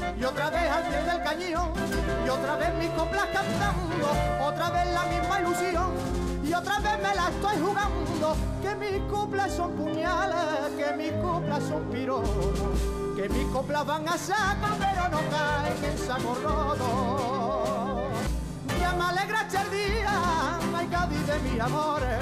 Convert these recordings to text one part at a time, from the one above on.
y otra vez al pie del cañón, y otra vez mis coplas cantando, otra vez la misma ilusión, y otra vez me la estoy jugando, que mis coplas son puñales, que mis coplas son pironos, que mis coplas van a saco, pero no caen en saco roto. Ya me alegra el día, ay Cádiz de mis amores.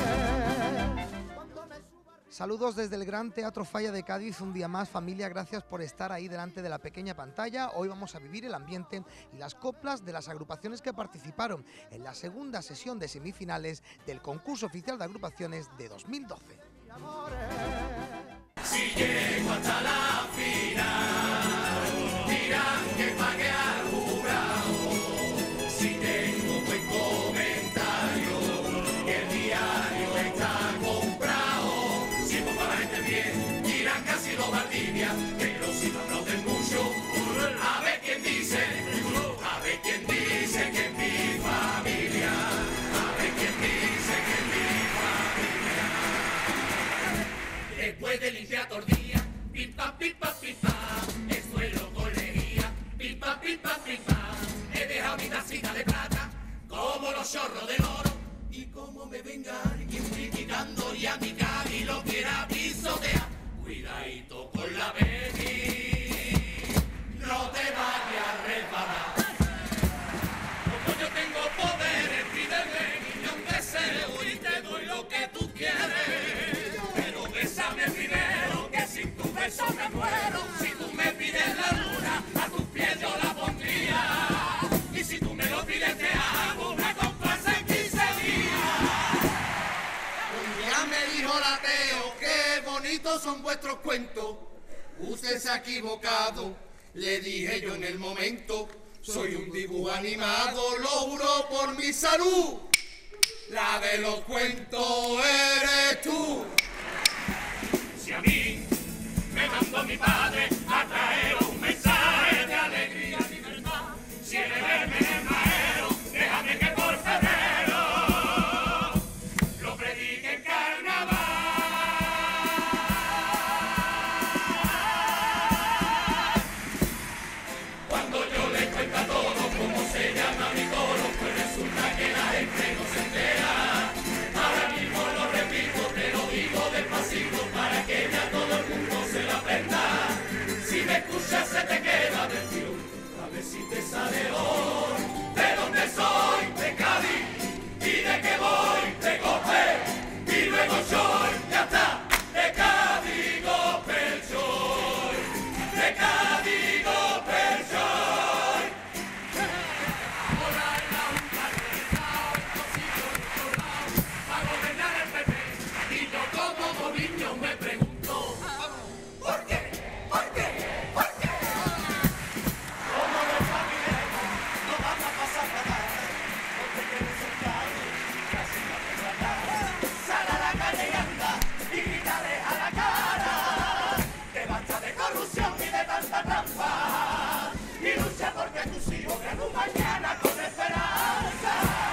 Saludos desde el Gran Teatro Falla de Cádiz, un día más, familia, gracias por estar ahí delante de la pequeña pantalla. Hoy vamos a vivir el ambiente y las coplas de las agrupaciones que participaron en la segunda sesión de semifinales del concurso oficial de agrupaciones de 2012. Si llego hasta la final, dirán que pagué al jurado. Si tengo buen comentario, que el diario está comprado. Si pongo a la gente bien, dirán que ha sido Valdivia. Pero si no aplauden mucho, a ver quién dice que es mi familia. A ver quién dice que es mi familia. Después de limpiar tordilla, pipa, pipa, pipa, el suelo con lejía, pipa, pipa, pipa. He dejado mi tacita de plata, como los chorros del oro. Y como me venga alguien criticando y a mi Cádiz lo quiera pisotear, cuidadito con la baby, no te vayas a resbalar. Como yo tengo poderes, pídeme y un deseo y te doy lo que tú quieres. Pero bésame primero, que sin tu beso me muero. Si tú me pides la luna, a tus pies yo la pondría. Y si tú me lo pides, te hago una comparsa en 15 días. Un día me dijo el ateo, qué bonitos son vuestros cuentos. Usted se ha equivocado, le dije yo en el momento. Soy un dibujo animado, lo juro por mi salud. La de los cuentos eres tú. Si a mí me mandó mi padre a traer un mensaje de alegría y libertad, si el verme en maero, déjame que por febrero lo predique en carnaval. Cuando yo le cuento a todos cómo se llama mi coro, pues resulta que la gente no se entera. Ahora mismo lo repito, te lo digo despacito para que ya todo el mundo se la aprenda. Si me escuchas se te queda versión, a ver si te sale hoy. ¿De dónde soy? De Cádiz. ¿Y de qué voy? De Gopel. Y luego soy, ya está, de Cádiz Gopel soy. De Cádiz Gopel soy. Ahora en la Junta de Estado, consigo en otro lado, a gobernar el PP. Y yo como niño me pregunto, ¿por qué? ¿Por qué? ¿Por qué? ¿Cómo los familiares no van a pasar nada? Porque quieres sentado, casi no te trata. Sal a la calle y anda, y grítale a la cara, que basta de corrupción y de tanta trampa. Y lucha porque tus hijos vean un mañana con esperanza.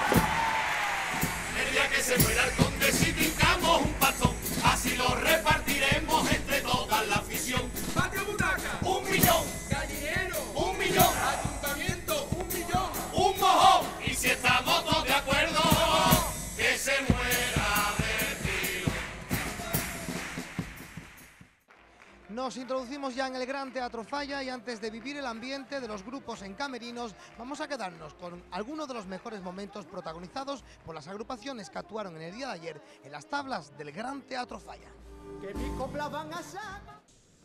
El día que se muera el conde, si pintamos un patón, así lo repartiremos entre toda la afición. Patio Butaca, 1 millón, gallinero, 1 millón, ayuntamiento, 1 millón. un mojón. Y si estamos todos de acuerdo, que se muera de tío. Nos introducimos ya en el Gran Teatro Falla y antes de vivir el ambiente de los grupos en camerinos, vamos a quedarnos con algunos de los mejores momentos protagonizados por las agrupaciones que actuaron en el día de ayer en las tablas del Gran Teatro Falla. Que mis coplas van a saco.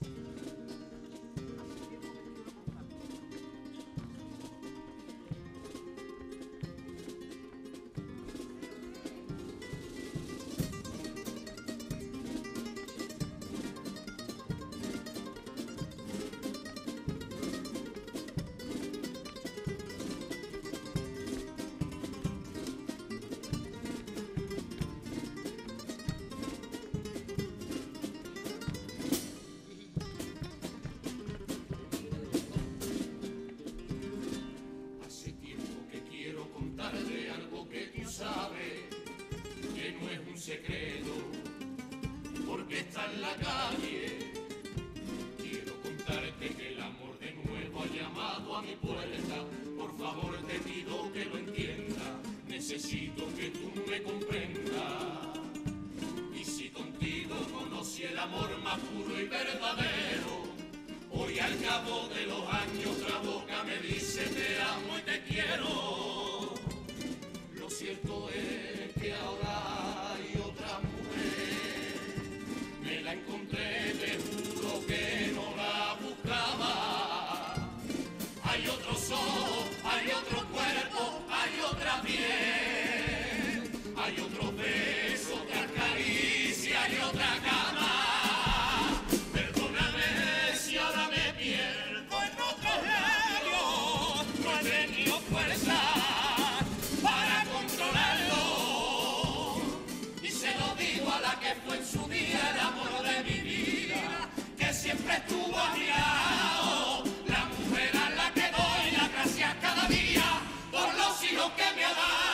secreto, porque está en la calle. Quiero contarte que el amor de nuevo ha llamado mi puerta, por favor te pido que lo entienda, necesito que tú me comprendas. Y si contigo conocí el amor más puro y verdadero, hoy al cabo de los años otra boca me dice te amo y te quiero. Lo cierto es que ahora hay otra mujer, me la encontré, te juro que no la buscaba. Hay otros ojos, hay otro cuerpo, hay otra piel, hay otros besos, otra caricia y otra cama. Perdóname si ahora me pierdo en otros labios, no he tenido fuerza para controlarlo. Y se lo digo a la que fue en su día el amor de mi vida, que siempre estuvo a mi lado, la mujer a la que doy las gracias cada día por los hijos que me ha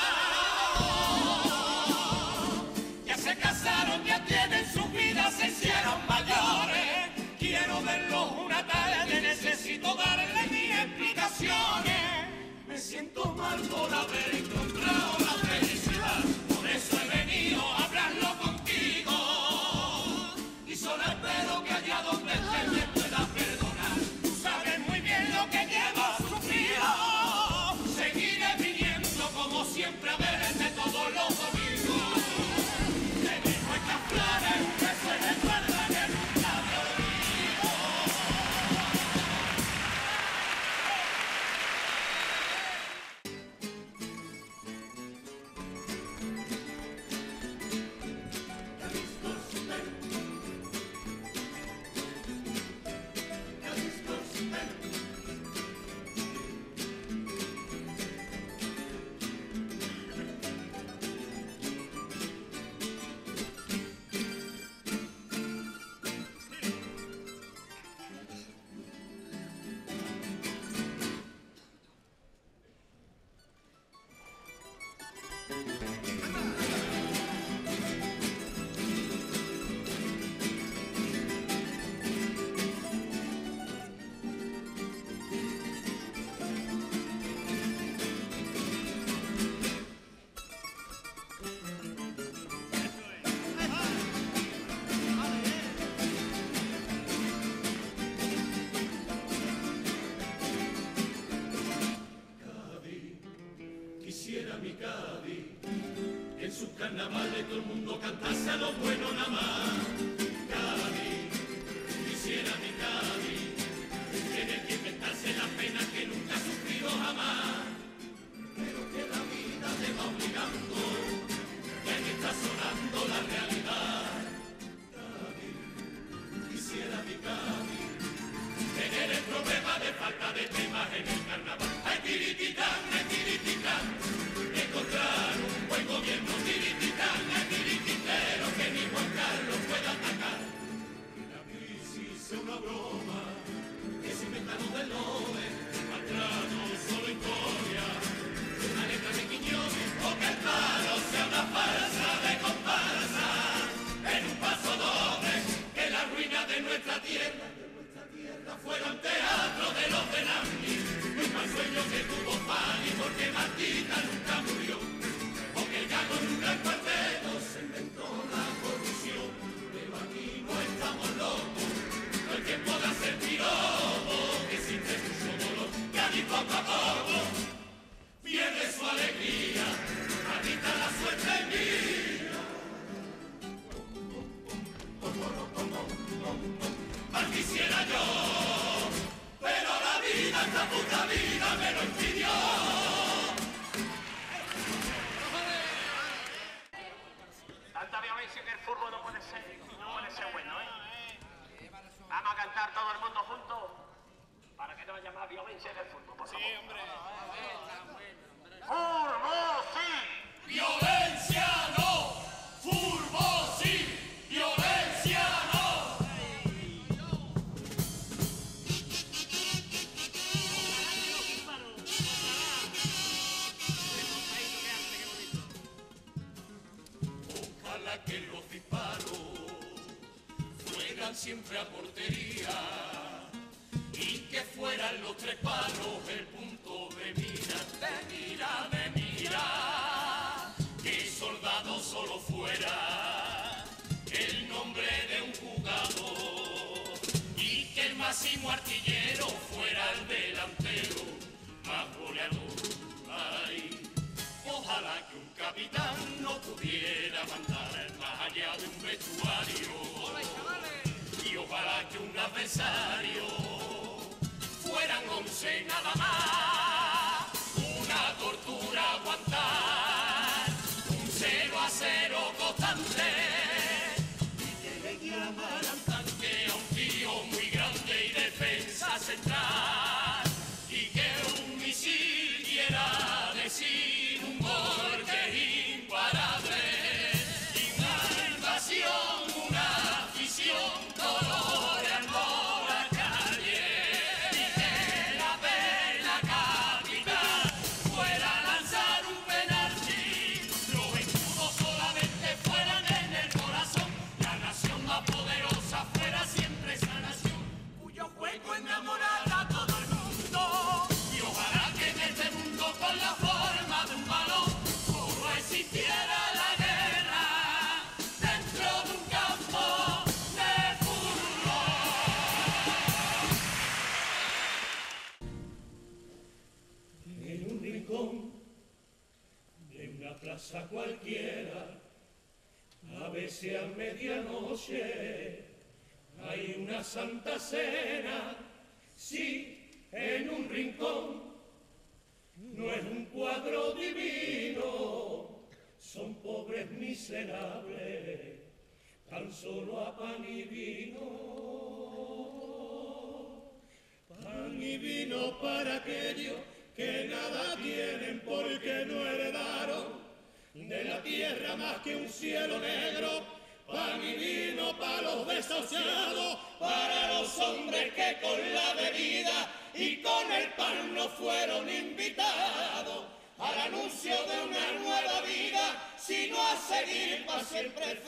dado. Ya se casaron, ya tienen sus vidas, se hicieron mayores. Quiero verlos una tarde, necesito darle mis explicaciones. Me siento mal por haber encontrado la felicidad, por eso he venido a hablarlo contigo. Y solo espero que allá donde estés me puedas perdonar. Tú sabes muy bien lo que llevas sufrido. Seguiré viniendo como siempre a verte todos los domingos. Te dejo estas flores que se recuerdan que nunca me olvido. Quisiera mi Cádiz, que en sus carnavales todo el mundo cantase a lo bueno nada más. Cádiz, quisiera mi Cádiz, tiene que inventarse la pena que nunca ha sufrido jamás. Pero que la vida te va obligando, que aquí está sonando la realidad. Cádiz, quisiera mi Cádiz, tener el problema de falta de temas en el carnaval. Ay, tirititán, encontrar un buen gobierno, tirititán, tirititero, que ni Juan Carlos pueda atacar. Que la crisis sea una broma, que se inventaron del Loe, maltrato, solo historia, una letra de Quiñones, o que el palo sea una farsa de comparsa, en un paso doble, que la ruina de nuestra tierra fuera un teatro de los de Nandi, un mal sueño que tuvo Fanny porque Martita nunca murió, o que el gago en un gran cuarteto se inventó la corrupción. Pero aquí no estamos locos, no hay tiempo de hacer piropo, que existe mucho dolor, que a mí poco a poco pierde su alegría, habita la suerte mía. Mal quisiera yo, pero la vida, esta puta vida me lo impidió. Tanta violencia que el fútbol no puede ser bueno, ¿eh? Vamos a cantar todo el mundo juntos para que no haya más violencia en el fútbol, por favor. Sí, hombre. ¡Fútbol, sí! Violencia no, fútbol sí, violencia no. Que los disparos fueran siempre a portería y que fueran los tres palos el sé nada más, una tortura aguantar, un 0-0 constante, y que le llamaran tanque a un tío muy grande y defensa central, y que un misil quiera decir un gol que es imparable, y una invasión, una afición, dolor, amor a calle, y que la pena capital fuera lanzar un penalti, los escudos solamente fueran en el corazón, la nación más poderosa fuera siempre esa nación, cuyo juego enamorara a todo el mundo, y ojalá que en este mundo con la forma de un balón solo existiera la guerra dentro de un campo de fútbol. En un rincón de una plaza cualquiera, a veces a medianoche, hay una santa cena, sí, en un rincón. No es un cuadro divino, son pobres miserables, tan solo a pan y vino. Pan y vino para aquellos que nada tienen porque no heredaron de la tierra más que un cielo negro. Pan y vino para los desahuciados, para los hombres que con la bebida y con el pan no fueron invitados al anuncio de una nueva vida, sino a seguir para siempre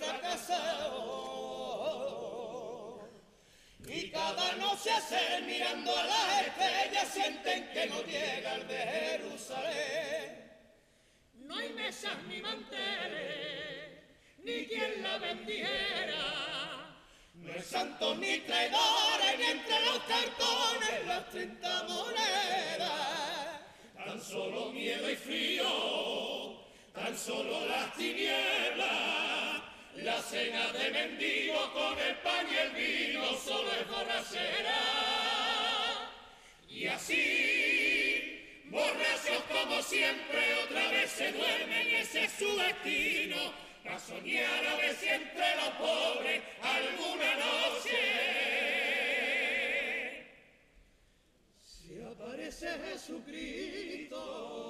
fracasados. Y cada noche mirando a las estrellas sienten que no llega el de Jerusalén. No hay mesas ni manteles, ni quien la vendiera. No es santo ni traidores, ni entre los cartones las 30 monedas. Tan solo miedo y frío, tan solo las tinieblas. La cena de mendigo con el pan y el vino solo es borrachera. Y así, borrachos como siempre, otra vez se duermen y ese es su destino. A soñar a ver si entre los pobres alguna noche se aparece Jesucristo.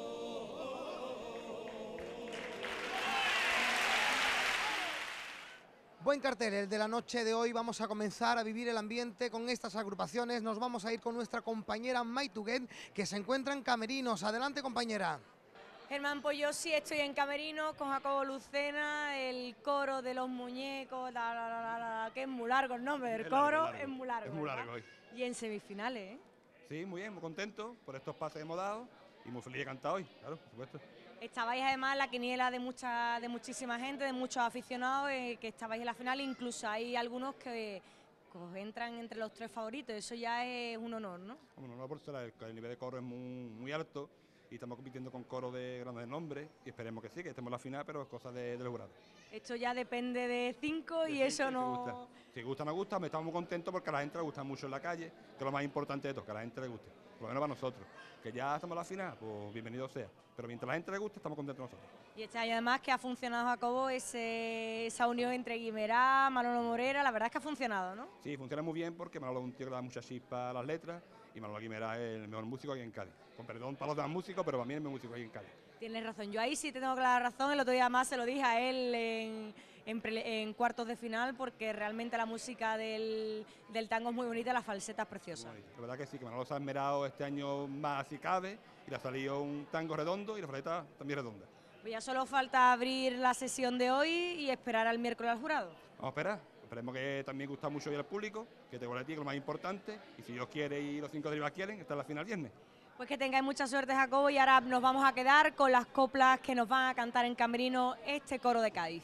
Buen cartel el de la noche de hoy. Vamos a comenzar a vivir el ambiente con estas agrupaciones. Nos vamos a ir con nuestra compañera Maituguet, que se encuentra en Camerinos. Adelante, compañera. Germán, pues yo sí estoy en Camerino con Jacobo Lucena, el coro de los muñecos, que es muy largo el nombre del coro, es muy largo. Es muy largo hoy. Y en semifinales, ¿eh? Sí, muy bien, muy contento por estos pases que hemos dado y muy feliz de cantar hoy, claro, por supuesto. Estabais además en la quiniela de muchísima gente, de muchos aficionados, que estabais en la final, incluso hay algunos que os entran entre los 3 favoritos, eso ya es un honor, ¿no? Bueno, no por ser el nivel de coro es muy alto y estamos compitiendo con coros de grandes nombres y esperemos que sí, que estemos en la final, pero es cosa del jurado. Esto ya depende de 5 y eso no... Si gusta, nos gusta, estamos muy contentos porque a la gente le gusta mucho en la calle, que es lo más importante de todo, que a la gente le guste, por lo menos para nosotros. Que ya estamos en la final, pues bienvenido sea, pero mientras a la gente le guste, estamos contentos nosotros. Y este año además que ha funcionado, Jacobo, esa unión entre Guimerá, Manolo Morera, la verdad es que ha funcionado, ¿no? Sí, funciona muy bien porque Manolo es un tío que le da mucha chispa a las letras y Manolo Guimerá es el mejor músico aquí en Cádiz. Con perdón para los demás músicos, pero para mí es el mejor músico aquí en Cádiz. Tienes razón, yo ahí sí te tengo que dar razón, el otro día más se lo dije a él en cuartos de final, porque realmente la música del tango es muy bonita, la falseta es preciosa. La verdad que sí, que Manolo se ha esmerado este año más si cabe y le ha salido un tango redondo y la falseta también redonda. Pues ya solo falta abrir la sesión de hoy y esperar al miércoles al jurado. Vamos a esperar, esperemos que también gusta mucho hoy al público, que te vuelva a ti, que es lo más importante, y si Dios quiere y los 5 de arriba quieren, está en la final viernes. Pues que tengáis mucha suerte, Jacobo, y ahora nos vamos a quedar con las coplas que nos van a cantar en Camerino este coro de Cádiz.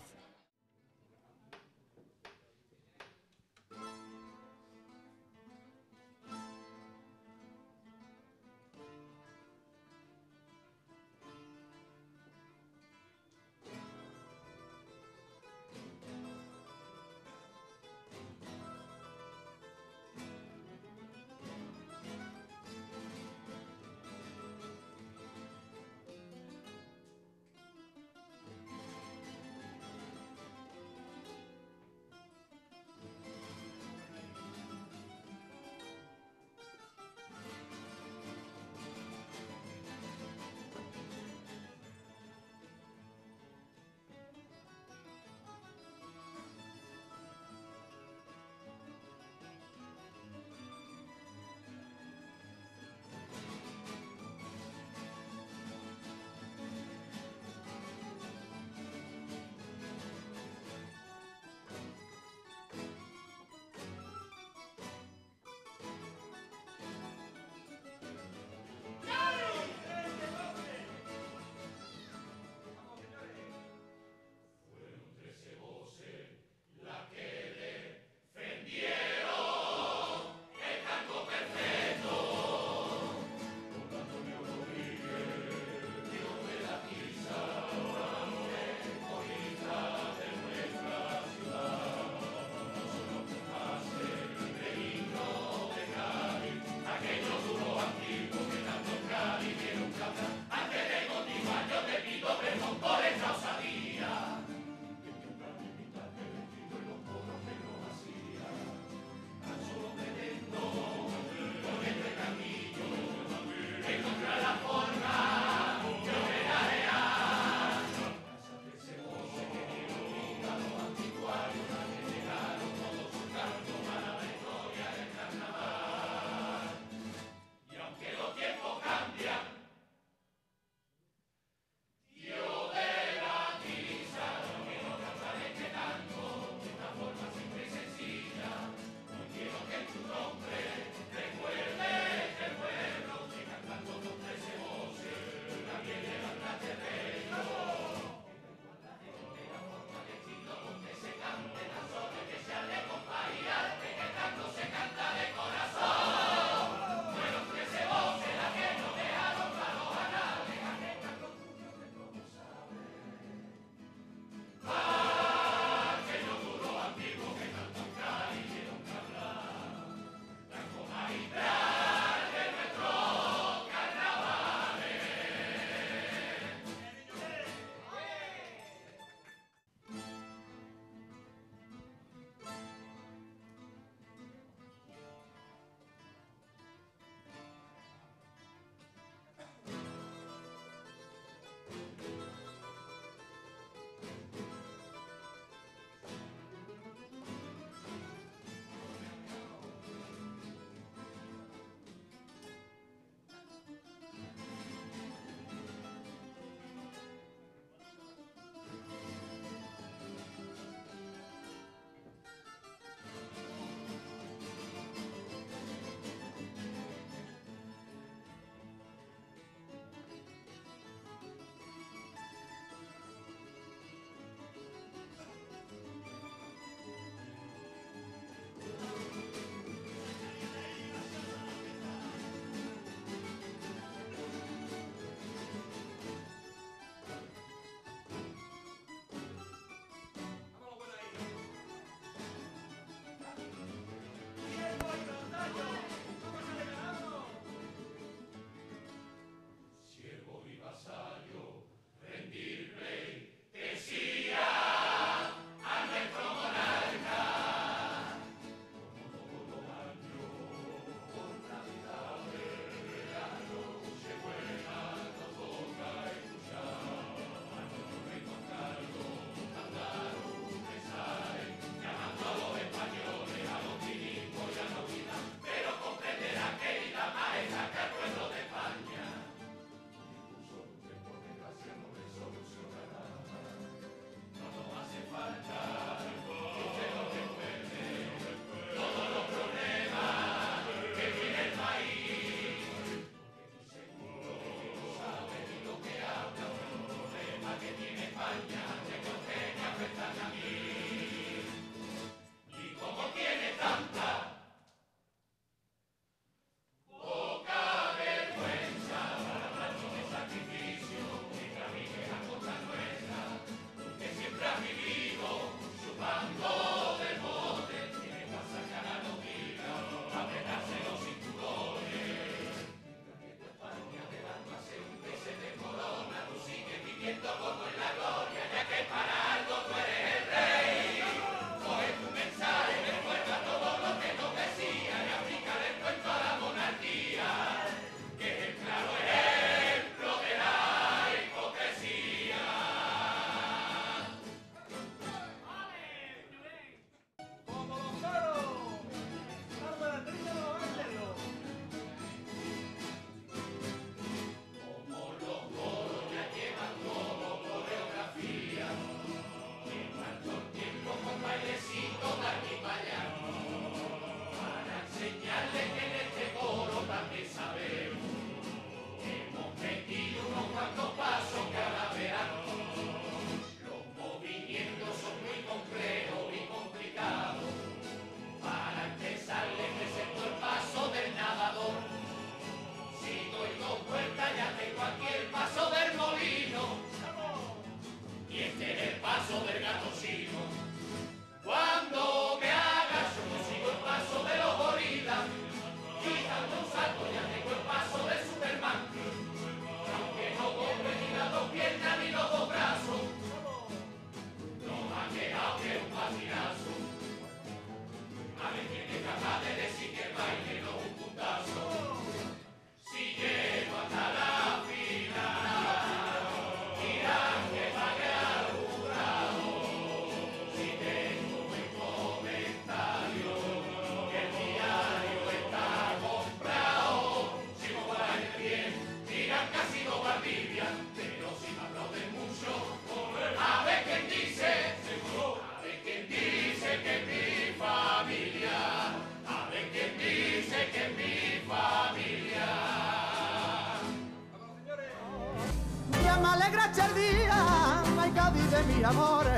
Me alegra el día, ay Cádiz de mis amores.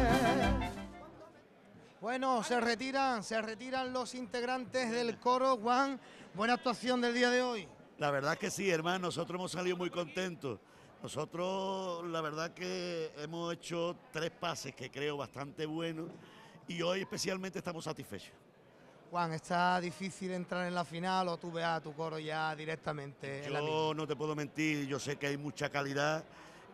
Bueno, se retiran los integrantes del coro. Juan, buena actuación del día de hoy. La verdad que sí, hermano, nosotros hemos salido muy contentos. Nosotros, la verdad que hemos hecho 3 pases que creo bastante buenos y hoy especialmente estamos satisfechos. Juan, ¿está difícil entrar en la final o tú ves a tu coro ya directamente en la línea? Yo no te puedo mentir, yo sé que hay mucha calidad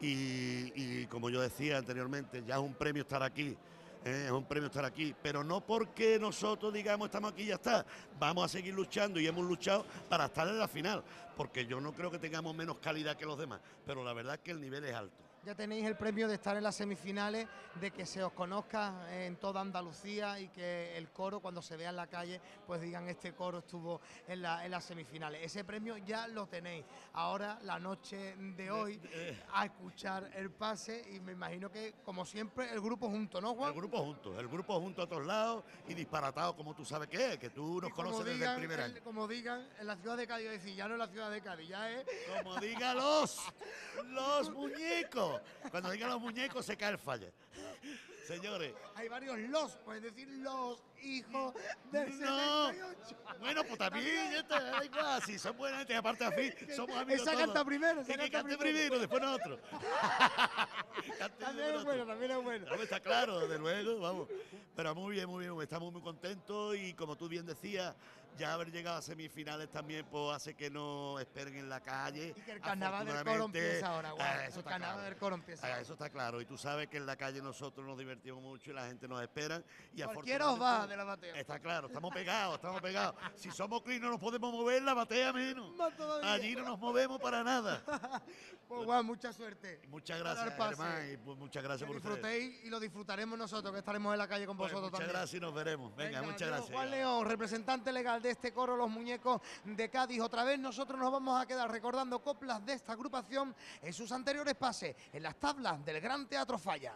y como yo decía anteriormente, ya es un premio estar aquí. Es un premio estar aquí, pero no porque nosotros digamos estamos aquí y ya está. Vamos a seguir luchando y hemos luchado para estar en la final, porque yo no creo que tengamos menos calidad que los demás, pero la verdad es que el nivel es alto. Ya tenéis el premio de estar en las semifinales, de que se os conozca en toda Andalucía y que el coro cuando se vea en la calle pues digan este coro estuvo en las semifinales. Ese premio ya lo tenéis. Ahora la noche de hoy a escuchar el pase y me imagino que como siempre el grupo junto, ¿no, Juan? El grupo junto a todos lados y disparatado como tú sabes que tú nos conoces desde el primer año. Como digan en la ciudad de Cádiz, es decir, ya no en la ciudad de Cádiz, ya es... Como digan los muñecos. Cuando digan los muñecos se cae el fallo. Señores. Hay varios puedes decir los hijos del No. 78. Bueno, pues también, da igual, si son buena gente, aparte así, somos amigos Esa todos. canta primero, esa Y que canta cante primero. primero, después nosotros. También es bueno, también es bueno. No, está claro, desde luego, vamos. Pero muy bien, estamos muy contentos y como tú bien decías, ya haber llegado a semifinales también pues hace que nos esperen en la calle. Y que el carnaval del coro empieza ahora, guau. Eso El está carnaval claro. del coro empieza ahora. Eso está claro. Y tú sabes que en la calle nosotros nos divertimos mucho y la gente nos espera. Y Cualquiera os va de la batea. Está claro, estamos pegados. Si somos clean no nos podemos mover, la batea menos. Más todavía. Allí no nos movemos para nada. Pues Juan, mucha suerte. Muchas Para gracias, el pase. hermano, y pues muchas gracias Que por ustedes. disfrutéis y lo disfrutaremos nosotros, que estaremos en la calle con Pues vosotros muchas también. gracias y nos veremos. Venga, muchas adiós, gracias. Juan León, representante legal de este coro, Los Muñecos de Cádiz. Otra vez nosotros nos vamos a quedar recordando coplas de esta agrupación en sus anteriores pases, en las tablas del Gran Teatro Falla.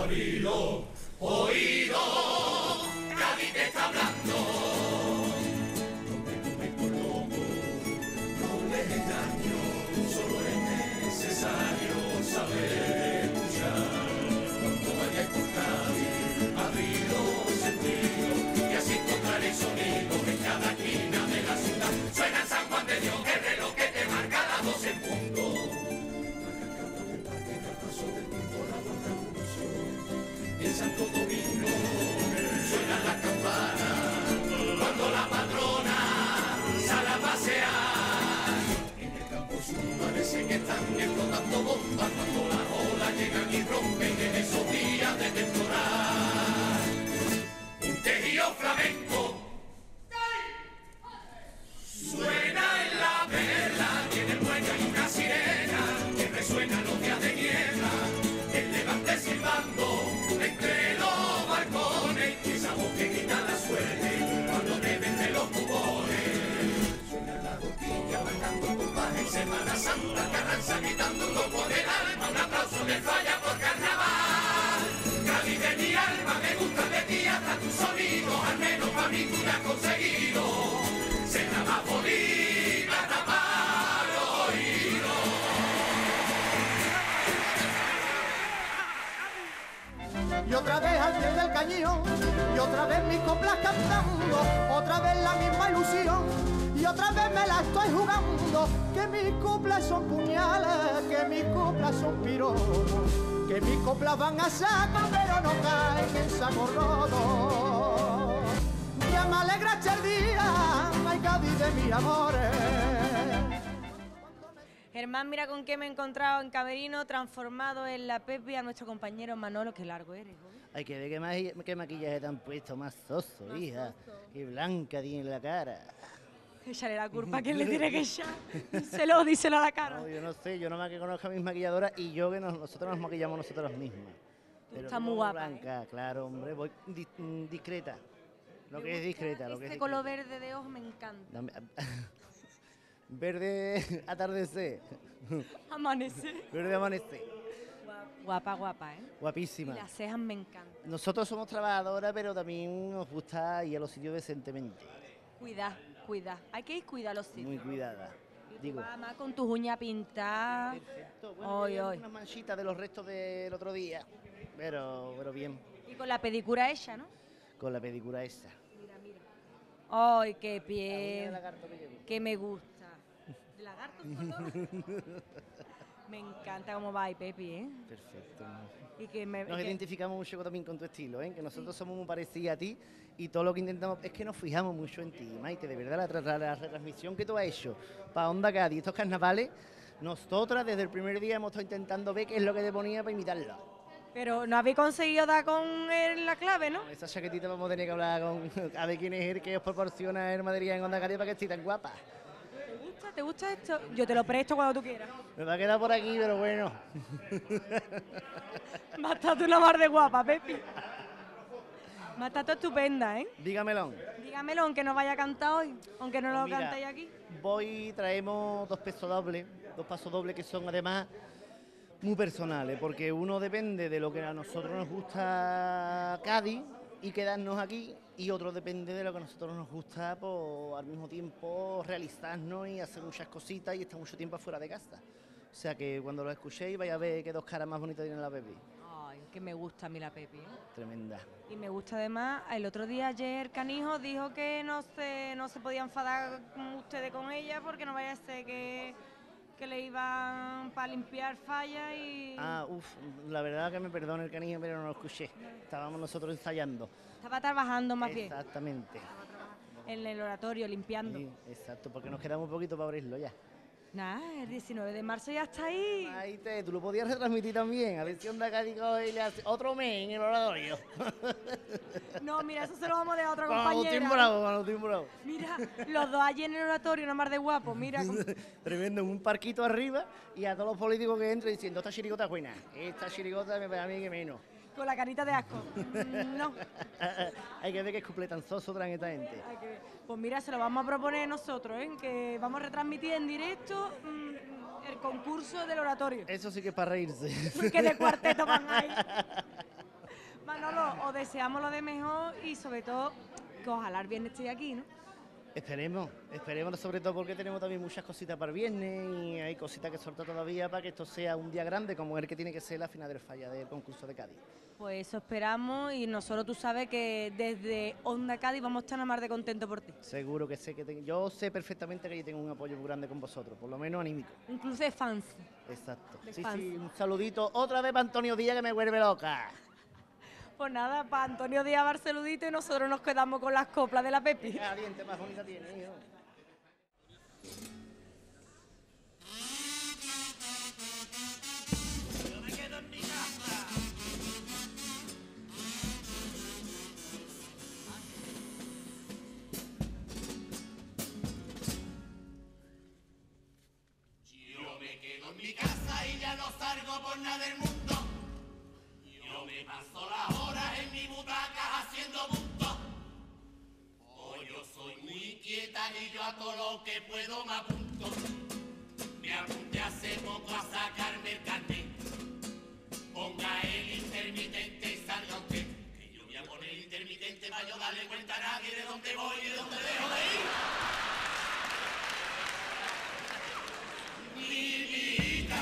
abrilo, oído, Cádiz te está hablando. No te tomes por loco, no les engaño, solo es necesario saber escuchar. Cuando vayáis por Cádiz, abrirlo sentido y así encontrar el sonido en cada esquina de la ciudad. Suena en San Juan de Dios, el reloj que te marca las 12 en punto. En Santo Domingo suenan las campanas cuando la patrona sale a pasear. En el campo sur parece que están explotando bombas cuando las olas llegan y rompen en esos días de temporal. Un tejío flamenco suena en la perla, tiene el dueño y una sirena que resuena los días de niebla. El levante silbando entre los balcones, y esa voz que grita la suerte cuando deben de los cubones. Suena la boquilla bailando compás en Semana Santa, Carranza gritando un loco del alma, un aplauso le falla por carnaval. Cádiz de mi alma, me gusta de ti hasta tu sonido, al menos para mí tú lo has conseguido. Será más bonita tapar oído. Y otra vez al pie del cañón, y otra vez mis coplas cantando, otra vez la misma ilusión, y otra vez me la estoy jugando, que mis coplas son puñales, que mis coplas son piros, que mis coplas van a saco, pero no caen en saco roto. Ya me alegra el día, ay Cádiz de mis amores. Germán, mira con qué me he encontrado en Camerino, transformado en la Pepi a nuestro compañero Manolo. Qué largo eres, joven. Hay que ver qué maquillaje te han puesto, más soso, hija. Qué blanca tiene la cara. Échale la culpa, ¿quién le tiene que echar? Díselo a la cara. No, yo no sé, yo nomás que conozco a mis maquilladoras y yo que nosotros nos maquillamos nosotros mismas. Tú estás muy guapa, blanca, claro, hombre, voy discreta. Lo que es discreta, lo que es este color verde de ojos me encanta. Verde atardecer. Amanecer. Verde amanecer. Guapa, guapa, ¿eh? Guapísima. Y las cejas me encantan. Nosotros somos trabajadoras, pero también nos gusta ir a los sitios decentemente. Cuida. Hay que ir cuidar los sitios. Muy cuidada. Digo, más con tus uñas pintadas. Perfecto. Bueno, Hoy. unas manchitas de los restos del otro día, pero bien. Y con la pedicura hecha, ¿no? Con la pedicura esa. Mira. ¡Ay, qué pie! Que me gusta. ¿De lagarto todo? Me encanta cómo va ahí, Pepi, ¿eh? Perfecto. Y que nos identificamos mucho también con tu estilo, ¿eh? Que nosotros somos muy parecidos a ti y todo lo que intentamos es que nos fijamos mucho en ti, Maite. De verdad, la retransmisión que tú has hecho para Onda Cádiz, estos carnavales, nosotras desde el primer día hemos estado intentando ver qué es lo que te ponía para imitarlo. Pero no habéis conseguido dar con la clave, ¿no? Esa chaquetita vamos a tener que hablar a ver quién es el que os proporciona el material en Onda Cádiz para que esté tan guapa. ¿Te gusta esto? Yo te lo presto cuando tú quieras. Me va a quedar por aquí, pero bueno. Va a estar tú una mar de guapa, Pepi. Va a estar tú estupenda, ¿eh? Dígamelo. Dígamelo, aunque no vaya a cantar hoy, aunque no lo cantéis aquí. Traemos dos pasos dobles que son además muy personales, porque uno depende de lo que a nosotros nos gusta Cádiz y quedarnos aquí, y otro depende de lo que a nosotros nos gusta, pues, al mismo tiempo realizarnos y hacer muchas cositas y estar mucho tiempo afuera de casa. O sea que cuando lo escuchéis vais a ver qué dos caras más bonitas tiene la Pepi. Ay, que me gusta a mí la Pepi, ¿eh? Tremenda. Y me gusta además, el otro día ayer Canijo dijo que no se podía enfadar ustedes con ella porque no vaya a ser que le iban para limpiar fallas y... La verdad que me perdone el Canijo, pero no lo escuché. Estábamos nosotros ensayando. Estaba trabajando más bien. Exactamente. En el oratorio, limpiando. Sí, exacto, porque nos queda muy poquito para abrirlo ya. Nada, el 19 de marzo ya está ahí. Maite, tú lo podías retransmitir también. A ver si Onda Cádiz y le hace otro mes en el oratorio. No, mira, eso se lo vamos a dejar a otra con compañera. Con Agustín Bravo. Mira, los dos allí en el oratorio, una mar de guapos, mira. Tremendo, un parquito arriba y a todos los políticos que entran diciendo, esta chirigota es buena, esta chirigota me parece a mí que menos. Con la carita de asco. No. Hay que ver que es completanzoso traen esta gente. Pues mira, se lo vamos a proponer nosotros, ¿eh? Que vamos a retransmitir en directo el concurso del oratorio. Eso sí que es para reírse. Que de cuarteto van ahí. os deseamos lo de mejor y sobre todo que ojalá el viernes estéis aquí, ¿no? Esperemos sobre todo porque tenemos también muchas cositas para el viernes y hay cositas que soltar todavía para que esto sea un día grande como el que tiene que ser la final del falla del concurso de Cádiz. Pues eso esperamos y nosotros tú sabes que desde Onda Cádiz vamos a estar a mar de contento por ti. Seguro que sé yo sé perfectamente que yo tengo un apoyo muy grande con vosotros, por lo menos anímico. Incluso de fans. Exacto. De Sí, fans. sí, un saludito otra vez para Antonio Díaz que me vuelve loca. Pues nada, para Antonio Díaz Barceludito y nosotros nos quedamos con las coplas de la Pepi. Qué aliente más bonita tiene, hijo. Yo me quedo en mi casa. Yo me quedo en mi casa y ya no salgo por nada del mundo. Yo me paso las horas en mi butaca haciendo puntos. Oh, yo soy muy inquieta y yo a todo lo que puedo me apunto. Me apunté hace poco a sacarme el carnet. Ponga el intermitente y salga usted. Que yo voy a poner el intermitente para yo darle cuenta a nadie de dónde voy y de dónde dejo de ir. Mi vida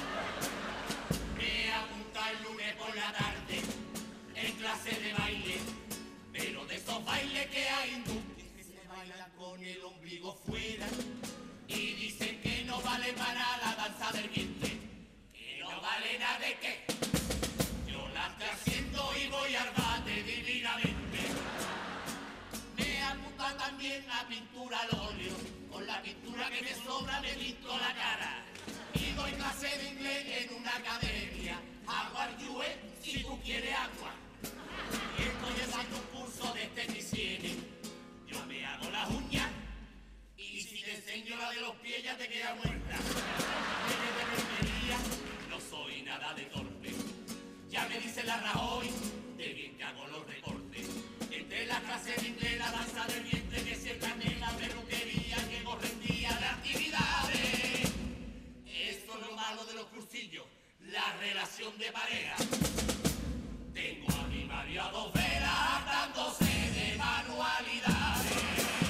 me apunta el lunes por la tarde en clase de baile, pero de esos bailes que hay hindú que se bailan con el ombligo fuera y dicen que no vale para la danza del vientre, que no vale nada de qué. Yo la estoy haciendo y voy al bate divinamente. Me apunta también a pintura al óleo, con la pintura que me sobra me pinto la cara. Y doy clase de inglés en una academia, agua lluvia si tú quieres agua. Y estoy haciendo un curso de esteticienes. Yo me hago las uñas y si te enseño la de los pies ya te queda muerta. De enfermería no soy nada de torpe. Ya me dice la Rajoy de bien que hago los recortes. Entre las clases de inglés, la danza del vientre, que si el carnet, la peluquería, llego rendía de actividades. Esto es lo malo de los cursillos, la relación de pareja. Tengo a mi marido a dos velas dándose de manualidades.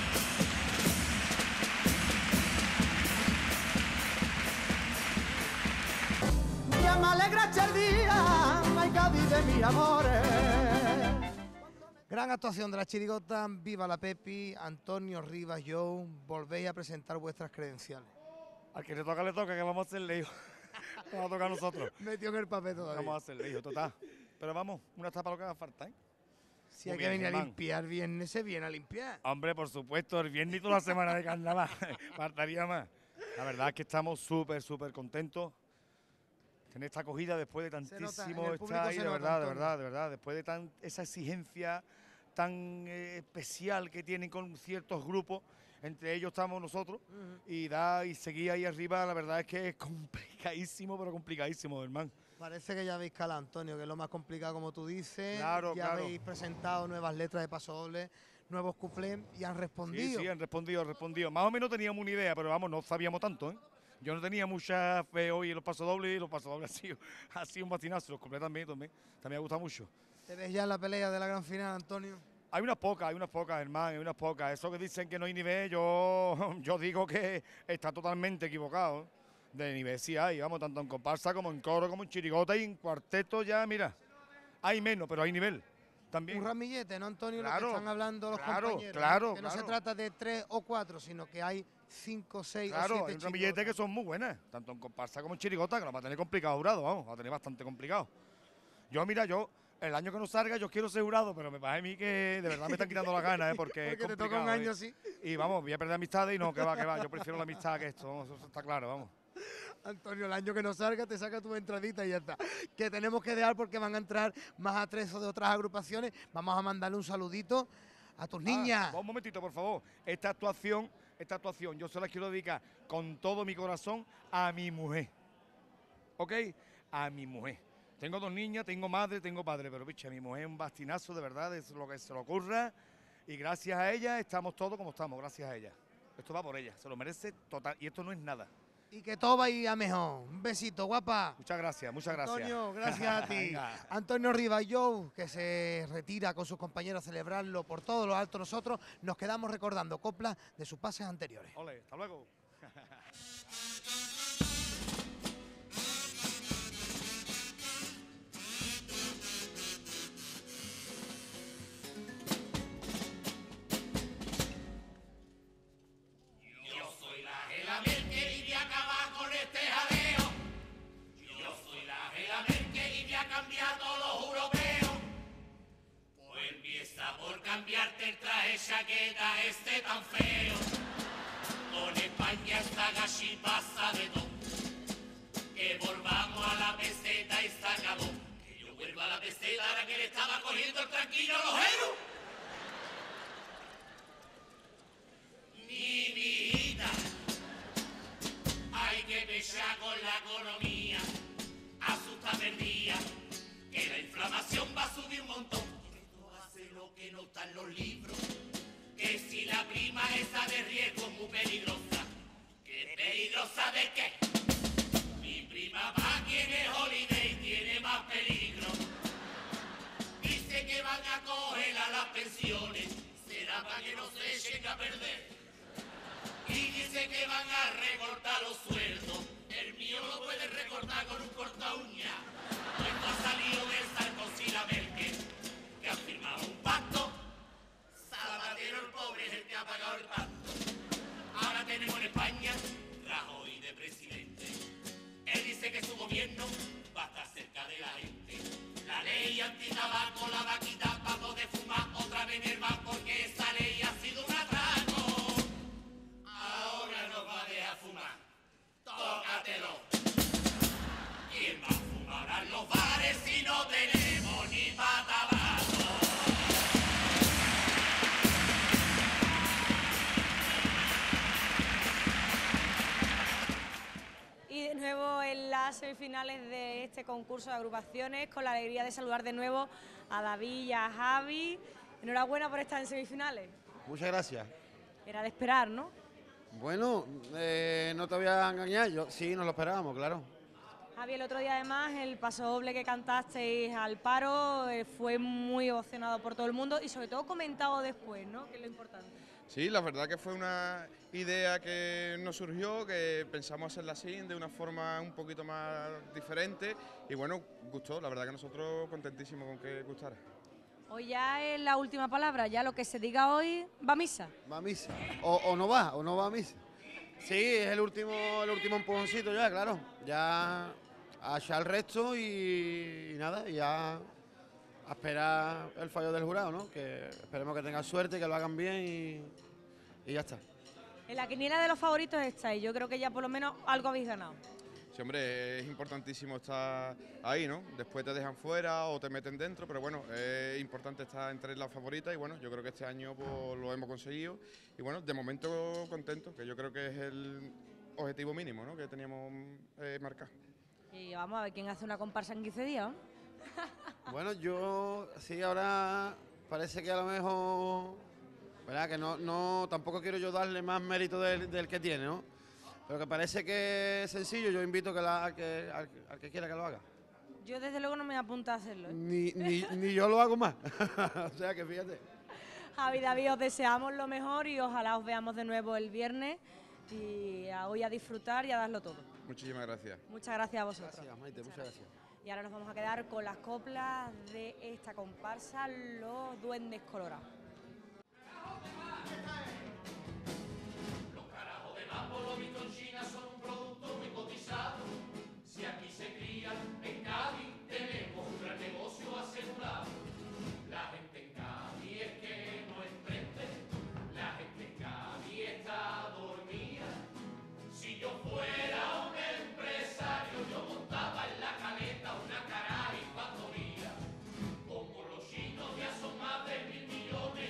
Ya me alegraste el día, ay Cádiz de mis amores. Gran actuación de la chirigota, viva la Pepi, Antonio Rivas, Joe, volvéis a presentar vuestras credenciales. Al que le toca, que vamos a hacerle, hijo. Vamos a tocar nosotros. Metió en el papel todavía. Vamos a hacerle, hijo, total. Pero vamos, una tapa lo que haga falta, ¿eh? Si hay que venir a limpiar, viernes se viene a limpiar. Hombre, por supuesto, el viernes y toda la semana de carnaval. Faltaría más. La verdad es que estamos súper contentos. Tener esta acogida después de tantísimo estar ahí, de verdad. Después de esa exigencia tan especial que tienen con ciertos grupos, entre ellos estamos nosotros, y seguir ahí arriba, la verdad es que es complicadísimo, pero complicadísimo, hermano. Parece que ya habéis calado, Antonio, que es lo más complicado, como tú dices. Claro. Habéis presentado nuevas letras de pasodoble, nuevos cuplés y han respondido. Sí, han respondido. Más o menos teníamos una idea, pero vamos, no sabíamos tanto, ¿eh? Yo no tenía mucha fe hoy en los pasodobles, y los pasodobles ha sido un batinazo. Los cuplés también me ha gustado mucho. ¿Te ves ya en la pelea de la gran final, Antonio? Hay unas pocas, hermano, hay unas pocas. Eso que dicen que no hay nivel, yo digo que está totalmente equivocado. De nivel sí hay, vamos, tanto en comparsa como en coro, como en chirigota y en cuarteto ya, mira, hay menos, pero hay nivel también. Un ramillete, ¿no, Antonio? Claro, lo que están hablando los compañeros. Claro, que no se trata de 3 o 4, sino que hay 5, 6 o 7 Claro, hay un ramillete que son muy buenas, tanto en comparsa como en chirigota, que lo va a tener complicado jurado, vamos, va a tener bastante complicado. Yo, el año que no salga, yo quiero ser jurado, pero me parece a mí que de verdad me están quitando las ganas, porque es complicado. Te toca un año así. Y vamos, voy a perder amistades y no, que va, yo prefiero la amistad que esto, vamos, eso está claro, vamos. Antonio, el año que no salga te saca tu entradita y ya está. Que tenemos que dejar porque van a entrar más atresos de otras agrupaciones. Vamos a mandarle un saludito a tus niñas. Un momentito, por favor. Esta actuación, yo se la quiero dedicar con todo mi corazón a mi mujer. ¿Ok? A mi mujer. Tengo 2 niñas, tengo madre, tengo padre, pero picha, mi mujer es un bastinazo, de verdad, es lo que se le ocurra. Y gracias a ella estamos todos como estamos, gracias a ella. Esto va por ella, se lo merece total. Y esto no es nada. Y que todo vaya mejor. Un besito, guapa. Muchas gracias, muchas gracias. Antonio, gracias a ti. Antonio Riballou, que se retira con sus compañeros a celebrarlo por todo lo alto. Nosotros nos quedamos recordando coplas de sus pases anteriores. Ole, hasta luego. Cambiarte el traje chaqueta este tan feo. Con España esta gachi pasa de todo. Que volvamos a la peseta y se acabó. Que yo vuelva a la peseta ahora que le estaba cogiendo el tranquillo a los héroes. Mi hijita, hay que pechar con la economía. Asusta perdida, que la inflamación va a subir un montón. Lo que no está en los libros, que si la prima esa de riesgo es muy peligrosa. ¿Qué peligrosa de qué? Mi prima va aquí en el holiday tiene más peligro. Dice que van a coger a las pensiones, será para que no se echen a perder. Y dice que van a recortar los sueldos, el mío lo puede recortar con un corta uña. Esto ha salido del Sarkozy y la Merkel, que han firmado un pacto. Zapatero el pobre es el que ha pagado el pacto. Ahora tenemos en España Rajoy de presidente. Él dice que su gobierno va a estar cerca de la gente. La ley antitabaco la va a quitar para poder fumar otra vez en el bar, porque esa ley ha sido un atraco. Ahora nos va a dejar fumar. Tócatelo. ¿Quién va a fumar en los bares si no tenemos ni para tabaco? Y de nuevo en las semifinales de este concurso de agrupaciones, con la alegría de saludar de nuevo a David y a Javi. Enhorabuena por estar en semifinales. Muchas gracias. Era de esperar, ¿no? Bueno, no te voy a engañar, sí, nos lo esperábamos, claro. Javi, el otro día además el paso doble que cantasteis al paro fue muy ovacionado por todo el mundo y sobre todo comentado después, ¿no? Que es lo importante. Sí, la verdad que fue una idea que nos surgió, que pensamos hacerla así, de una forma un poquito más diferente y bueno, gustó, la verdad que nosotros contentísimos con que gustara. Hoy ya es la última palabra, ya lo que se diga hoy va a misa. Va a misa, o no va a misa. Sí, es el último empujoncito ya, claro, ya a echar el resto y nada, y ya a esperar el fallo del jurado, ¿no? Que esperemos que tengan suerte, que lo hagan bien y ya está. En la quiniela de los favoritos estáis, yo creo que ya por lo menos algo habéis ganado. Sí, hombre, es importantísimo estar ahí, ¿no? Después te dejan fuera o te meten dentro, pero bueno, es importante estar entre las favoritas y bueno, yo creo que este año pues, lo hemos conseguido y bueno, de momento contento, que yo creo que es el objetivo mínimo, ¿no? Que teníamos marcado. Y vamos a ver quién hace una comparsa en 15 días, ¿no? Bueno, yo sí, ahora parece que a lo mejor, ¿verdad? Que no tampoco quiero yo darle más mérito del que tiene, ¿no? Pero que parece que es sencillo, yo invito al que quiera que lo haga. Yo desde luego no me apunto a hacerlo, ¿eh? Ni yo lo hago más. O sea que fíjate. Javi, David, os deseamos lo mejor y ojalá os veamos de nuevo el viernes y hoy a disfrutar y a darlo todo. Muchísimas gracias. Muchas gracias a vosotros. Gracias, Maite, muchas gracias. Y ahora nos vamos a quedar con las coplas de esta comparsa, Los Duendes Colorados. Los carajos de Mapo, lo visto en China, son un producto muy cotizado. Si aquí se crían en Cádiz, tenemos un gran negocio asegurado. La gente en Cádiz es que no emprende, la gente en Cádiz está dormida. Si yo fuera un empresario, yo montaba en la caleta una cara y factoría. Como los chinos ya son más de 1.000 millones.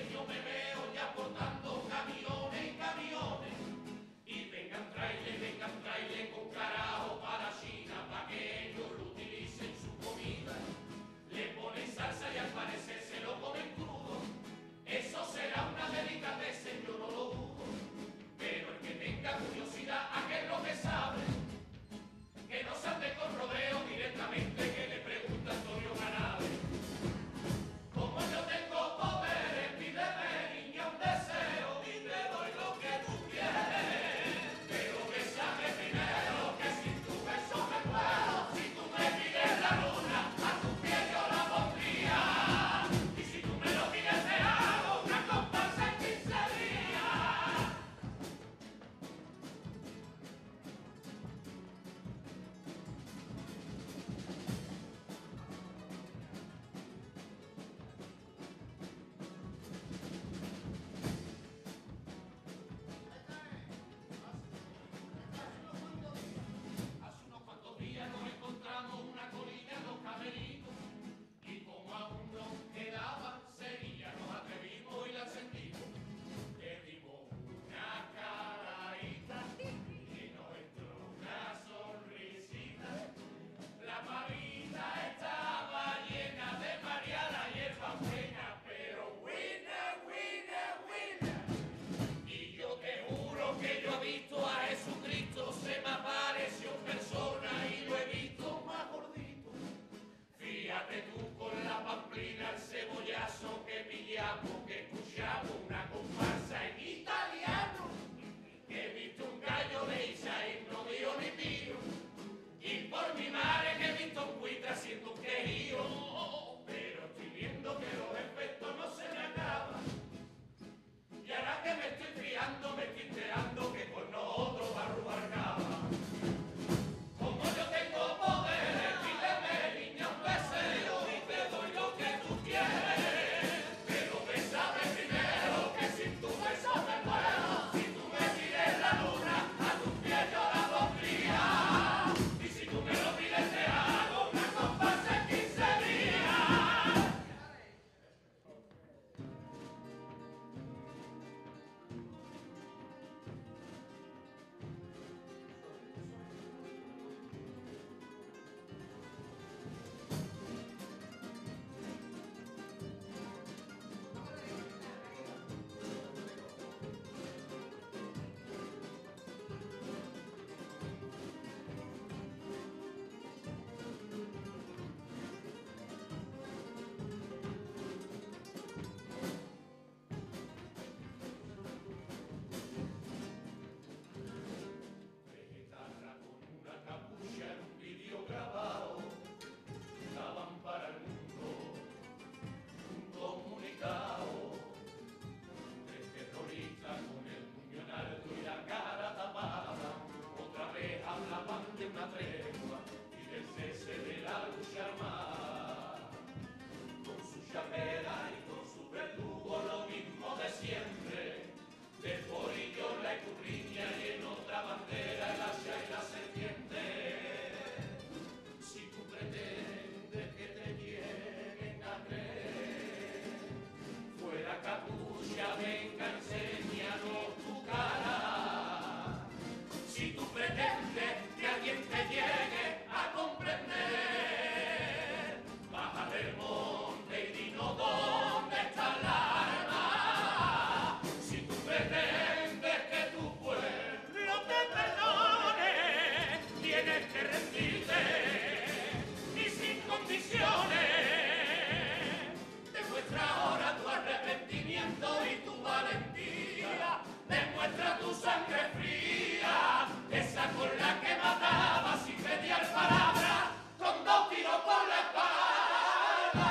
cese de la lucha armada, con su chapela y con su verdugo lo mismo de siempre, de porillo la curriña y en otra bandera el hacha y la serpiente. Si tú pretendes que te lleguen a creer, fuera capucha, venga, enséñanos tu cara. Si tú pretendes que alguien te llegue a comprender, baja del monte y dinos dónde está la arma. Si tú pretendes que tu pueblo te perdone, tienes que rendirte y sin condiciones. Demuestra ahora tu arrepentimiento y tu valentía, demuestra tu sangre fría, esa con la que mataba sin mediar palabra, con 2 tiros por la espalda.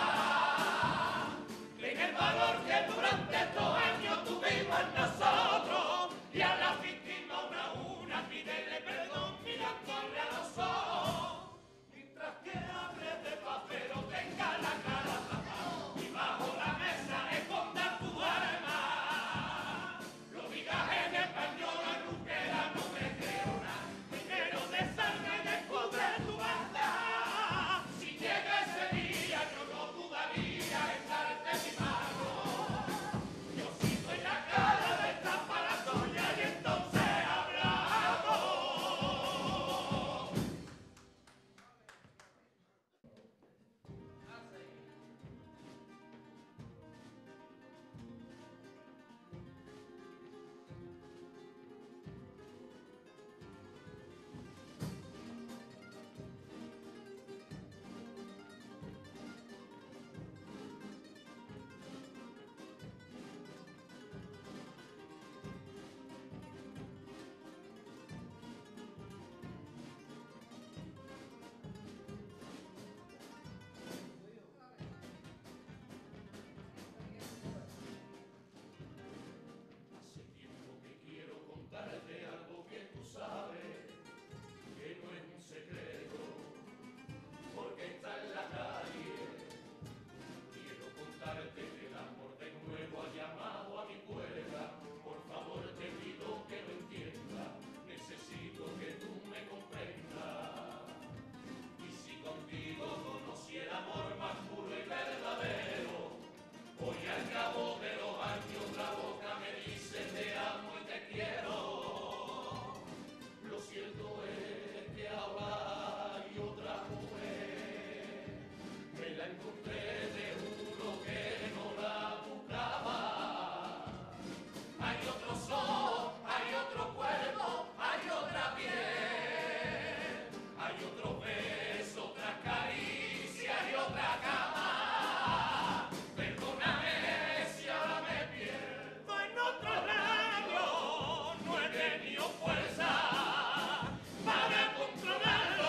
En el valor que durante estos años tuvimos en nosotros, y a la víctima una a una pídele perdón mirándole a los ojos, mientras que hable de papel o tenga la cara tapada y bajo la mesa esconda tu arma. Lo digas en español, arruquera, no me creo nada. Dinero desarma y descubre tu banda. Si llega ese día, yo no dudaría en darte mi mano. Yo sigo en la cara de esta paranoia y entonces hablamos. Hace tiempo que quiero contarte algo que tú sabes, que no es un secreto, porque está en la calle. Quiero contarte que el amor de nuevo ha llamado a mi puerta. Por favor te pido que lo entiendas, necesito que tú me comprendas. Y si contigo conocí el amor más puro y verdadero, hoy al cabo de los años la boca me dice te amo y te quiero. Lo cierto es que ahora hay otra mujer, me la encontré de uno que no la buscaba. Hay otros ojos, hay otro cuerpo, hay otra piel, hay otro beso, otra caricia y otra cama. Perdóname si ahora me pierdo en otro radio, no he tenido fuerza para controlarlo.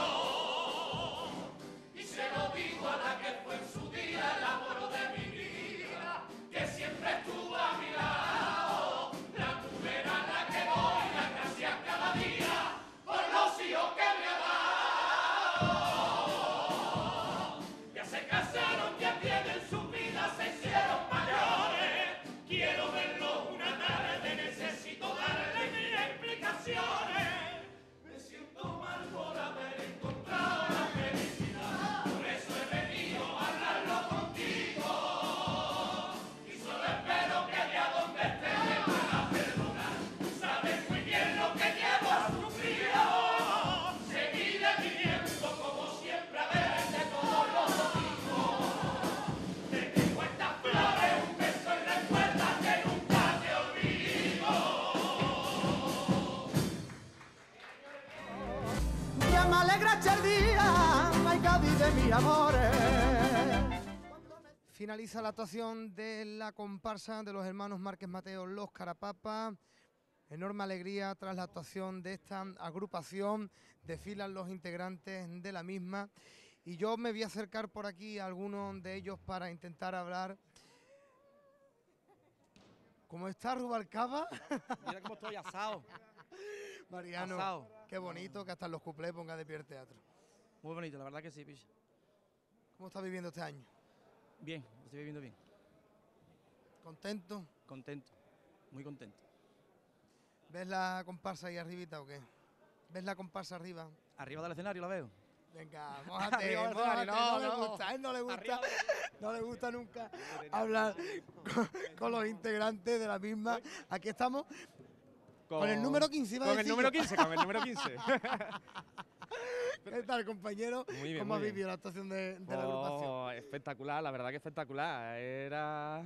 Y se lo digo a la que fue en su día el amor de mi vida, que siempre estuvo a mi lado, la mujer a la que doy las gracias cada día por los hijos que me ha dado. Ya se casaron, ya tienen su vida, se hicieron mayores. Quiero verlos una tarde, necesito darle mis explicaciones. Me siento mal por haber encontrado la felicidad, por eso he venido a hablarlo contigo. Y solo espero que allá donde esté me pueda perdonar. Tú sabes muy bien lo que llevo sufrido. Seguiré viviendo como siempre a verte todos los domingos. Te tengo estas flores, un beso y recuerda que nunca te olvido. Ya me alegra el día, ay Cádiz de mis amores. Finaliza la actuación de la comparsa de los hermanos Márquez Mateo, Los Carapapa. Enorme alegría tras la actuación de esta agrupación. Desfilan los integrantes de la misma. Y yo me voy a acercar por aquí a algunos de ellos para intentar hablar. ¿Cómo está Rubalcaba? Mira cómo estoy asado. Mariano, Asado. qué bonito que hasta en los cuplés ponga de pie el teatro. Muy bonito, la verdad que sí, picha. ¿Cómo estás viviendo este año? Bien, lo estoy viviendo bien. ¿Contento? Contento, muy contento. ¿Ves la comparsa ahí arribita o qué? ¿Ves la comparsa arriba? Arriba del escenario la veo. Venga, mójate, no le gusta, no le gusta, no le gusta nunca hablar con los integrantes de la misma. Aquí estamos con el número 15. Con el número 15, con el número 15. ¿Qué tal, compañero? Muy bien, ¿Cómo has muy bien. vivido la actuación de la agrupación? Espectacular, la verdad que espectacular. Era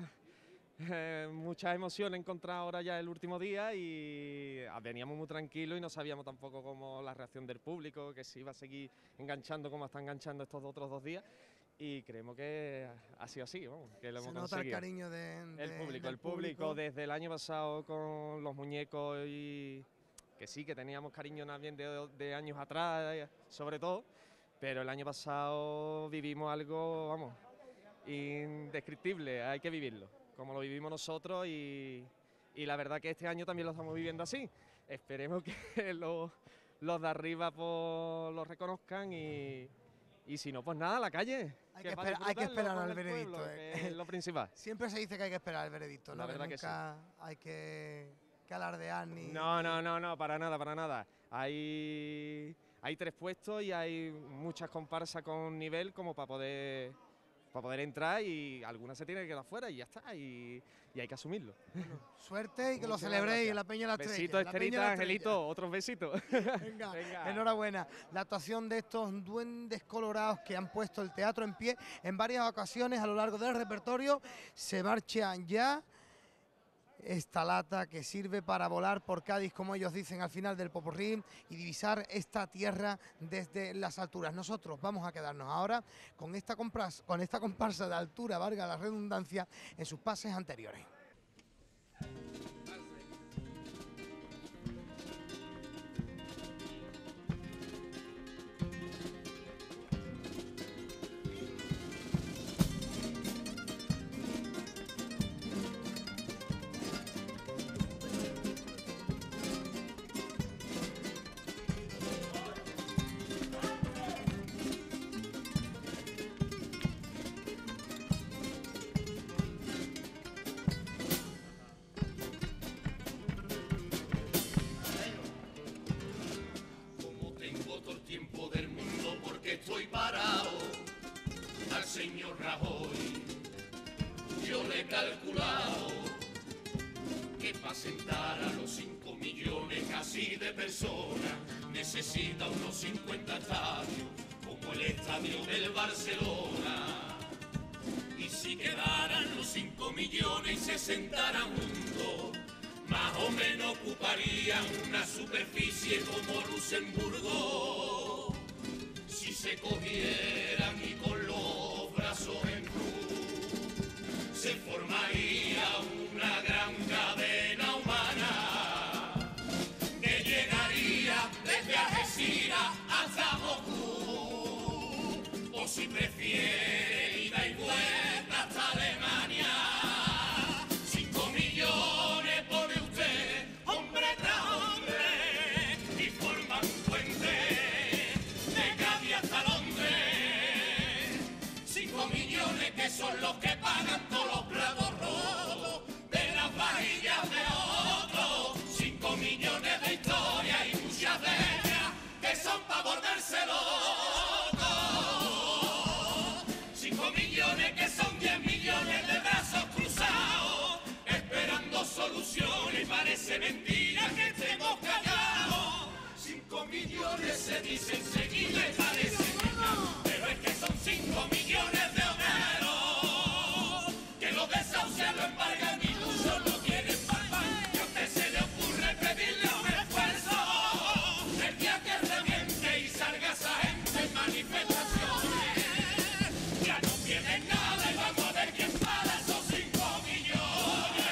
muchas emociones encontradas ahora ya el último día y veníamos muy tranquilos y no sabíamos tampoco cómo la reacción del público, que se iba a seguir enganchando como está enganchando estos otros 2 días. Y creemos que ha sido así, vamos, que lo hemos conseguido. Se nota el cariño del público desde el año pasado con los muñecos y que sí, que teníamos cariño también de años atrás, sobre todo, pero el año pasado vivimos algo, vamos, indescriptible, hay que vivirlo, como lo vivimos nosotros y la verdad que este año también lo estamos viviendo así. Esperemos que los de arriba pues, lo reconozcan y si no, pues nada, a la calle. Hay que esperar al veredicto. Que es lo principal. Siempre se dice que hay que esperar al veredicto, ¿no? La verdad que nunca hay que alardear ni... No, para nada. Hay 3 puestos y hay muchas comparsas con nivel como para poder entrar y algunas se tienen que quedar fuera y ya está, y hay que asumirlo. Bueno, suerte y que lo celebréis en la Peña La Estrella. Besitos, Estelita, Angelito, otros besitos. Venga, enhorabuena. La actuación de estos duendes colorados que han puesto el teatro en pie en varias ocasiones a lo largo del repertorio, se marchan ya. Esta lata que sirve para volar por Cádiz, como ellos dicen al final del popurrí, y divisar esta tierra desde las alturas. Nosotros vamos a quedarnos ahora con esta comparsa de altura, valga la redundancia, en sus pases anteriores. Estoy parado al señor Rajoy. Yo le he calculado que para sentar a los 5 millones casi de personas necesita unos 50 estadios como el estadio del Barcelona. Y si quedaran los 5 millones y se sentaran juntos, más o menos ocuparían una superficie como Luxemburgo. Si se cogieran y con los brazos en cruz, se formaría una gran cadena humana que llegaría desde Algeciras hasta Moscú, o si prefiere ida y vuelta hasta Alemania. 5 millones pone usted, hombre tras hombre, y forman un puente hasta Londres. 5 millones que son los que pagan todos los platos rotos de las vajillas de otros. 5 millones de historias y muchas de ellas que son para volverse locos. 5 millones que son 10 millones de brazos cruzados esperando soluciones y parece mentira que estemos callados. 5 millones se dice enseguida y parece que no, pero es que son 5 millones de obreros que los desahucios lo embargan y muchos no quieren palpar. Y a usted se le ocurre pedirle un esfuerzo el día que reviente y salga esa gente en manifestaciones. Ya no tienen nada y vamos a ver quién paga esos 5 millones.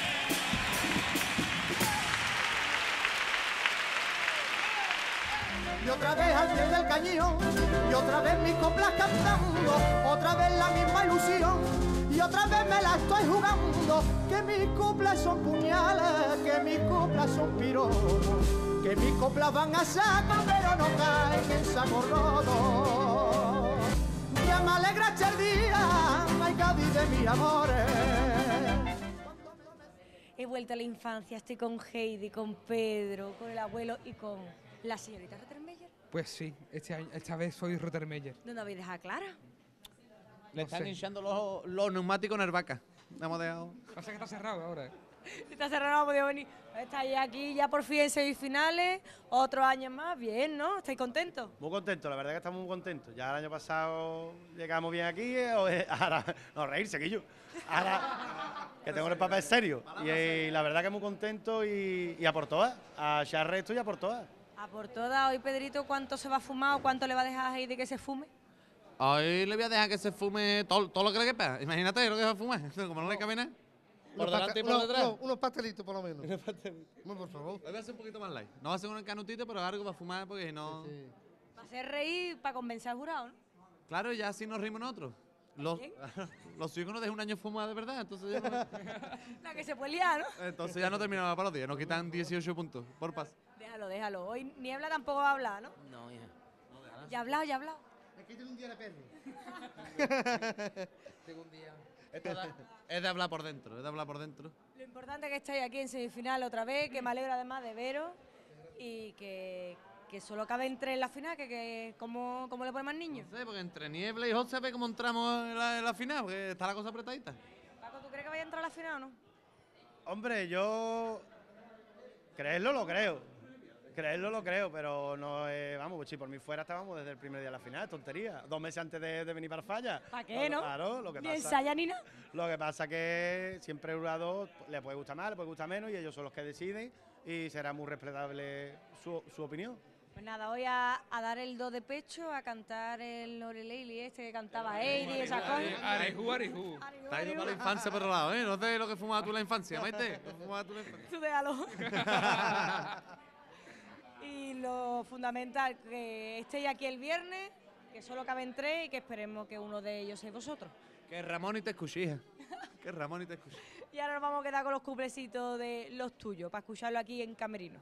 Y otra vez al pie del cañón, y otra vez mis coplas cantando, otra vez la misma ilusión, y otra vez me la estoy jugando, que mis coplas son puñales, que mis coplas son piromos, que mis coplas van a saco, pero no caen en saco roto. Cádiz de mis amores. He vuelto a la infancia, estoy con Heidi, con Pedro, con el abuelo y con la señorita Rottenmeier. Pues sí, esta vez soy Rottenmeier. ¿Dónde habéis dejado a Clara? Le están hinchando los neumáticos en el vaca. Le hemos dejado. Pasa que está cerrado ahora, Está cerrado, no ha podido venir. Estáis aquí ya por fin en semifinales, otro año más, bien, ¿no? ¿Estáis contentos? Muy contentos, la verdad que estamos muy contentos. Ya el año pasado llegamos bien aquí, ahora, no, reírse, que yo. Ahora que tengo el papel serio. Y la verdad que muy contento y a por todas, a echar resto y a por todas. A por todas, hoy Pedrito, ¿cuánto se va a fumar o cuánto le va a dejar a Heidi que se fume? Hoy le voy a dejar que se fume todo lo que le quepa. Imagínate lo que va a fumar. Como no le cabe nada. Por delante y por detrás. Unos pastelitos, por lo menos. Unos pastelitos. Bueno, por favor. Hoy va a ser un poquito más light. No va a ser un canutito, pero algo va a fumar porque si no... Va a hacer reír para convencer al jurado, ¿no? Claro, ya así nos rimos nosotros. Los hijos nos dejan un año fumar de verdad, entonces ya no... La que se puede liar, ¿no? Entonces ya no terminamos la parodia, nos quitan 18 puntos por paso. Déjalo. Hoy Niebla tampoco va a hablar, ¿no? No, hija. Ya ha hablado. Aquí tiene un día de perro. Tengo un día. Es de hablar por dentro, Lo importante es que estáis aquí en semifinal otra vez, que me alegro además de veros y que solo caben 3 en la final, ¿cómo le ponen más niños? No sé, porque entre Niebla y José ve cómo entramos en la final, porque está la cosa apretadita. Paco, ¿tú crees que vaya a entrar a la final o no? Hombre, yo... Creerlo lo creo, pero no vamos, pues si por mí fuera estábamos desde el primer día de la final, tontería. 2 meses antes de venir para Falla. ¿Para qué, no? Claro, lo que Ni pasa... ensaya ni nada. Lo que pasa que siempre el jurado le puede gustar más, le puede gustar menos y ellos son los que deciden y será muy respetable su opinión. Pues nada, voy a dar el do de pecho, a cantar el Lorelei este que cantaba Heidi y esas cosas. Arijú. Te has ido para la infancia por otro lado, ¿eh? No sé lo que fumabas tú en la infancia, Maite. ¿Qué fumabas tú en la infancia? Tú déjalo. Y lo fundamental, que estéis aquí el viernes, que solo caben 3 y que esperemos que uno de ellos seáis vosotros. Que Ramón y te escuché, hija. Que Ramón y te escuché. Y ahora nos vamos a quedar con los cuplecitos de los tuyos, para escucharlo aquí en Camerino.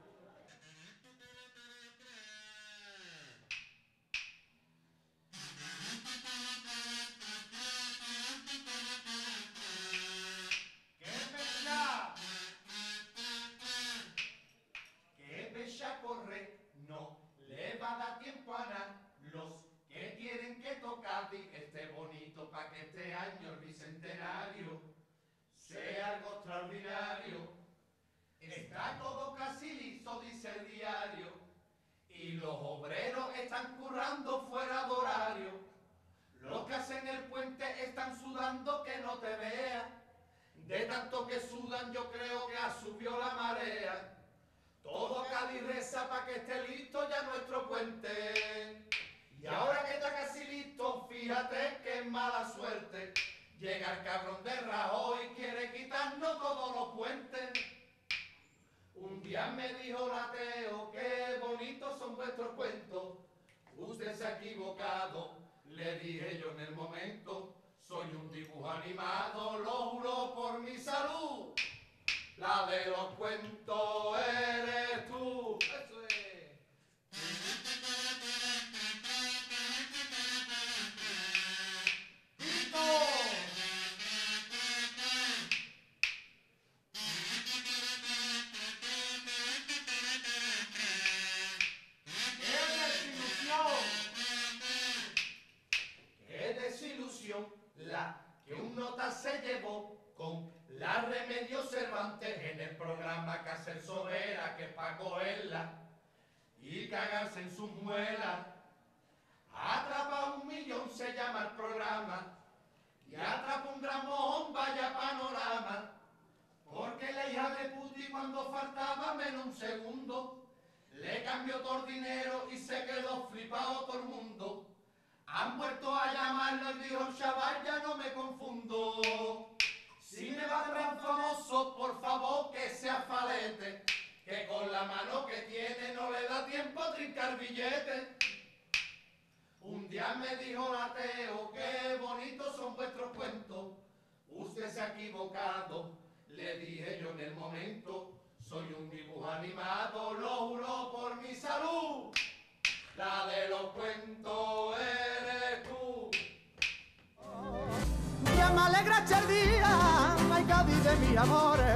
Corre, no le va a dar tiempo a nada. Los que tienen que tocar y que esté bonito para que este año el bicentenario sea algo extraordinario. Está todo casi listo, dice el diario, y los obreros están currando fuera de horario. Los que hacen el puente están sudando que no te vea. De tanto que sudan yo creo que ha subido la marea. Todo Cádiz reza para que esté listo ya nuestro puente. Y ahora que está casi listo, fíjate que es mala suerte. Llega el cabrón de Rajoy y quiere quitarnos todos los puentes. Un día me dijo Lateo, qué bonitos son vuestros cuentos. Usted se ha equivocado, le dije yo en el momento. Soy un dibujo animado, lo juro por mi salud. La de los cuentos eres tú. Eso es. ¡Grito! ¡Qué desilusión! La que un nota se llevó con la Remedio Cervantes en el programa que hace el Sobera, que es pa' cogerla y cagarse en sus muelas. Atrapa 1 millón se llama el programa y atrapa un gran mojón, vaya panorama. Porque la hija de Puti cuando faltaba menos un segundo le cambió todo el dinero y se quedó flipado todo el mundo. Han vuelto a llamarlo y dijo el chaval, ya no me confundo. Si me va a hacer famoso, por favor que sea falete, que con la mano que tiene no le da tiempo a trincar billetes. Un día me dijo Lateo, qué bonitos son vuestros cuentos, usted se ha equivocado, le dije yo en el momento, soy un dibujo animado, lo juro por mi salud, la de los cuentos eres tú. Ya que me alegraste el día, ay Cádiz de mis amores.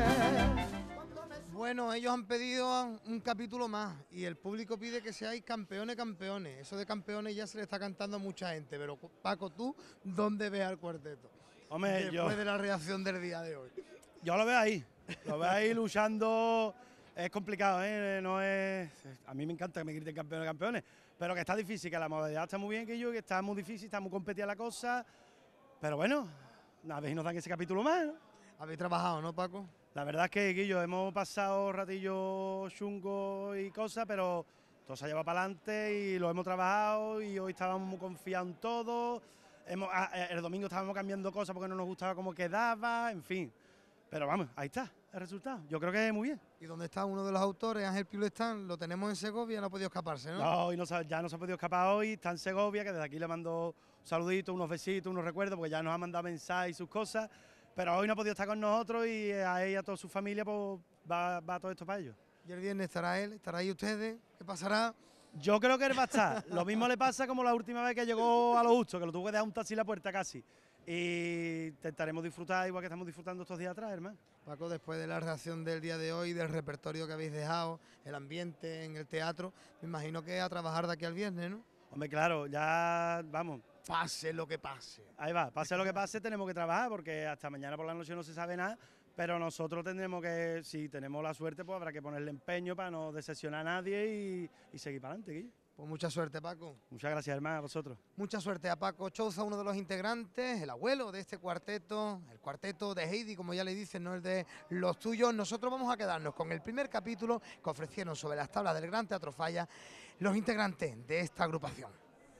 Bueno, ellos han pedido un capítulo más y el público pide que seáis campeones. Eso de campeones ya se le está cantando a mucha gente, pero Paco, ¿tú dónde ves al cuarteto? Hombre, después de la reacción del día de hoy. Yo lo veo ahí luchando. Es complicado, ¿eh? No es... A mí me encanta que me griten campeones, pero que está difícil, que la modalidad está muy bien, que está muy difícil, está muy competida la cosa, pero bueno, a ver si nos dan ese capítulo más, ¿no? Habéis trabajado, ¿no, Paco? La verdad es que, Guillo, hemos pasado ratillos chungos y cosas, pero todo se ha llevado para adelante y lo hemos trabajado y hoy estábamos muy confiados en todo. El domingo estábamos cambiando cosas porque no nos gustaba cómo quedaba, en fin. Pero vamos, ahí está el resultado. Yo creo que muy bien. ¿Y dónde está uno de los autores, Ángel Pilestán? Lo tenemos en Segovia, no ha podido escaparse, ¿no? No, ya no se ha podido escapar hoy, está en Segovia, que desde aquí le mando saluditos, unos besitos, unos recuerdos, porque ya nos ha mandado mensajes y sus cosas. Pero hoy no ha podido estar con nosotros y a ella y a toda su familia pues va todo esto para ellos. ¿Y el viernes estará él? ¿Estará ahí ustedes? ¿Qué pasará? Yo creo que él va a estar. Lo mismo le pasa como la última vez que llegó a Lo Justo, que lo tuvo que dejar un taxi en la puerta casi. Y intentaremos disfrutar igual que estamos disfrutando estos días atrás, hermano. Paco, después de la reacción del día de hoy, del repertorio que habéis dejado, el ambiente en el teatro, me imagino que a trabajar de aquí al viernes, ¿no? Hombre, claro, ya vamos. Pase lo que pase. Ahí va, pase lo que pase, tenemos que trabajar porque hasta mañana por la noche no se sabe nada, pero nosotros tendremos que, si tenemos la suerte, pues habrá que ponerle empeño para no decepcionar a nadie y seguir para adelante, Guille. Pues mucha suerte, Paco. Muchas gracias, hermano, a vosotros. Mucha suerte a Paco Chouza, uno de los integrantes, el abuelo de este cuarteto, el cuarteto de Heidi, como ya le dicen, no el de los tuyos. Nosotros vamos a quedarnos con el primer capítulo que ofrecieron sobre las tablas del Gran Teatro Falla los integrantes de esta agrupación.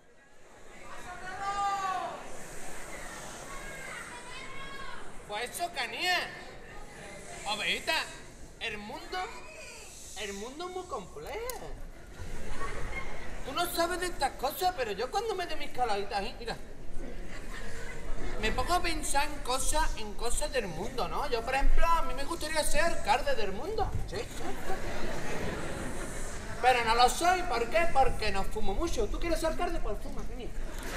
Pues eso, canía. Ovejita, el mundo es muy complejo. Tú no sabes de estas cosas, pero yo cuando me doy mis caladitas ahí, mira, me pongo a pensar en cosas del mundo, ¿no? Yo, por ejemplo, a mí me gustaría ser alcalde del mundo. Sí. Pero no lo soy, ¿por qué? Porque no fumo mucho. ¿Tú quieres ser alcalde? Pues fuma, canía.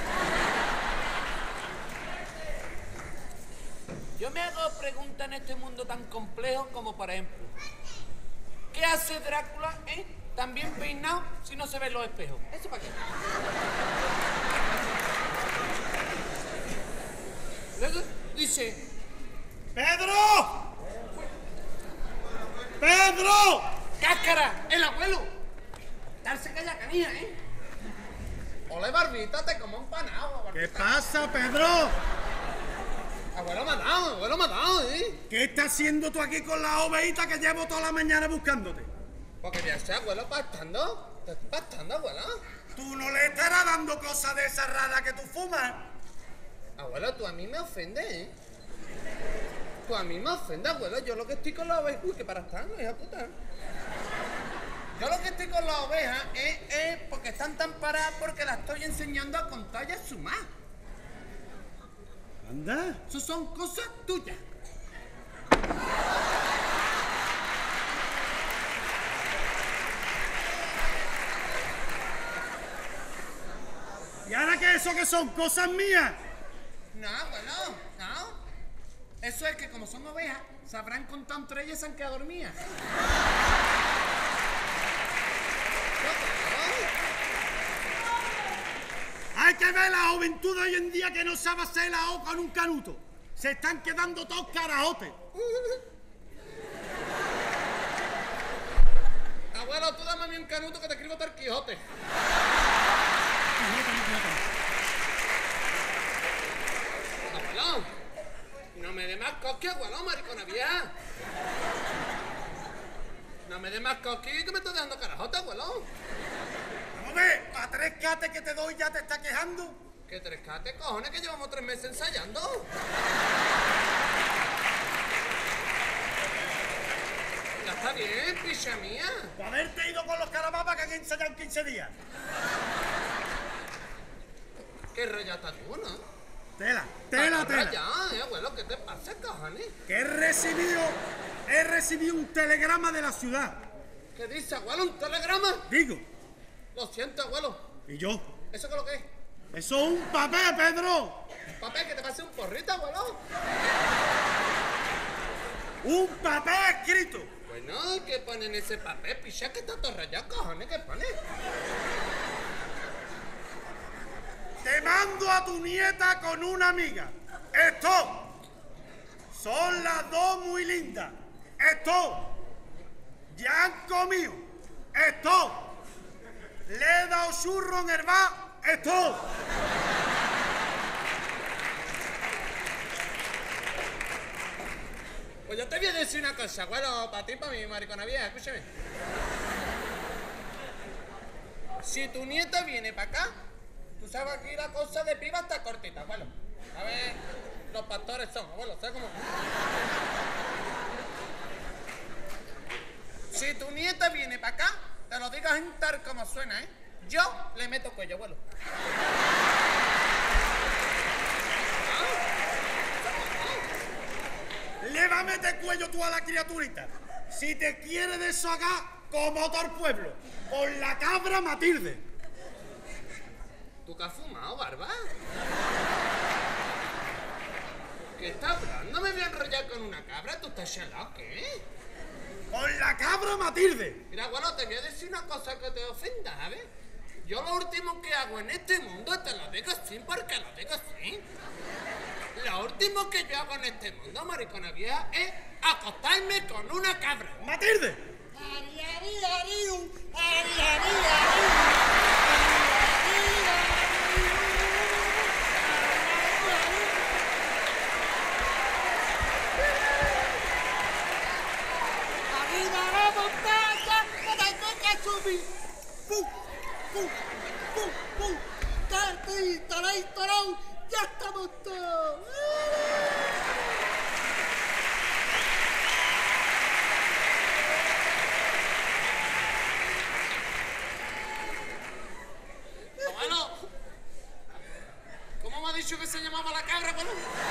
Yo me hago preguntas en este mundo tan complejo como, por ejemplo, ¿qué hace Drácula, tan bien peinado si no se ven los espejos? ¿Eso para qué? Luego dice... ¡Pedro! ¡Pedro! ¡Cáscara! ¡El abuelo! Darse calla, canilla, Ole, barbita, te como empanado. ¿Qué pasa, Pedro? Abuelo matado, ¿Qué estás haciendo tú aquí con la ovejita que llevo toda la mañana buscándote? Porque ya sé, abuelo, pastando. ¿Te estás pastando, abuelo? ¿Tú no le estarás dando cosas de esas raras que tú fumas? Abuelo, tú a mí me ofendes, Tú a mí me ofendes, abuelo. Yo lo que estoy con las ovejas... Uy, que para estar, no, hija puta. Yo lo que estoy con las ovejas es porque están tan paradas porque las estoy enseñando a contar y a sumar. Anda. Eso son cosas tuyas. ¿Y ahora qué eso que son cosas mías? No, abuelo, no. Eso es que como son ovejas, sabrán contar entre ellas y se han quedado dormidas. Hay que ver la juventud de hoy en día que no sabe hacer la O con un canuto. Se están quedando todos carajotes. Abuelo, tú dame a mí un canuto que te escribo Don Quijote. Abuelo, no me dé más coqui, abuelo, maricona vieja. No me dé más coqui que me estás dejando carajote, abuelo. Hombre, a 3 cates que te doy ya te está quejando. ¿Qué 3 cates, cojones, que llevamos 3 meses ensayando? Ya está bien, picha mía. Por haberte ido con los caramapas que han ensayado 15 días. Qué rayata tú, ¿no? Tela. Ya, abuelo, ¿qué te pasa, cojones? Que he recibido un telegrama de la ciudad. ¿Qué dice, abuelo, un telegrama? Digo. Lo siento, abuelo. ¿Y yo? ¿Eso qué es lo que es? Eso es un papel, Pedro. ¿Un papel que te pase un porrito, abuelo? Un papel escrito. Bueno, ¿qué pone en ese papel? Picha, que está todo rayado, cojones, ¿qué pone? Te mando a tu nieta con una amiga. Esto. Son las dos muy lindas. Esto. Ya han comido. Esto. Le he dado churro en el bar. Esto. Pues yo te voy a decir una cosa, bueno, para ti y para mí, maricona vieja, escúchame. Si tu nieta viene para acá, tú sabes que la cosa de piba está cortita, abuelo. A ver, los pastores son, abuelo, ¿sabes cómo? Si tu nieta viene para acá, te lo digas en tal como suena, ¿eh? Yo le meto cuello, abuelo. Le va a meter cuello tú a la criaturita. Si te quiere deshogar como todo el pueblo. Con la cabra Matilde. ¿Tú qué has fumado, barba? ¿Qué estás hablando? ¿Me voy a enrollar con una cabra? ¿Tú estás chalado? ¿Qué? Con la cabra Matilde. Mira, bueno, te voy a decir una cosa que te ofenda, ¿sabes? Yo lo último que hago en este mundo, te lo digo así porque lo digo así. Lo último que yo hago en este mundo, maricona vieja, es acostarme con una cabra. ¡Matilde! ¡Arriba la montaña! ¡Que tengo que subir! ¡Pum! ¡Pum! ¡Pum! ¡Pum! ¡Tarán! ¡Ya estamos todos! Abuelo, ¿cómo me ha dicho que se llamaba la cabra, abuelo?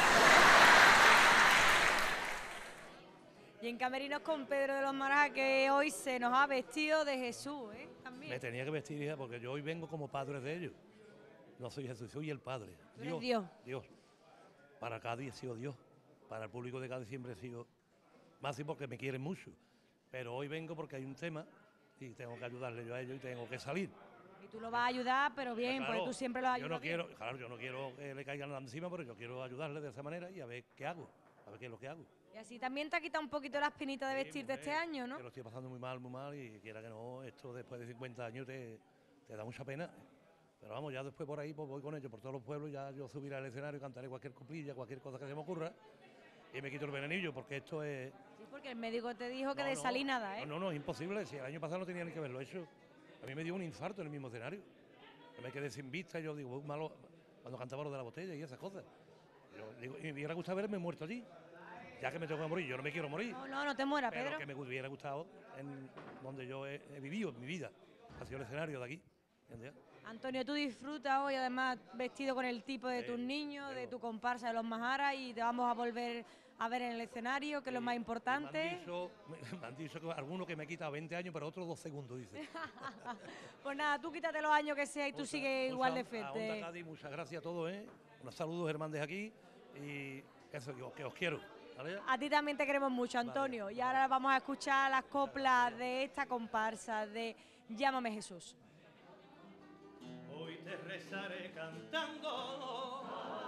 Y en Camerinos con Pedro de los Marajas, que hoy se nos ha vestido de Jesús, ¿eh? También. Me tenía que vestir, hija, porque yo hoy vengo como padre de ellos. No soy Jesús, soy el Padre. Tú eres Dios. Dios. Para Cádiz he sido Dios. Para el público de Cádiz siempre he sido más y porque me quieren mucho. Pero hoy vengo porque hay un tema y tengo que ayudarle yo a ellos y tengo que salir. Y tú lo vas a ayudar, pero bien, Claro, porque tú siempre lo ayudas. yo no quiero que le caigan encima, pero yo quiero ayudarle de esa manera y a ver qué hago, a ver qué es lo que hago. Y así también te ha quitado un poquito la espinita de vestirte este año, ¿no? Que lo estoy pasando muy mal y quiera que no, esto después de 50 años te da mucha pena. Pero vamos, ya después por ahí pues voy con ellos, por todos los pueblos, ya yo subiré al escenario, cantaré cualquier coplilla, cualquier cosa que se me ocurra y me quito el venenillo, porque esto es... Sí, porque el médico te dijo que de salir nada, ¿eh? No, es imposible, si el año pasado no tenía ni que haberlo hecho. A mí me dio un infarto en el mismo escenario. Yo me quedé sin vista y yo digo, malo, cuando cantaba lo de la botella y esas cosas. Yo digo, y me hubiera gustado haberme muerto allí, ya que me tengo que morir, yo no me quiero morir. No te mueras, pero Pedro. que me hubiera gustado en donde yo he vivido en mi vida, ha sido el escenario de aquí. ¿Entiendes? Antonio, tú disfrutas hoy, además vestido con el tipo de tus niños, de tu comparsa de los Majaras, y te vamos a volver a ver en el escenario, que es lo más importante. Me han dicho que alguno que me quita 20 años, pero otros 2 segundos, dice. Pues nada, tú quítate los años que sea y tú sigues igual de fuerte. Muchas gracias a todos, ¿eh? Unos saludos, Germán, desde aquí, y eso, que os quiero. ¿Vale? A ti también te queremos mucho, Antonio. Vale. Y ahora vamos a escuchar las coplas de esta comparsa de Llámame Jesús. Hoy te rezaré cantando,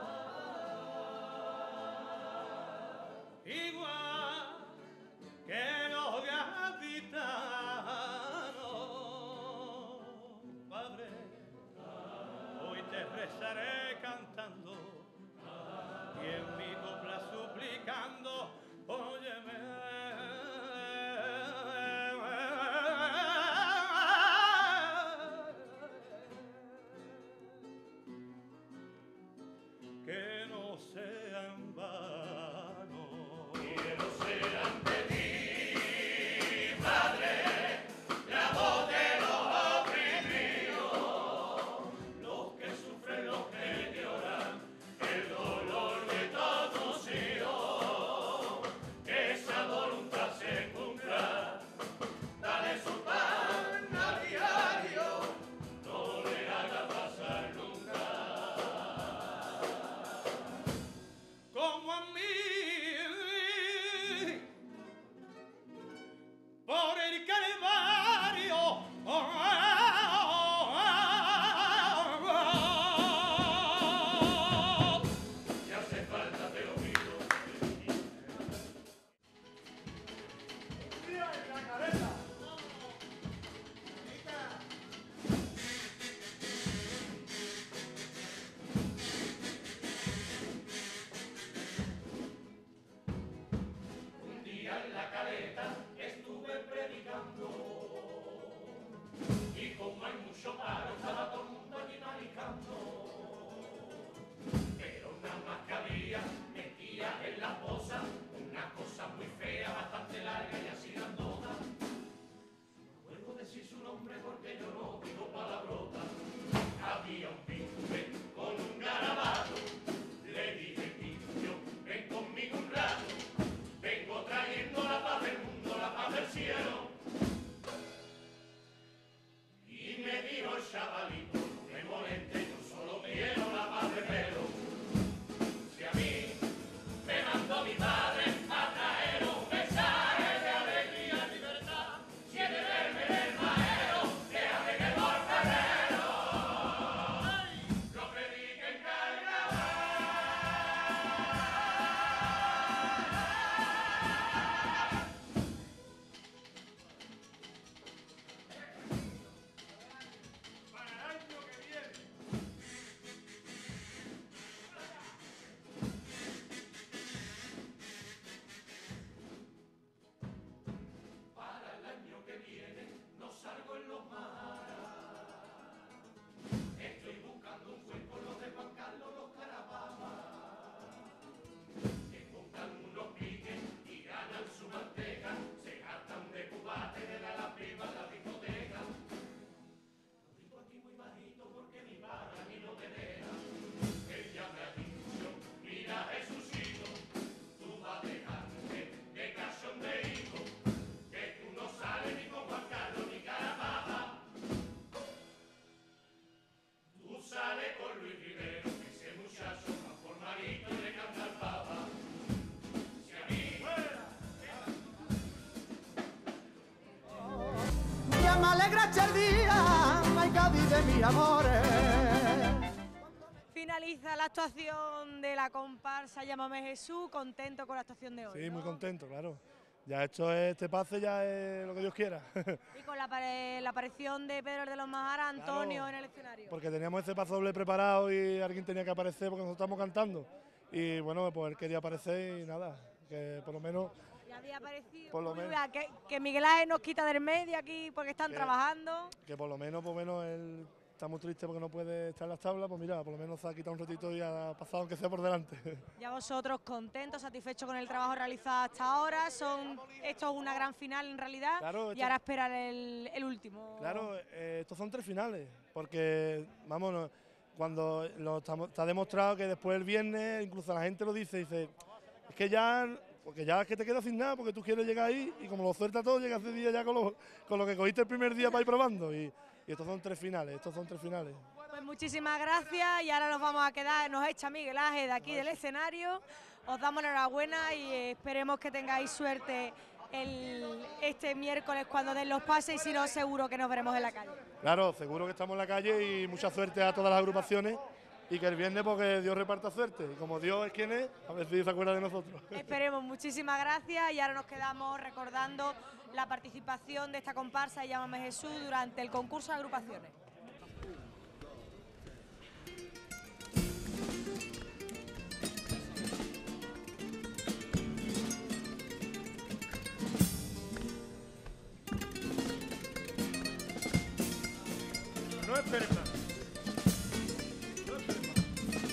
igual que los gaditanos, Padre. Hoy te rezaré cantando y en mi copla suplicando, óyeme. Que no sea en vano. Que no sea ante ti, Padre, la voz de los oprimidos, los que sufren, los que de mis amores. Finaliza la actuación de la comparsa Llámame Jesús, contento con la actuación de hoy. Sí, ¿no? muy contento, claro. Ya este pase ya es lo que Dios quiera. Y con la aparición de Pedro de los Majara, Antonio Claro, en el escenario. Porque teníamos ese paso doble preparado y alguien tenía que aparecer porque nosotros estamos cantando. Y bueno, pues él quería aparecer y nada, que por lo menos... Ya había aparecido. Por lo Uy, menos. vea, que Miguel Ángel nos quita del medio aquí porque están Que- trabajando. Que por lo menos él está muy triste porque no puede estar en las tablas, pues mira, por lo menos se ha quitado un ratito y ha pasado aunque sea por delante. Ya vosotros contentos, satisfechos con el trabajo realizado hasta ahora. Esto es una gran final en realidad. Claro, y esto- ahora esperar el último. Claro, estos son 3 finales, porque, vámonos, cuando está demostrado que después el viernes, incluso la gente lo dice, es que ya, porque ya es que te quedas sin nada, porque tú quieres llegar ahí y como lo suelta todo, llegas ese día ya con lo que cogiste el primer día para ir probando. Y estos son 3 finales, Pues muchísimas gracias y ahora nos vamos a quedar, nos echa Miguel Ángel de aquí del escenario. Os damos la enhorabuena y esperemos que tengáis suerte este miércoles cuando den los pases y si no seguro que nos veremos en la calle. Claro, seguro que estamos en la calle y mucha suerte a todas las agrupaciones y que el viernes porque Dios reparta suerte. Y como Dios es quien es, a ver si se acuerda de nosotros. Esperemos, muchísimas gracias y ahora nos quedamos recordando la participación de esta comparsa Llámame Jesús durante el concurso de agrupaciones. No esperes más. No esperes más.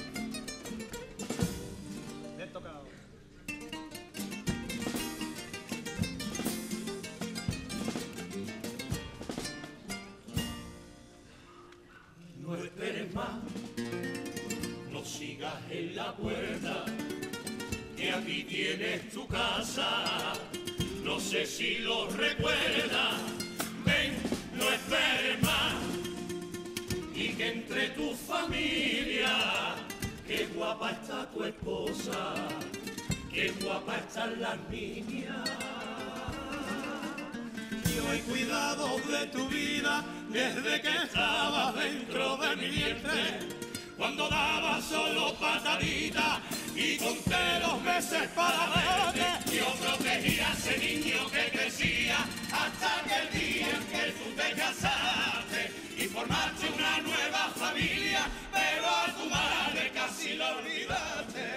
Bien tocado. No esperes más, no sigas en la puerta, que aquí tienes tu casa, no sé si lo recuerdas, ven, no esperes más, y que entre tu familia, qué guapa está tu esposa, qué guapa están las niñas. Yo he cuidado de tu vida desde que estabas dentro de mi vientre, cuando dabas solo pataditas y conté los meses para verte. Yo protegí a ese niño que crecía hasta que el día en que tú te casaste y formaste una nueva familia, pero a tu madre casi la olvidaste.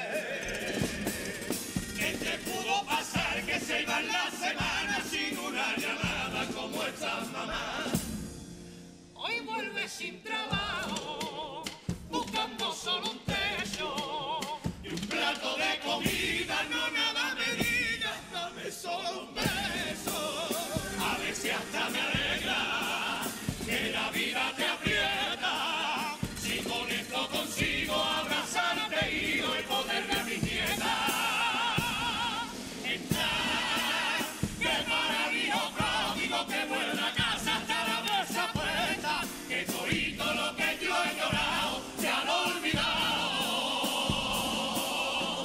¿Qué te pudo pasar que se iban las semanas sin una llamada como estas mamás? Hoy vuelves sin trabajo, buscando solo un techo y un plato de comida. No, nada me digas, dame solo un beso. A ver si hasta me alegra que la vida te aprieta. Si con esto consigo abrazarte y hoy poderle a mi nieta. Que para el hijo pródigo que vuelva a casa hasta la mesa puesta, que todito lo que yo he llorado ya lo he olvidado.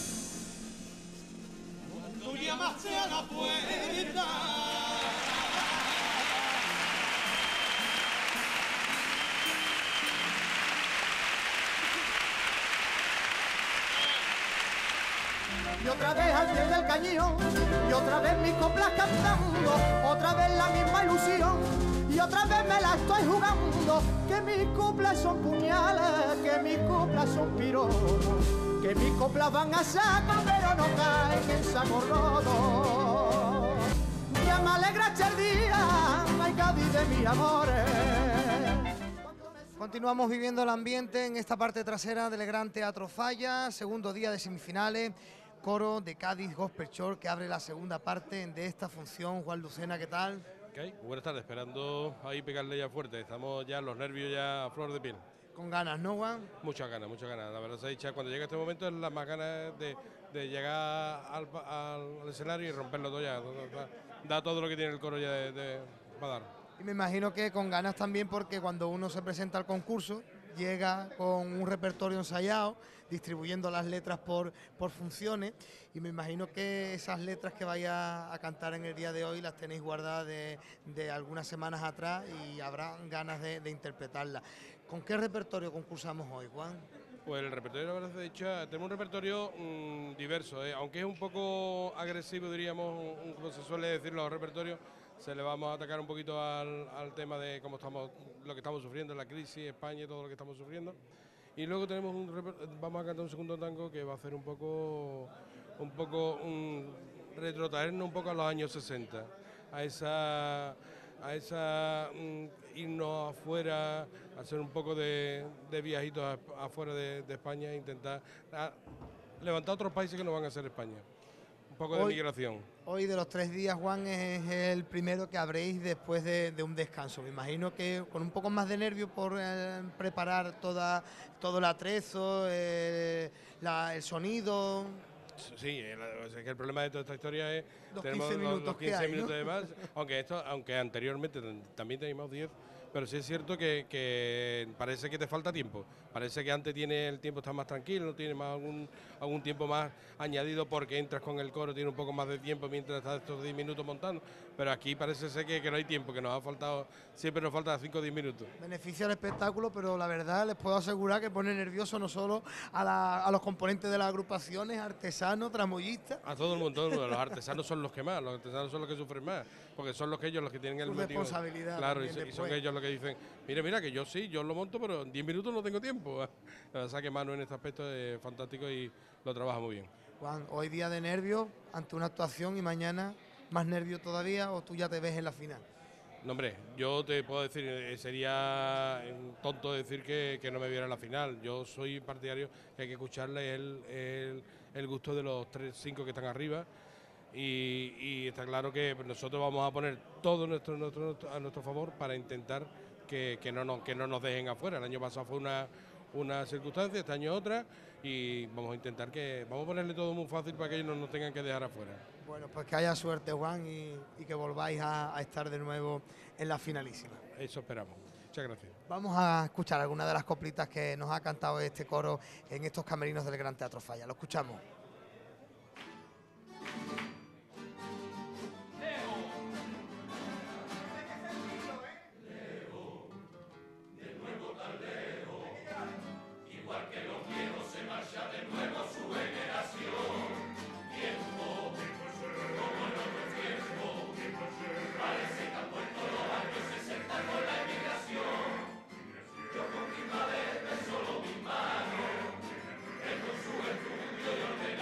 Tú llamaste a la puerta. Y otra vez al pie del cañón, y otra vez mis coplas cantando, otra vez la misma ilusión, y otra vez me la estoy jugando, que mis coplas son puñales, que mis coplas son pironos, que mis coplas van a saco, pero no caen en saco roto. Ya me alegraste el día, ay Cádiz de mis amores. Continuamos viviendo el ambiente en esta parte trasera del Gran Teatro Falla, segundo día de semifinales. Coro de Cádiz Gospel Chorus que abre la segunda parte de esta función. Juan Lucena, ¿qué tal? Okay. Buenas tardes, esperando ahí pegarle ya fuerte. Estamos ya los nervios ya a flor de piel. Con ganas, ¿no, Juan? Muchas ganas, muchas ganas. La verdad se ha dicho, cuando llega este momento es las más ganas de llegar al escenario y romperlo todo ya. Da todo lo que tiene el coro ya para dar. Y me imagino que con ganas también porque cuando uno se presenta al concurso, llega con un repertorio ensayado, distribuyendo las letras por funciones, y me imagino que esas letras que vaya a cantar en el día de hoy las tenéis guardadas de algunas semanas atrás y habrán ganas de interpretarlas. ¿Con qué repertorio concursamos hoy, Juan? Pues el repertorio, la verdad, tenemos un repertorio diverso, aunque es un poco agresivo, diríamos, como se suele decir, los repertorios, se le vamos a atacar un poquito al tema de cómo estamos, lo que estamos sufriendo, la crisis, España y todo lo que estamos sufriendo. Y luego tenemos vamos a cantar un segundo tango que va a hacer un poco retrotraernos un poco a los años 60, a esa irnos afuera, hacer un poco de viajitos afuera de España e intentar levantar otros países que no van a ser España. Un poco de migración. Hoy de los 3 días, Juan, es el primero que habréis después de un descanso. Me imagino que con un poco más de nervio por preparar todo el atrezo, el sonido. Sí, es que el problema de toda esta historia es los tenemos 15 minutos, los 15 que hay, minutos ¿no? de más, aunque anteriormente también teníamos 10, pero sí es cierto que parece que te falta tiempo. Parece que antes tiene el tiempo está más tranquilo, tiene más algún tiempo más añadido porque entras con el coro, tiene un poco más de tiempo mientras estás estos 10 minutos montando, pero aquí parece ser que no hay tiempo, que nos ha faltado, siempre nos faltan 5 o 10 minutos. Beneficia el espectáculo, pero la verdad les puedo asegurar que pone nervioso no solo a los componentes de las agrupaciones, artesanos, tramoyistas. A todo el mundo, los artesanos son los que más, los artesanos son los que sufren más, porque son ellos los que tienen el Su motivo. responsabilidad. Claro, y después. son ellos los que dicen, mira, que yo lo monto, pero en 10 minutos no tengo tiempo. La verdad que Manu en este aspecto es fantástico y lo trabaja muy bien. Juan, hoy día de nervios ante una actuación y mañana más nervios todavía, o tú ya te ves en la final. No, hombre, yo te puedo decir, sería tonto decir que no me viera en la final. Yo soy partidario que hay que escucharle el gusto de los 5 que están arriba. Y está claro que nosotros vamos a poner todo a nuestro favor para intentar que no nos dejen afuera. El año pasado fue una circunstancia, este año otra, y vamos a ponerle todo muy fácil para que ellos no nos tengan que dejar afuera. Bueno, pues que haya suerte, Juan, y que volváis a estar de nuevo en la finalísima. Eso esperamos. Muchas gracias. Vamos a escuchar algunas de las coplitas que nos ha cantado este coro en estos camerinos del Gran Teatro Falla. Lo escuchamos. Yo con mi madre, solo mi mano, él con su estudio y ordenación.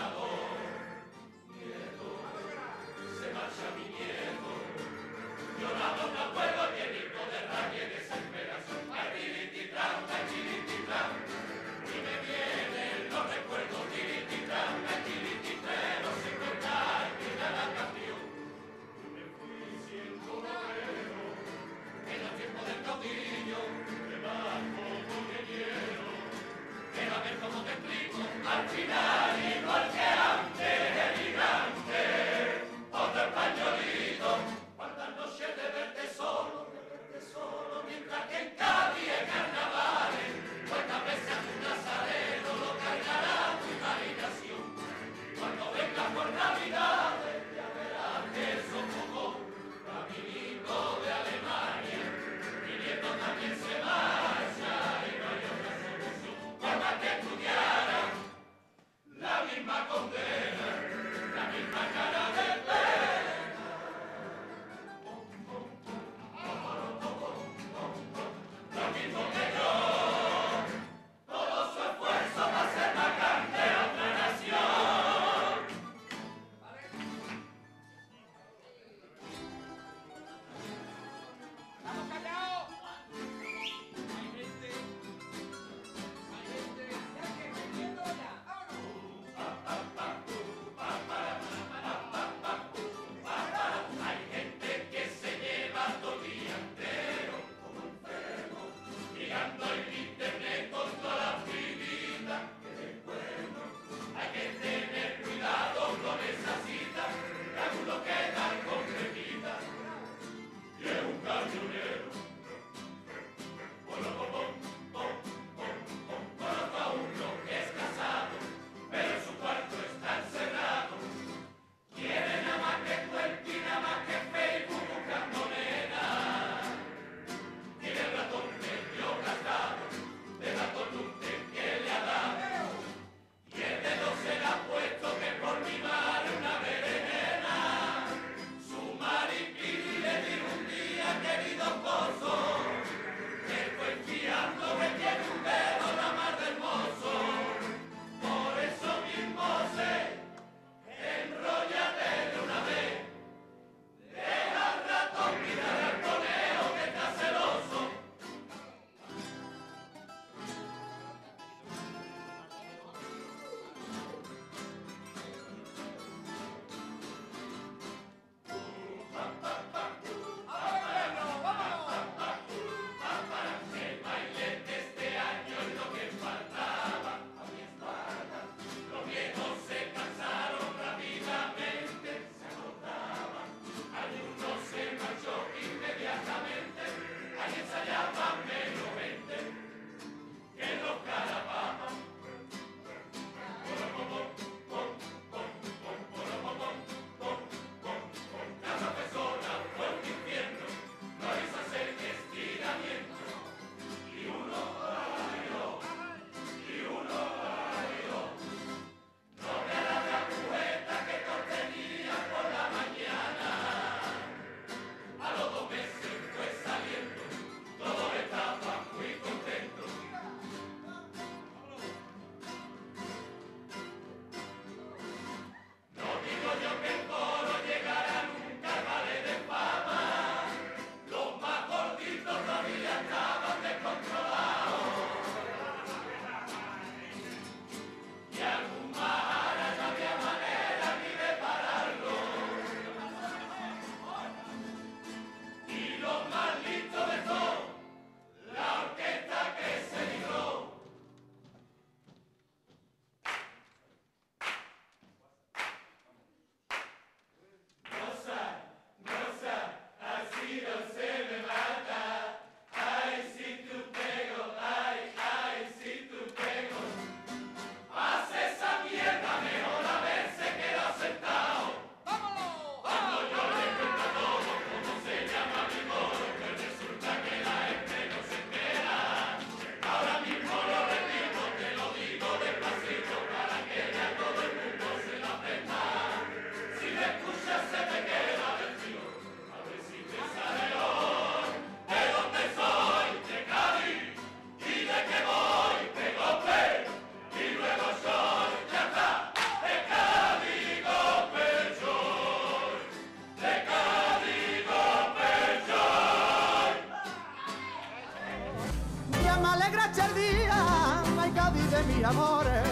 de mis amores.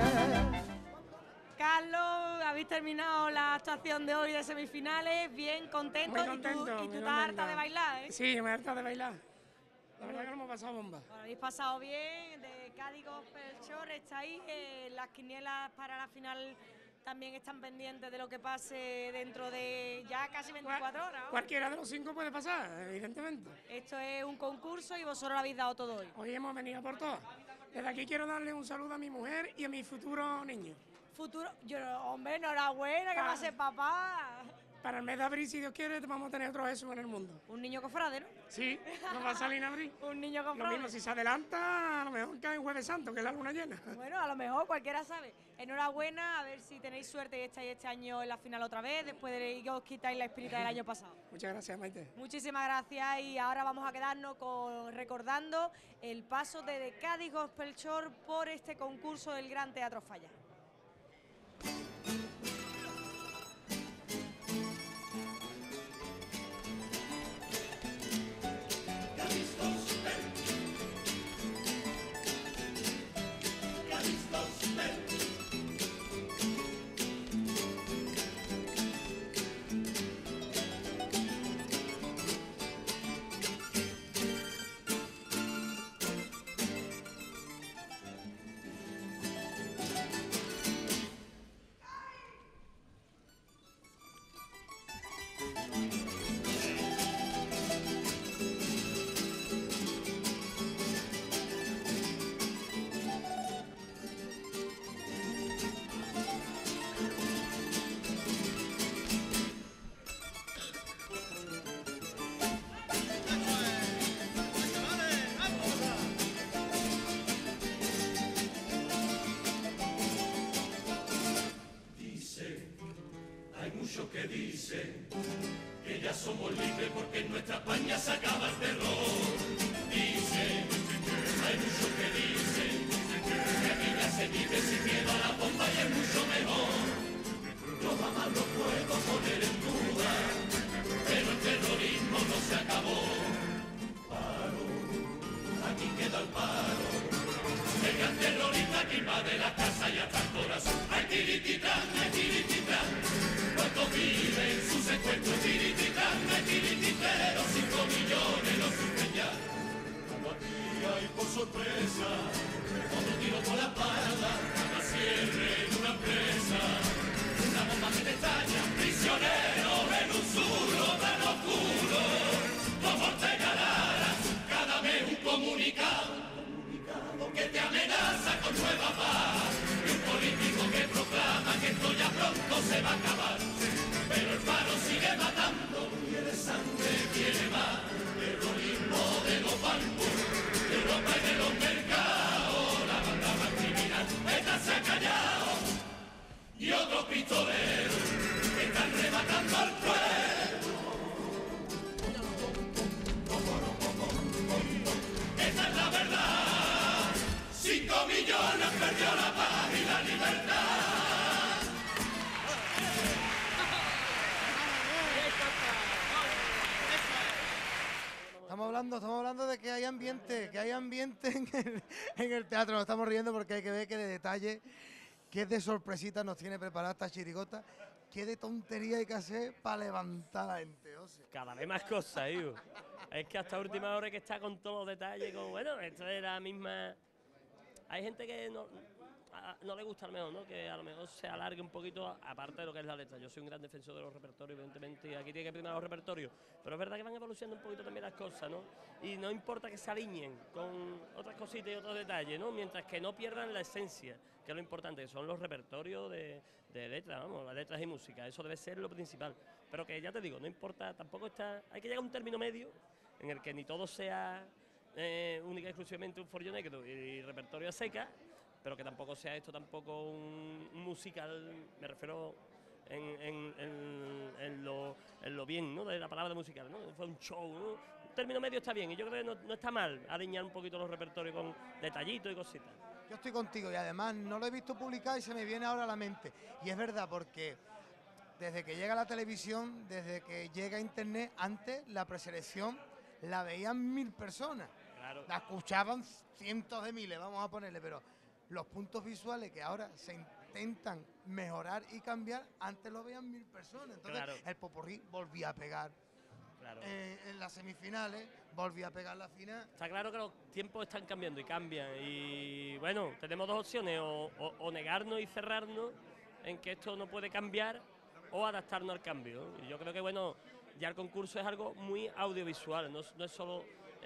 Carlos, habéis terminado la actuación de hoy de semifinales, bien contento. Muy contento, ¿Y tú muy estás harta contento. de bailar, eh? Sí, me harta de bailar. La verdad que lo hemos pasado bomba. Bueno, habéis pasado bien, de Cádiz Gospel Shore estáis, las quinielas para la final también están pendientes de lo que pase dentro de ya casi 24 horas. ¿no? Cualquiera de los 5 puede pasar, evidentemente. Esto es un concurso y vosotros lo habéis dado todo hoy. Hoy hemos venido por todas. Desde aquí quiero darle un saludo a mi mujer y a mi futuro niño. Futuro, hombre, enhorabuena, que va a ser papá. Para el mes de abril, si Dios quiere, vamos a tener otro Jesús en el mundo. Un niño cofrade, ¿no? Sí, nos va a salir en abril. Un niño Lo cofrade. mismo, si se adelanta, a lo mejor cae en Jueves Santo, que es la luna llena. Bueno, a lo mejor cualquiera sabe. Enhorabuena, a ver si tenéis suerte y estáis este año en la final otra vez, después de que os quitáis la espinita del año pasado. Muchas gracias, Maite. Muchísimas gracias y ahora vamos a quedarnos recordando el paso de Cádiz Gospel Shore por este concurso del Gran Teatro Falla. Que dicen que ya somos libres porque en nuestra España se acaba el terror. Dicen, hay muchos que dicen que aquí ya se vive sin miedo a la bomba y es mucho mejor. Yo jamás lo puedo poner en duda, pero el terrorismo no se acabó. Paro, aquí queda el paro. El gran terrorista que invade la casa y hasta el corazón. Ay, tirititán, ay, tirititán. Cuánto vive en sus encuentros, tirititán, ay, tirititero. 5 millones lo sufren ya. Cuando aquí hay por sorpresa, otro tiro por la espalda, cada cierre en una empresa. Una bomba que te estalla, prisionero en un zulo tan oscuro. Como Ortega Lara, cada mes un comunicado que te amenaza con nueva paz, y un político que proclama que esto ya pronto se va a acabar, pero el paro sigue matando, quiere sangre, quiere más, terrorismo de los bancos, de Europa y de los mercados, la banda más criminal, esta se ha callado, y otros pistoleros que están rematando al pueblo. Esta es la verdad. 5 millones perdió la paz y la libertad. Estamos hablando de que hay ambiente en el teatro. Nos estamos riendo porque hay que ver que de detalle, qué de sorpresita nos tiene preparada esta chirigota, qué de tontería hay que hacer para levantar a la gente. O sea. Cada vez más cosas, hijo. Es que hasta última hora hay que está con todos los detalles, como bueno, esto es la misma. Hay gente que no le gusta a lo mejor, ¿no? Que a lo mejor se alargue un poquito, aparte de lo que es la letra. Yo soy un gran defensor de los repertorios, evidentemente, y aquí tiene que primar los repertorios. Pero es verdad que van evolucionando un poquito también las cosas, ¿no? Y no importa que se alineen con otras cositas y otros detalles, ¿no? Mientras que no pierdan la esencia, que es lo importante, que son los repertorios de letras, vamos, las letras y música. Eso debe ser lo principal. Pero que ya te digo, no importa, tampoco está. Hay que llegar a un término medio en el que ni todo sea única y exclusivamente un follo negro y repertorio a seca, pero que tampoco sea esto tampoco un musical, me refiero en lo bien, ¿no? De la palabra musical, ¿no? Fue un show, ¿no? Un término medio está bien y yo creo que no está mal alinear un poquito los repertorios con detallitos y cositas. Yo estoy contigo y además no lo he visto publicado y se me viene ahora a la mente. Y es verdad porque desde que llega la televisión, desde que llega internet, antes la preselección la veían 1000 personas. Claro. La escuchaban cientos de miles, vamos a ponerle, pero los puntos visuales que ahora se intentan mejorar y cambiar, antes lo veían 1000 personas. Entonces Claro. el Popurrí volvía a pegar Claro. en las semifinales, volvía a pegar la final. Está claro que los tiempos están cambiando y cambian. Y bueno, tenemos dos opciones, o negarnos y cerrarnos en que esto no puede cambiar, o adaptarnos al cambio. Y yo creo que bueno, ya el concurso es algo muy audiovisual, no es solo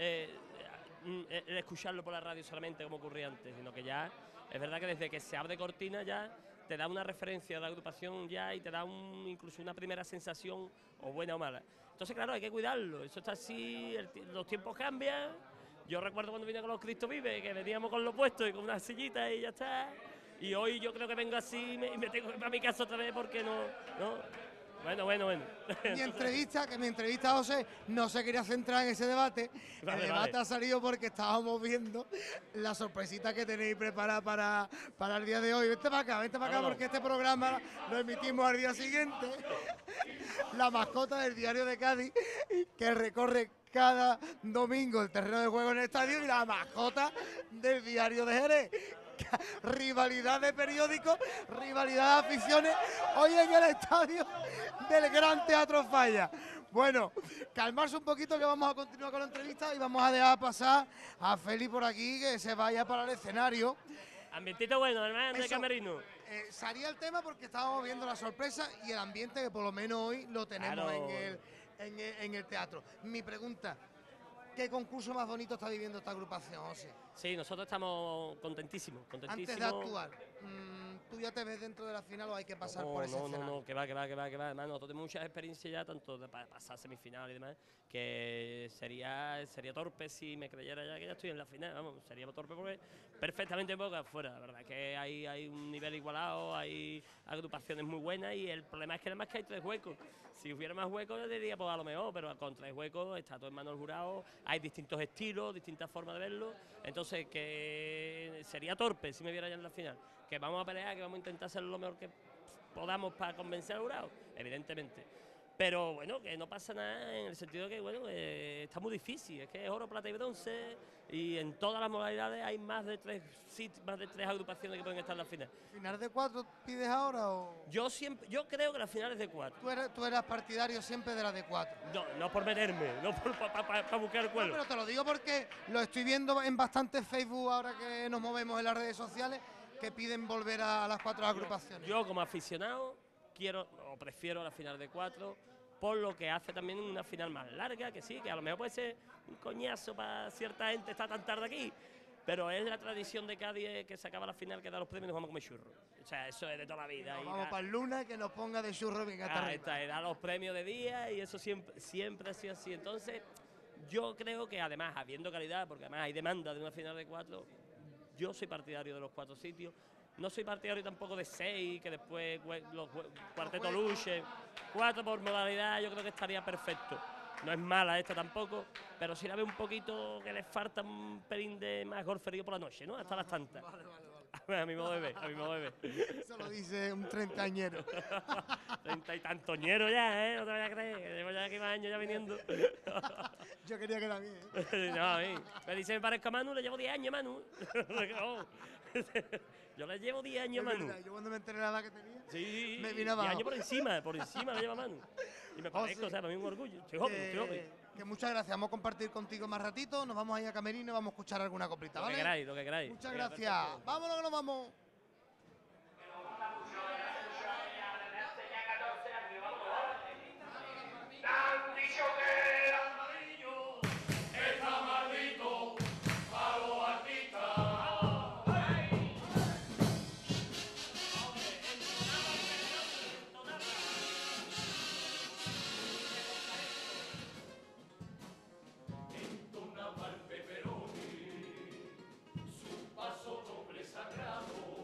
el escucharlo por la radio solamente como ocurría antes, sino que ya es verdad que desde que se abre cortina ya te da una referencia de la agrupación ya y te da incluso una primera sensación, o buena o mala. Entonces, claro, hay que cuidarlo, eso está así, los tiempos cambian. Yo recuerdo cuando vine con los Cristo Vive, que veníamos con lo puesto y con una sillita y ya está. Y hoy yo creo que vengo así y me tengo que ir para mi casa otra vez porque no. Bueno. Mi entrevista, José, no se quería centrar en ese debate. Vale, El debate vale. ha salido porque estábamos viendo la sorpresita que tenéis preparada para el día de hoy. Vente para acá, Vámonos. porque este programa lo emitimos al día siguiente. La mascota del Diario de Cádiz, que recorre cada domingo el terreno de juego en el estadio, y la mascota del Diario de Jerez. Rivalidad de periódicos, rivalidad de aficiones, hoy en el estadio del Gran Teatro Falla. Bueno, calmarse un poquito, que vamos a continuar con la entrevista y vamos a dejar pasar a Feli por aquí, que se vaya para el escenario. Ambientito bueno, hermano, de Eso, camerino. Salía el tema porque estábamos viendo la sorpresa y el ambiente que por lo menos hoy lo tenemos Claro. en el teatro. Mi pregunta, ¿qué concurso más bonito está viviendo esta agrupación, José? Sí, nosotros estamos contentísimos. Antes de actuar, ¿tú ya te ves dentro de la final o hay que pasar por ese escenario? No, que va. Además, nosotros tenemos muchas experiencias ya, tanto para pasar semifinal y demás, que sería torpe si me creyera ya que ya estoy en la final. Vamos, sería torpe porque perfectamente poco afuera. La verdad que hay un nivel igualado, hay agrupaciones muy buenas y el problema es que además que hay 3 huecos. Si hubiera más huecos yo diría pues a lo mejor, pero con 3 huecos está todo en manos del jurado, hay distintos estilos, distintas formas de verlo, entonces que sería torpe si me viera ya en la final. Que vamos a pelear, que vamos a intentar hacer lo mejor que podamos para convencer al jurado, evidentemente. Pero bueno, que no pasa nada en el sentido de que bueno, está muy difícil, es que es oro, plata y bronce y en todas las modalidades hay más de 3 agrupaciones que pueden estar en la final. ¿Final de 4 pides ahora o...? Yo creo que la final es de 4. Tú eras partidario siempre de la de 4. No por meterme, no para buscar el cuelo. No, pero te lo digo porque lo estoy viendo en bastantes Facebook ahora que nos movemos en las redes sociales, que piden volver a las 4 agrupaciones. Yo como aficionado prefiero la final de 4, por lo que hace también una final más larga, que sí, que a lo mejor puede ser un coñazo para cierta gente estar tan tarde aquí, pero es la tradición de Cádiz que se acaba la final, que da los premios y nos vamos a comer churros. O sea, eso es de toda la vida. Nos vamos para el lunes, que nos ponga de churro bien hasta arriba. Da los premios de día y eso siempre ha sido así. Entonces, yo creo que además, habiendo calidad, porque además hay demanda de una final de 4, yo soy partidario de los 4 sitios. No soy partidario tampoco de 6, que después los cuartetos luchen. 4 por modalidad, yo creo que estaría perfecto. No es mala esta tampoco, pero sí la veo un poquito que le falta un pelín de más golferío por la noche, ¿no? Hasta las tantas. A mi modo de ver, Eso lo dice un treintañero. 30 y tantoñero ya, ¿eh? No te vayas a creer, que llevo ya aquí más años ya viniendo. Yo quería que era bien. No, a mí. Me dice, me parezco a Manu, le llevo 10 años, Manu. No. Yo le llevo 10 años, Manu. Yo cuando me enteré de la edad que tenía, sí, me vine 10 abajo. años por encima le lleva Manu. Y me parezco, o sea, para mí es un orgullo. Estoy joven. Que muchas gracias, vamos a compartir contigo más ratito, nos vamos a ir a camerino y vamos a escuchar alguna coplita, Lo ¿vale? que queráis. Muchas Venga, gracias. perfecto. Vámonos que nos vamos. Han dicho que el armadillo está maldito a los artistas. Entonaba el Peperoni su paso doble sagrado.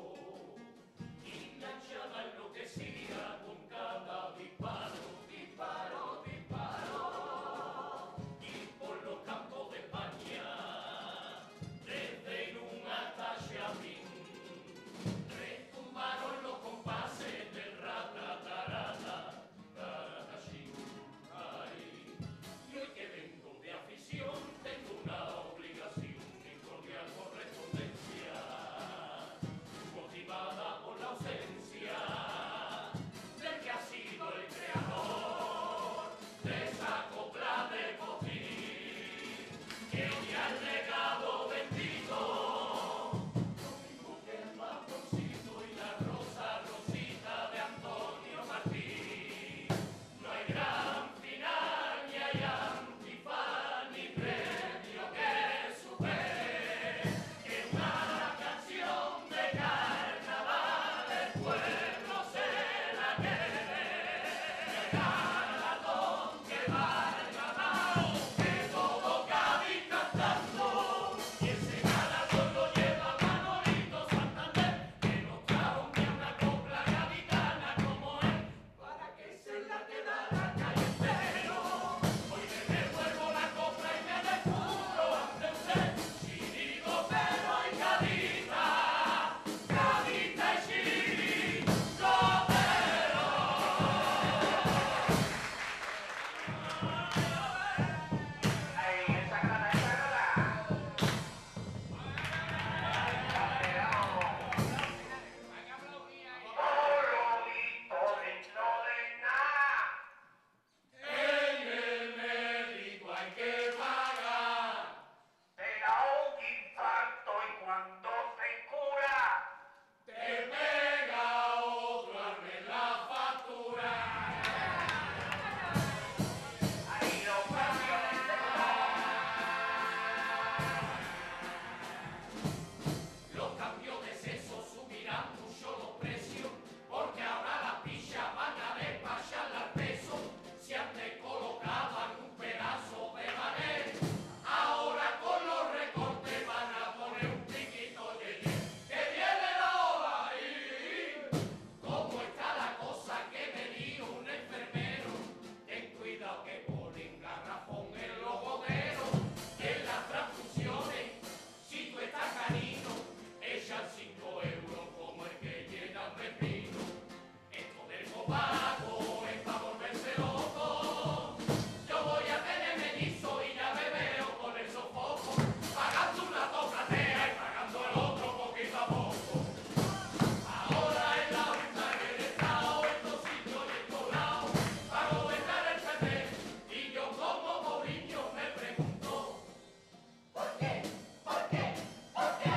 pago es para volverse loco. Yo voy a tener mellizo y ya me veo con el sofoco, pagando una tocatea y pagando el otro poquito a poco. Ahora en la Junta en el Estado, en dos sitios y en todos lados, para gobernar el PP. Y yo como Mourinho me pregunto, ¿por qué? ¿Por qué? ¿Por qué?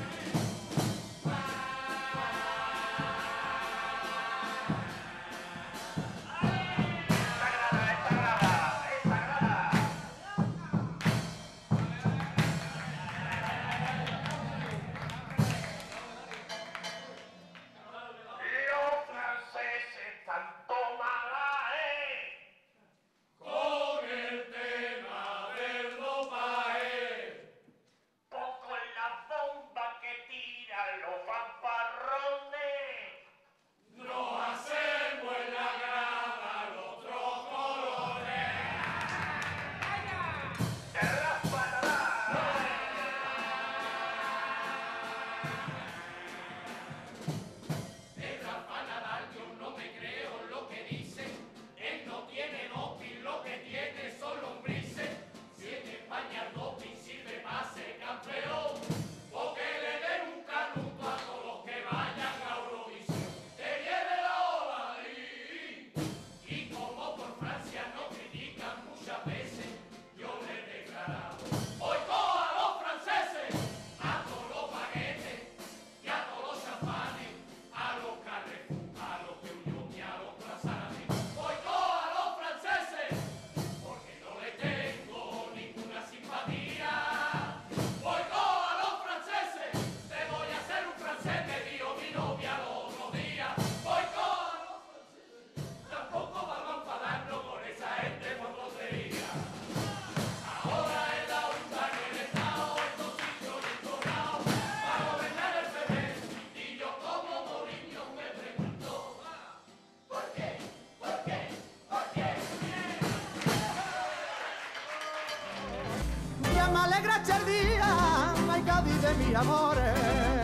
Los franceses tanto malaje con el tema del dopaje. Poco en la bomba que tiran los fanfarrones. Nos hacemos en la grada los trocolones. Es Rafa Nadal, yo no me creo lo que dice. Él no tiene doping, lo que tiene son lombrices. Si en España el doping sirve para ser campeón, o que le den un canuto a todos los que vayan a Eurovisión. Que viene la ola y como por Francia nos critican muchas veces, yo le he declarado: hoy coja a los franceses, a todos los baguetes y a todos los champanes, a los Carrefour, a los Peugeot y a los croissants. Hoy coja a los franceses, porque no le tengo ninguna simpatía. Hoy coja a los franceses, te voy a hacer un francés, me dijo mi novia el otro día. Hoy coja a los franceses, tampoco vamos a enfadarnos con esa gente por tontería. Ahora en la Junta en el Estado, en dos sitios y en todos lados, para gobernar el PP. Y yo como Mourinho me pregunto, ¿por qué? ¿Por qué? ¿Por qué? Ya me alegraste el día, ay Cádiz de mis amores.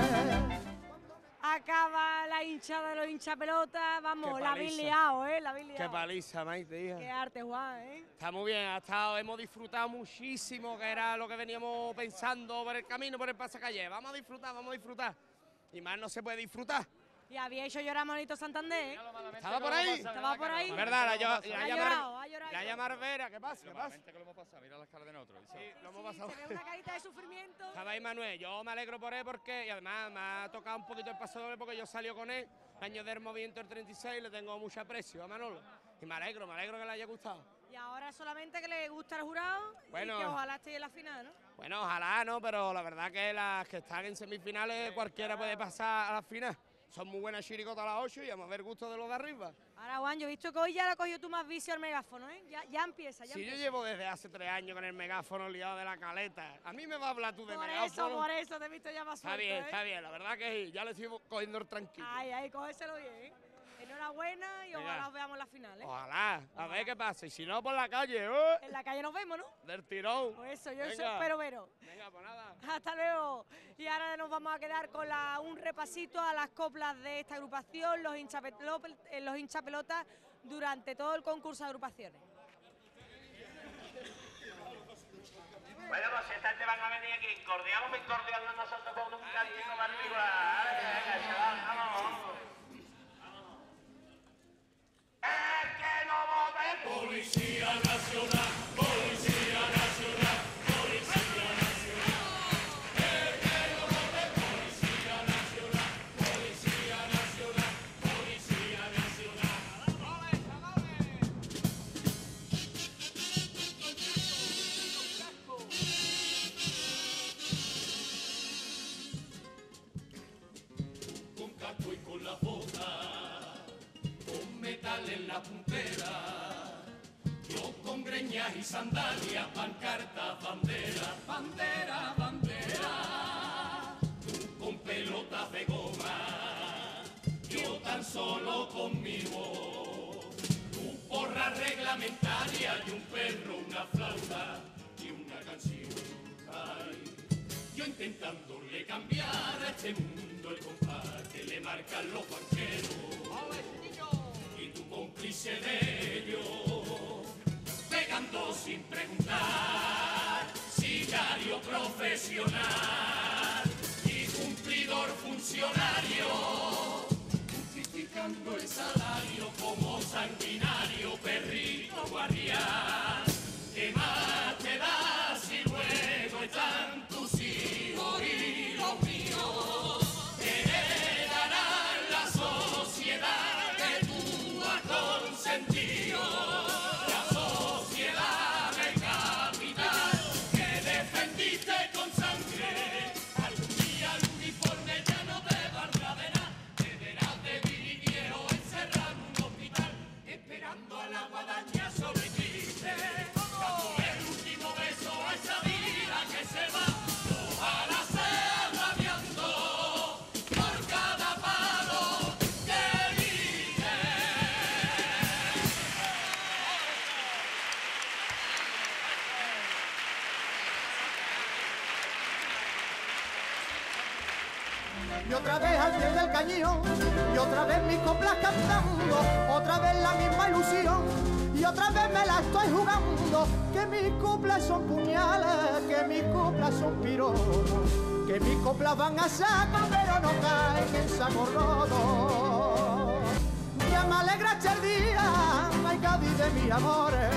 Acaba la hinchada de los hinchapelotas, vamos, Qué la habéis paliza. liado, la habéis liado. Qué paliza, Maite, hija. Qué arte, Juan, Está muy bien, hemos disfrutado muchísimo, que era lo que veníamos pensando por el camino, por el pasacalle. Vamos a disfrutar. Y más no se puede disfrutar. Y había hecho llorar a Manolito Santander. ¿Estaba por ahí? Estaba por ahí. Es verdad, Ha llorado. la llama Vera, ¿qué pasa? ¿Qué pasa? que lo hemos pasado, mira las caras de nosotros. Sí, lo hemos pasado. Se ve una carita de sufrimiento. Estaba ahí Manuel, yo me alegro por él porque, y además me ha tocado un poquito el paso doble porque yo salí con él, año del movimiento del 36, le tengo mucho aprecio a Manolo. Y me alegro que le haya gustado. Y ahora solamente que le gusta el jurado Bueno. y que ojalá esté en la final, ¿no? Bueno, ojalá, ¿no? Pero la verdad que las que están en semifinales, cualquiera puede pasar a la final. Son muy buenas chiricotas a las 8 y vamos a ver gusto de los de arriba. Ahora, Juan, yo he visto que hoy ya le has cogido tú más vicio al megáfono, ¿eh? Ya empieza, Si yo llevo desde hace 3 años con el megáfono liado de la caleta, a mí me va a hablar tú de Por megáfono. eso te he visto ya más suelto, Está bien, la verdad que sí, ya le estoy cogiendo el tranquilo. Ay, cógeselo bien, ¿eh? Enhorabuena y Venga. ojalá os veamos en la final, ¿eh? Ojalá, a ver qué pasa. Y si no, por la calle, En la calle nos vemos, ¿no? del tirón. Pues eso, yo eso Venga. espero veros. Venga, pues nada. Hasta luego. Y ahora nos vamos a quedar con un repasito a las coplas de esta agrupación, los hinchapelotas, durante todo el concurso de agrupaciones. Bueno, pues si esta gente van a venir aquí, incordiamos nosotros con un cantito para arriba. Venga, chaval, vamos. Es que no voten. Policía Nacional, Policía Nacional, Policía Nacional. El que no vote, Policía Nacional, Policía Nacional, Policía Nacional. Con casco y con la bota, con metal en la puntera, yo con greñas y sandalias, pancartas, bandera, bandera, bandera, tú con pelotas de goma, yo tan solo conmigo, tu porra reglamentaria y un perro, una flauta y una canción. Ay, yo intentándole cambiar a este mundo el compás que le marcan los banqueros. Y tú dice de ello, pegando sin preguntar, sicario profesional y cumplidor funcionario, justificando el salario como sanguinario, perrito guardián. ¿Qué más te da si luego están tus hijos y los míos? Heredarán la sociedad que tú has consentido, la sociedad de capital que defendiste con sangre. Algún día el uniforme ya no te valdrá de nada, deberás de vivir viejo encerrado en un hospital, esperando a la guadaña sobre ti. Dándole el último beso a esa vida que se va, ojalá sea rabiando por cada palo que vive. Y otra vez al pie del cañón, y otra vez mis coplas cantando, otra vez la misma ilusión, y otra vez me la estoy jugando, que mis coplas son puñales, que mis coplas son pironos, que mis coplas van a saco, pero no caen en saco roto. Ya me alegraste el día, ay Cádiz de mis amores.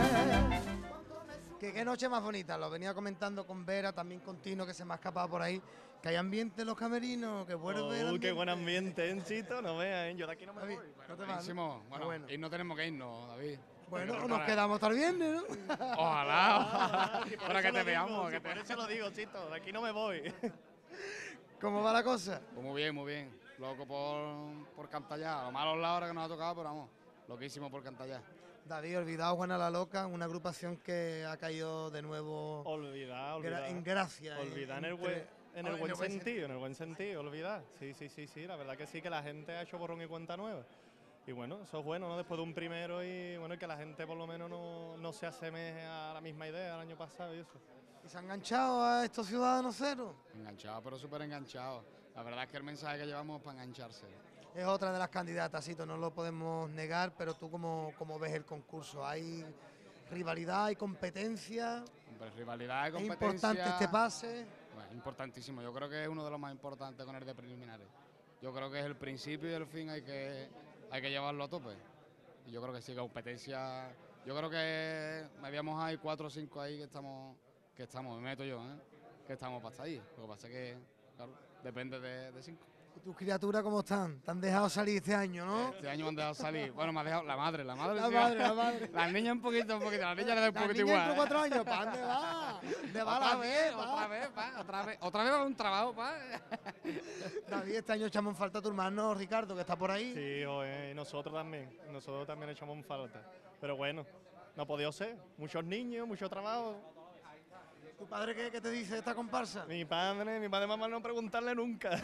Que qué noche más bonita, lo venía comentando con Vera, también con Tino, que se me ha escapado por ahí, que hay ambiente en los camerinos, que vuelve el ambiente. Qué buen ambiente, Chito, no veas, yo de aquí no me voy. No te vas, ¿no? Bueno, Bueno. y no tenemos que irnos, David. Bueno, nos quedamos hasta el viernes, ¿no? Ojalá, Y por para eso que te lo digo, veamos. sí, Por eso lo digo, Chito, de aquí no me voy. ¿Cómo va la cosa? Pues muy bien, muy bien. Loco por cantar ya. Lo malo es la hora que nos ha tocado, pero vamos, loquísimo por cantar ya. David, olvidado Juana la Loca, una agrupación que ha caído de nuevo en gracia. Olvidar en el buen sentido, olvidar. Sí, la verdad que sí, que la gente ha hecho borrón y cuenta nueva. Y bueno, eso es bueno, ¿no? Después de un primero y bueno, que la gente por lo menos no se asemeje a la misma idea del año pasado y eso. ¿Y se han enganchado a estos ciudadanos cero? Enganchado, pero súper enganchado. La verdad es que el mensaje que llevamos es para engancharse. Es otra de las candidatas, Cito, no lo podemos negar, pero tú cómo ves el concurso. ¿Hay rivalidad, hay competencia? Hombre, rivalidad y ¿Es competencia. importante este pase? Bueno, importantísimo, yo creo que es uno de los más importantes con el de preliminares. Yo creo que es el principio y el fin, hay que llevarlo a tope. Y yo creo que sí, competencia. Yo creo que habíamos hay 4 o 5 ahí que estamos, me meto yo, que estamos para estar ahí. Lo que pasa es que, claro, depende de 5. ¿Y tus criaturas cómo están? ¿Te han dejado salir este año, no? Este año me han dejado salir. Bueno, me ha dejado la madre. La sí. madre. Las niñas un poquito. Las niñas le da un poquito igual. Las niñas 4 años, ¿para dónde va? ¿Dónde va la vez? Otra vez va a un trabajo, pa. David, este año echamos en falta a tu hermano Ricardo, que está por ahí. Sí, y nosotros también echamos en falta. Pero bueno, no ha podido ser. Muchos niños, mucho trabajo. ¿Tu padre qué te dice de esta comparsa? Mi padre mamá no preguntarle nunca.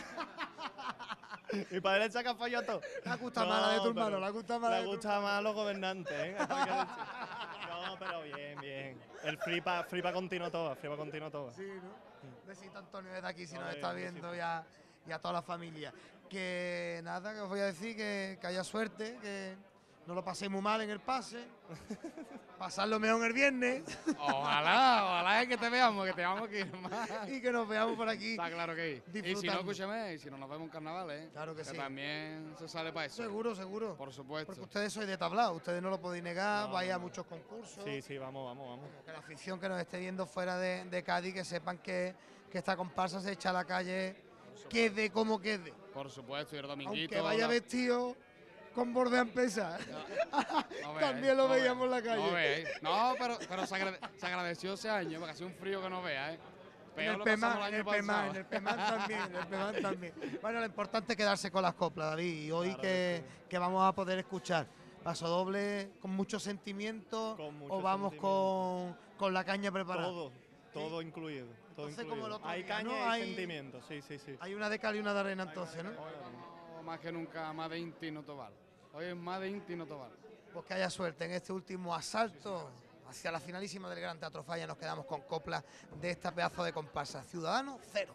Mi padre le saca fallo a todo. ¿Le gusta más la de tu hermano? ¿Le gusta más la de tu hermano? Le gusta más a los gobernantes, ¿eh? No, pero bien. El flipa continuo todo, Sí, ¿no? Besito Antonio desde aquí, si nos está viendo ya, y a toda la familia. Que nada, que os voy a decir que haya suerte, que no lo paséis muy mal en el pase. Pasarlo mejor en el viernes. Ojalá es que te veamos que ir más. Y que nos veamos por aquí. Está claro que ir. Y si no, escúchame, y si no nos vemos en carnaval, Claro que sí. También se sale para eso. Seguro. Por supuesto. Porque ustedes sois de tablao, ustedes no lo podéis negar, vais a muchos concursos. Sí, vamos. Que la afición que nos esté viendo fuera de Cádiz, que sepan que esta comparsa se echa a la calle, quede como quede. Por supuesto, y el dominguito. Aunque vaya vestido con borde a empezar. También lo veíamos en la calle. No, pero se agradeció ese año, porque hacía un frío que no vea, En el Pemán también. Bueno, lo importante es quedarse con las coplas, David. Y hoy que vamos a poder escuchar Paso Doble con mucho sentimiento o vamos con la caña preparada. Todo incluido. Entonces, como el otro hay día, caña ¿no? y sentimiento, sí. Hay una de cal y una de arena entonces, ¿no? Más que nunca, más de Inti no Tobar. Hoy es más de Inti no Tobar. Pues que haya suerte en este último asalto hacia la finalísima del Gran Teatro Falla. Nos quedamos con coplas de esta pedazo de comparsa. Ciudadano cero.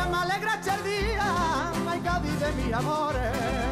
me alegra el día, ay Cádiz de mis amores.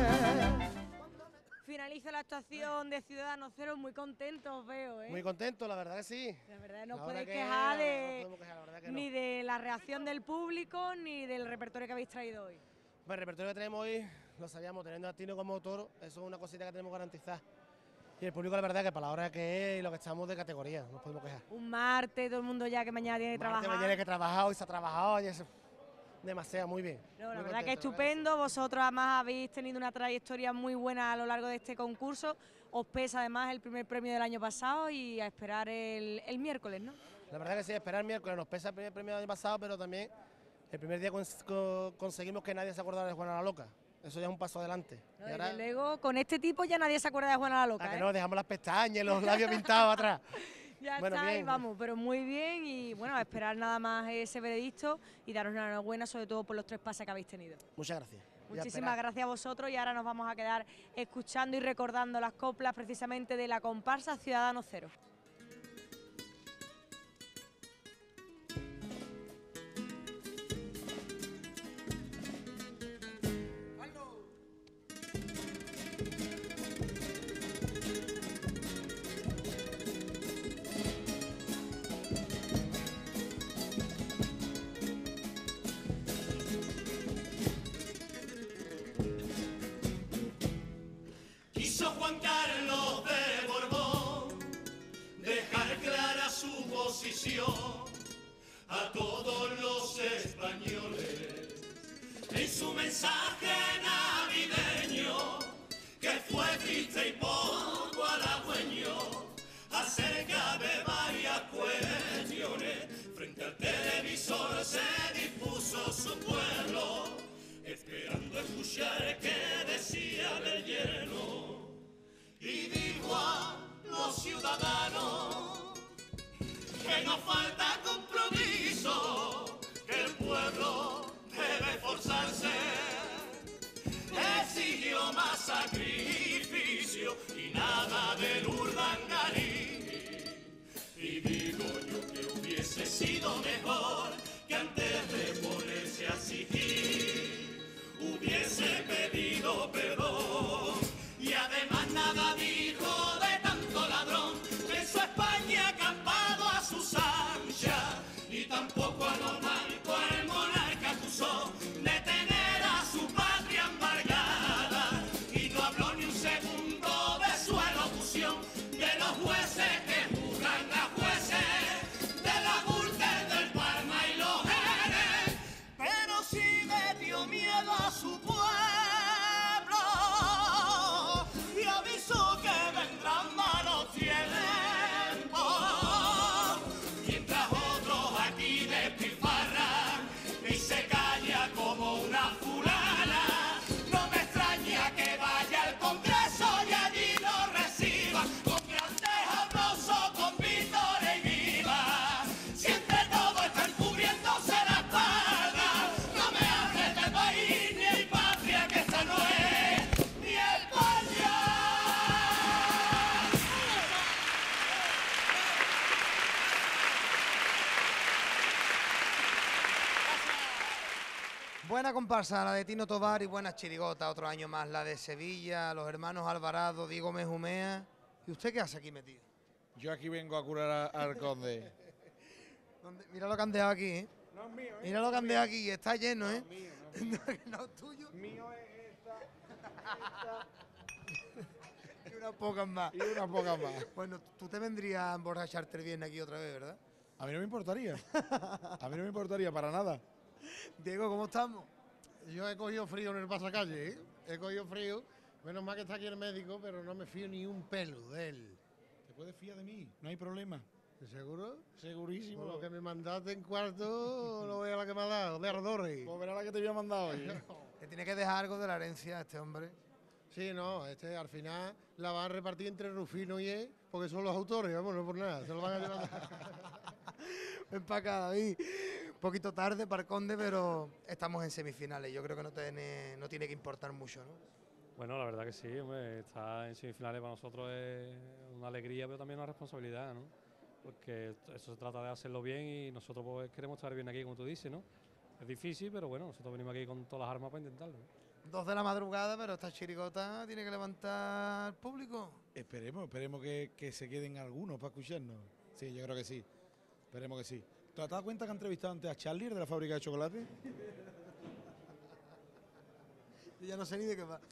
Finaliza la actuación de Ciudadanos Cero, muy contentos os veo, ¿eh? Muy contento, la verdad que sí. La verdad no os La podéis verdad que quejar no podemos quejar, la verdad que no. ni de la reacción del público ni del repertorio que habéis traído hoy. Bueno, el repertorio que tenemos hoy, lo sabíamos, teniendo a Tino como autor, eso es una cosita que tenemos garantizada. Y el público, la verdad, que para la hora que es y lo que estamos de categoría, no nos podemos quejar. Un martes, todo el mundo ya que mañana tiene que trabajar. Mañana hay que trabajar, hoy se ha trabajado, y eso, demasiado, muy bien. No, la Muy verdad que contento, estupendo, vosotros además habéis tenido una trayectoria muy buena a lo largo de este concurso, os pesa además el primer premio del año pasado y a esperar el miércoles, ¿no? La verdad que sí, esperar el miércoles, nos pesa el primer premio del año pasado, pero también el primer día conseguimos que nadie se acordara de Juana la Loca, eso ya es un paso adelante. No, Y ahora, desde luego, con este tipo ya nadie se acuerda de Juana la Loca, que ¿eh? no, dejamos las pestañas y los labios pintados atrás. Ya Bueno, está, y bien. vamos, pero muy bien y bueno, a esperar nada más ese veredicto y daros una enhorabuena sobre todo por los 3 pases que habéis tenido. Muchas gracias. Y a Muchísimas esperar. gracias a vosotros y ahora nos vamos a quedar escuchando y recordando las coplas precisamente de la comparsa Ciudadanos Cero. Quiso Juan Carlos de Borbón dejar clara su posición a todos los españoles en su mensaje navideño, que fue triste y poco halagüeño acerca de varias cuestiones. Frente al televisor se dispuso su pueblo, esperando escuchar qué decía del lleno, y dijo a los ciudadanos que no falta compromiso, que el pueblo debe esforzarse, exigió más sacrificio y nada del urdangarí. Y digo yo que hubiese sido mejor que antes de ponerse a exigir hubiese pedido perdón, y además nada dijo de tanto ladrón que en su España acampado a sus anchas, ni tampoco a lo manco al monarca acusó de tener a su patria embargada, y no habló ni un segundo de su elocución, de los jueces que juzgan a jueces, de la Gürtel del Palma y los Jerez, pero sí le dio miedo a su pueblo y avisó que vendrán malos tiempos, mientras otros aquí despilfarran y se calla como una fulana. No me extraña que vaya al Congreso y allí lo reciba con grandes aplausos, con vítores y viva. Si entre todos están cubriéndose la espalda, no me hables de país ni el patria, que esta no es ni España. Buena comparsa la de Tino Tobar y buenas chirigotas, otro año más la de Sevilla, los hermanos Alvarado, Diego Mejumea. ¿Y usted qué hace aquí metido? Yo aquí vengo a curar al conde. Mira lo que han dejado aquí, ¿eh? No es mío, ¿eh? Mira lo que han dejado aquí, está lleno, ¿eh? No es tuyo. Mío es esta. Y unas pocas más. Y unas pocas más. Bueno, tú te vendrías a emborracharte el viernes aquí otra vez, ¿verdad? A mí no me importaría. A mí no me importaría para nada. Diego, ¿cómo estamos? Yo he cogido frío en el pasacalle, ¿eh? He cogido frío. Menos mal que está aquí el médico, pero no me fío ni un pelo de él. ¿Te puedes fiar de mí? No hay problema. ¿Seguro? Segurísimo. Por lo que me mandaste en cuarto, no veas la que me ha dado, de ardores. Pues verá la que te había mandado hoy. Que tiene que dejar algo de la herencia a este hombre. Sí, no, al final la van a repartir entre Rufino y él, porque son los autores, vamos, no por nada, se lo van a llevar. Ven para acá, David. Un poquito tarde para el Conde, pero estamos en semifinales. Yo creo que no tiene que importar mucho, ¿no? Bueno, la verdad que sí, hombre, estar en semifinales para nosotros es una alegría, pero también una responsabilidad, ¿no? Porque eso se trata de hacerlo bien y nosotros pues, queremos estar bien aquí, como tú dices, ¿no? Es difícil, pero bueno, nosotros venimos aquí con todas las armas para intentarlo. 2 de la madrugada, pero esta chirigota tiene que levantar público. Esperemos que se queden algunos para escucharnos. Sí, yo creo que sí. Esperemos que sí. ¿Te has dado cuenta que han entrevistado antes a Charlie, de la fábrica de chocolate? Yo ya no sé ni de qué va.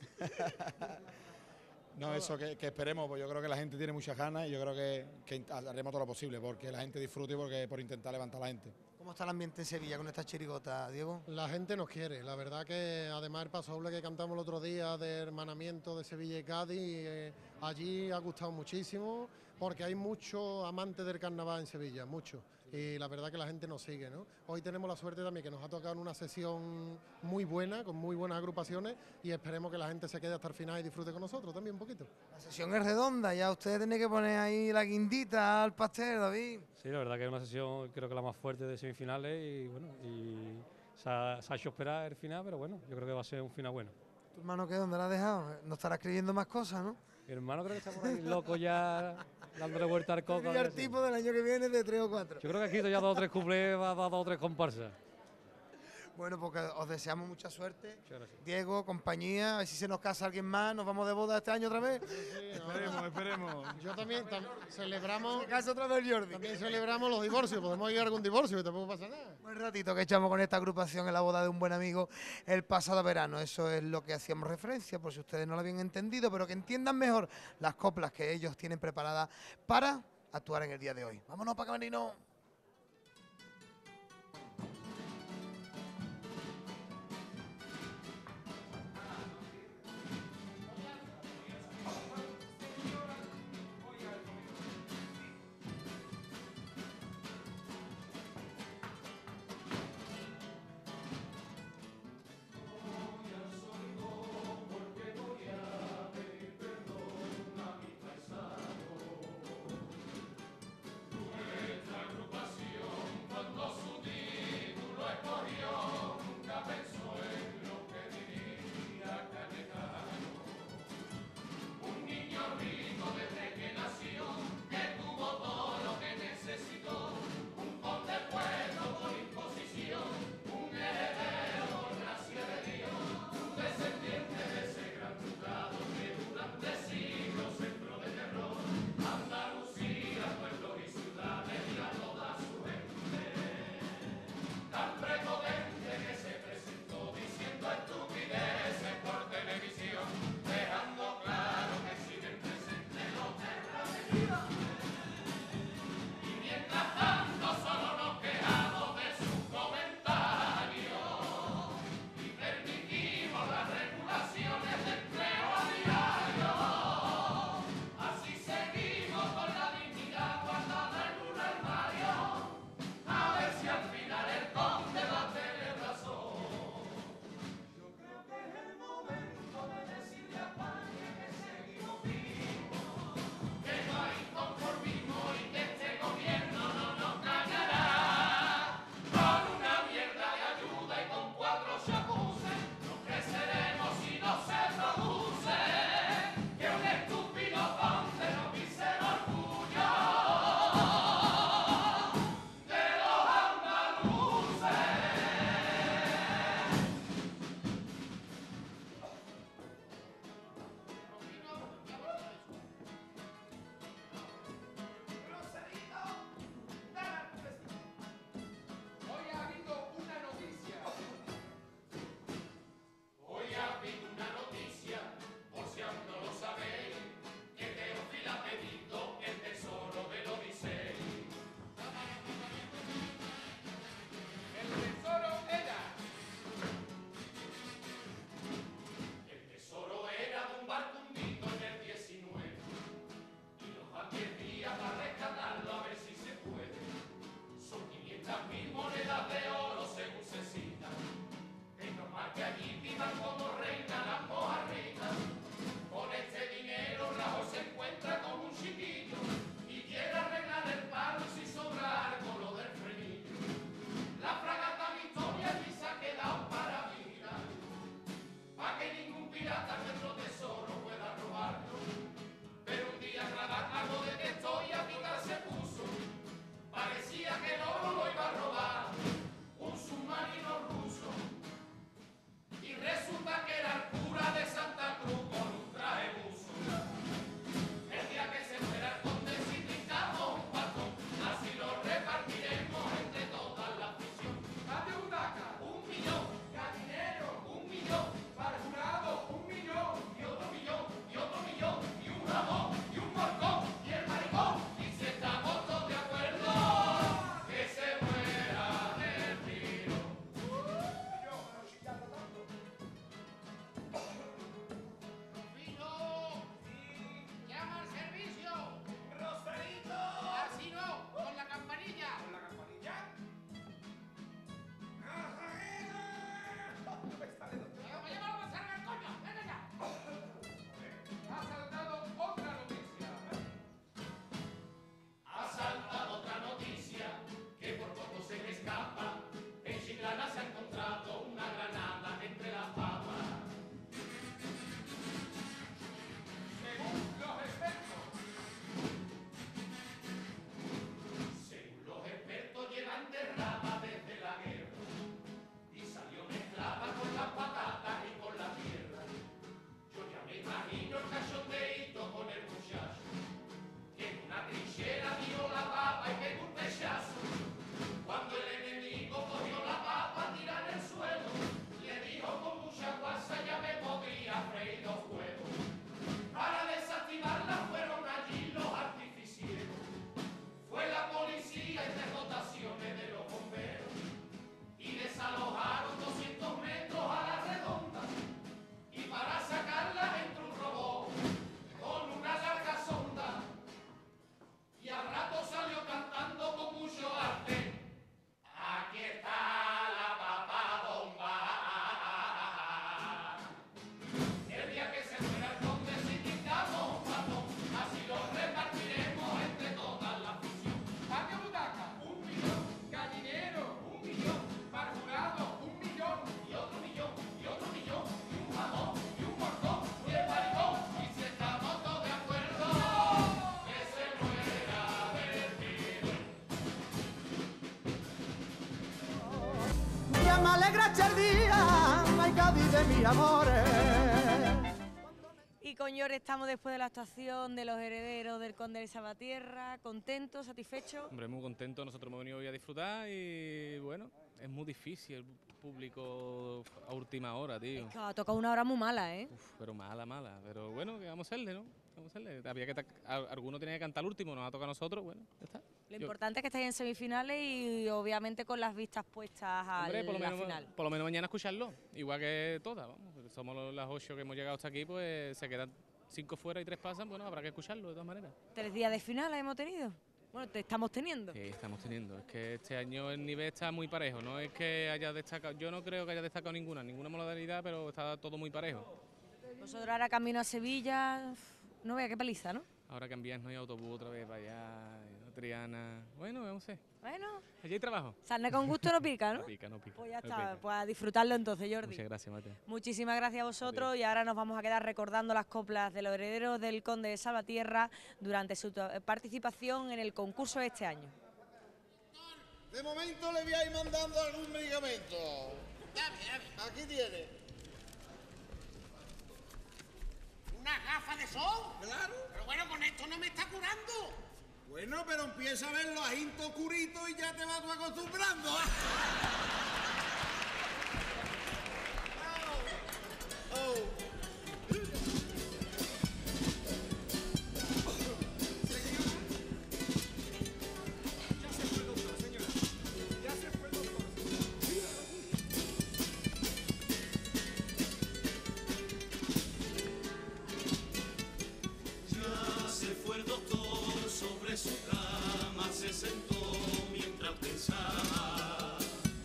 No, eso que esperemos, pues yo creo que la gente tiene muchas ganas y yo creo que haremos todo lo posible porque la gente disfrute y por intentar levantar a la gente. ¿Cómo está el ambiente en Sevilla con esta chirigota, Diego? La gente nos quiere, la verdad que además el paso doble que cantamos el otro día de hermanamiento de Sevilla y Cádiz, allí ha gustado muchísimo porque hay muchos amantes del carnaval en Sevilla, muchos. Y la verdad que la gente nos sigue, ¿no? Hoy tenemos la suerte también que nos ha tocado una sesión muy buena, con muy buenas agrupaciones y esperemos que la gente se quede hasta el final y disfrute con nosotros también un poquito. La sesión es redonda, ya ustedes tienen que poner ahí la guindita al pastel, David. Sí, la verdad que es una sesión, creo que la más fuerte de semifinales y bueno, y se ha hecho esperar el final, pero bueno, yo creo que va a ser un final bueno. ¿Tu hermano qué? ¿Dónde la has dejado? No estará escribiendo más cosas, ¿no? Mi hermano creo que está por ahí loco ya, dándole vuelta al coco. Y el tipo del año que viene de 3 o 4. Yo creo que aquí ya 2 o 3 cuplés, va a dar 2 o 3 comparsas. Bueno, porque os deseamos mucha suerte. Muchas gracias. Diego, compañía, a ver si se nos casa alguien más, nos vamos de boda este año otra vez. Esperemos. Yo también celebramos. Se casa otra vez Jordi. También celebramos los divorcios, podemos ir a algún divorcio, que tampoco pasa nada. Buen ratito que echamos con esta agrupación en la boda de un buen amigo el pasado verano. Eso es lo que hacíamos referencia, por si ustedes no lo habían entendido, pero que entiendan mejor las coplas que ellos tienen preparadas para actuar en el día de hoy. Vámonos para Camerino. Nuestra me alegra el día, ay Cádiz de mis amores. Y con Llor estamos después de la actuación de los herederos del Conde de Salvatierra, contentos, satisfechos. Hombre, muy contentos, nosotros hemos venido hoy a disfrutar y bueno, es muy difícil el público a última hora, tío. Es que ha tocado una hora muy mala, ¿eh? Uf, pero mala, pero bueno, que vamos a hacerle, ¿no? Vamos a hacerle. Había que alguno tenía que cantar el último, nos ha tocado a nosotros, bueno, ya está. Lo importante es que estáis en semifinales y obviamente con las vistas puestas a Hombre, la final. por lo menos mañana escucharlo, igual que todas, vamos. Somos las 8 que hemos llegado hasta aquí, pues se quedan 5 fuera y 3 pasan, bueno, habrá que escucharlo de todas maneras. 3 días de final hemos tenido. Bueno, te estamos teniendo. Sí, estamos teniendo. Es que este año el nivel está muy parejo, no es que haya destacado, yo no creo que haya destacado ninguna modalidad, pero está todo muy parejo. Vosotros ahora camino a Sevilla, no vea qué paliza, ¿no? Ahora cambias, no hay autobús otra vez para allá, Triana. Bueno, vamos a ver. Bueno. Allí hay trabajo. Sarna con gusto no pica, ¿no? No pica. Pues ya está, pues a disfrutarlo entonces, Jordi. Muchas gracias, Mate. Muchísimas gracias a vosotros y ahora nos vamos a quedar recordando las coplas de los herederos del Conde de Salvatierra durante su participación en el concurso de este año. De momento le voy a ir mandando algún medicamento. Dame. Aquí tiene. ¿Una gafa de sol? Claro. Pero bueno, con esto no me está curando. Bueno, pero empieza a ver los ajintos curitos y ya te vas tú acostumbrando. Sobre su cama se sentó mientras pensaba.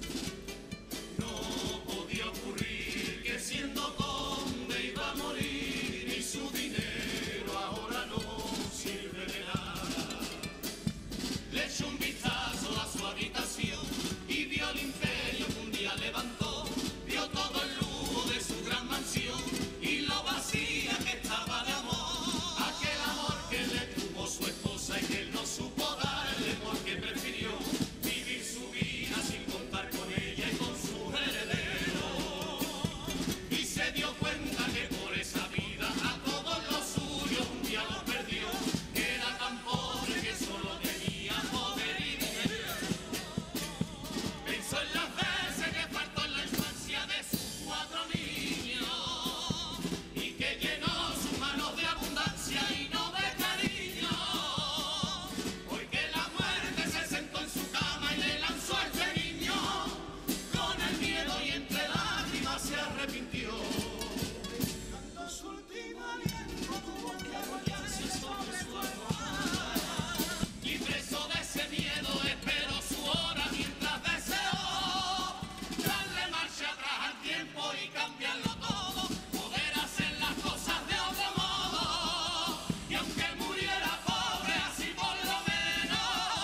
No podía ocurrir que siendo conde iba a morir y su dinero ahora no sirve de nada. Le echó un vistazo a su habitación y vio el imperio que un día levantó. Vio todo el lujo de su gran mansión y lo vacía que estaba de amor. Aquel amor que le tuvo su esposa y que él no supo darle porque prefirió vivir su vida sin contar con ella y con su heredero. Y se dio cuenta que por esa vida a todos los suyos un día lo perdió, que era tan pobre que solo tenía poder y dinero. Pensó en las veces que faltó en la infancia de sus 4 niños y que llenó sus manos de abundancia y no de cariño. Porque la muerte se sentó en su cama y le lanzó a este niño. Con el miedo y entre lágrimas se arrepintió. Dando su último aliento tuvo que apoyarse sobre su almohada. Y preso de ese miedo esperó su hora mientras deseó darle marcha atrás al tiempo y cambiarlo todo, poder hacer las cosas de otro modo. Y aunque muriera pobre, así por lo menos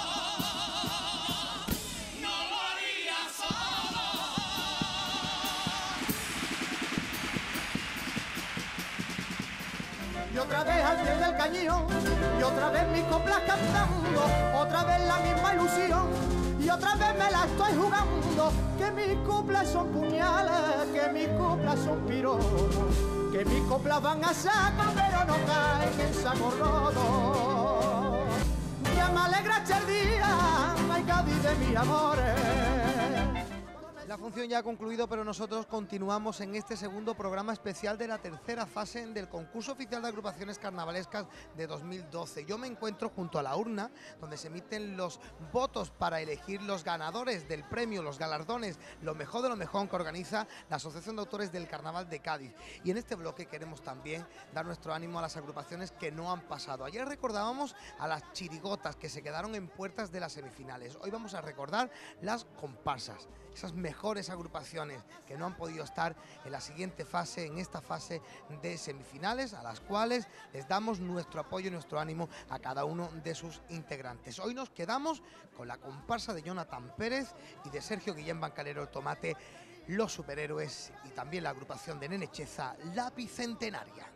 no lo haría solo. Y otra vez al pie del cañón, y otra vez mis coplas cantando, otra vez la misma ilusión, y otra vez me la estoy jugando, que mis coplas son puñales, que mis coplas son pironos, que mis coplas van a saco, pero no caen en saco roto. Ya me alegra el día, ay Cádiz de mis amores. La función ya ha concluido, pero nosotros continuamos en este segundo programa especial de la tercera fase del concurso oficial de agrupaciones carnavalescas de 2012. Yo me encuentro junto a la urna, donde se emiten los votos para elegir los ganadores del premio, los galardones, lo mejor de lo mejor que organiza la Asociación de Autores del Carnaval de Cádiz. Y en este bloque queremos también dar nuestro ánimo a las agrupaciones que no han pasado. Ayer recordábamos a las chirigotas que se quedaron en puertas de las semifinales. Hoy vamos a recordar las comparsas, esas mejores agrupaciones que no han podido estar en la siguiente fase, en esta fase de semifinales, a las cuales les damos nuestro apoyo y nuestro ánimo a cada uno de sus integrantes. Hoy nos quedamos con la comparsa de Jonathan Pérez y de Sergio Guillén Bancalero el Tomate, Los Superhéroes, y también la agrupación de Nene Cheza, La Bicentenaria.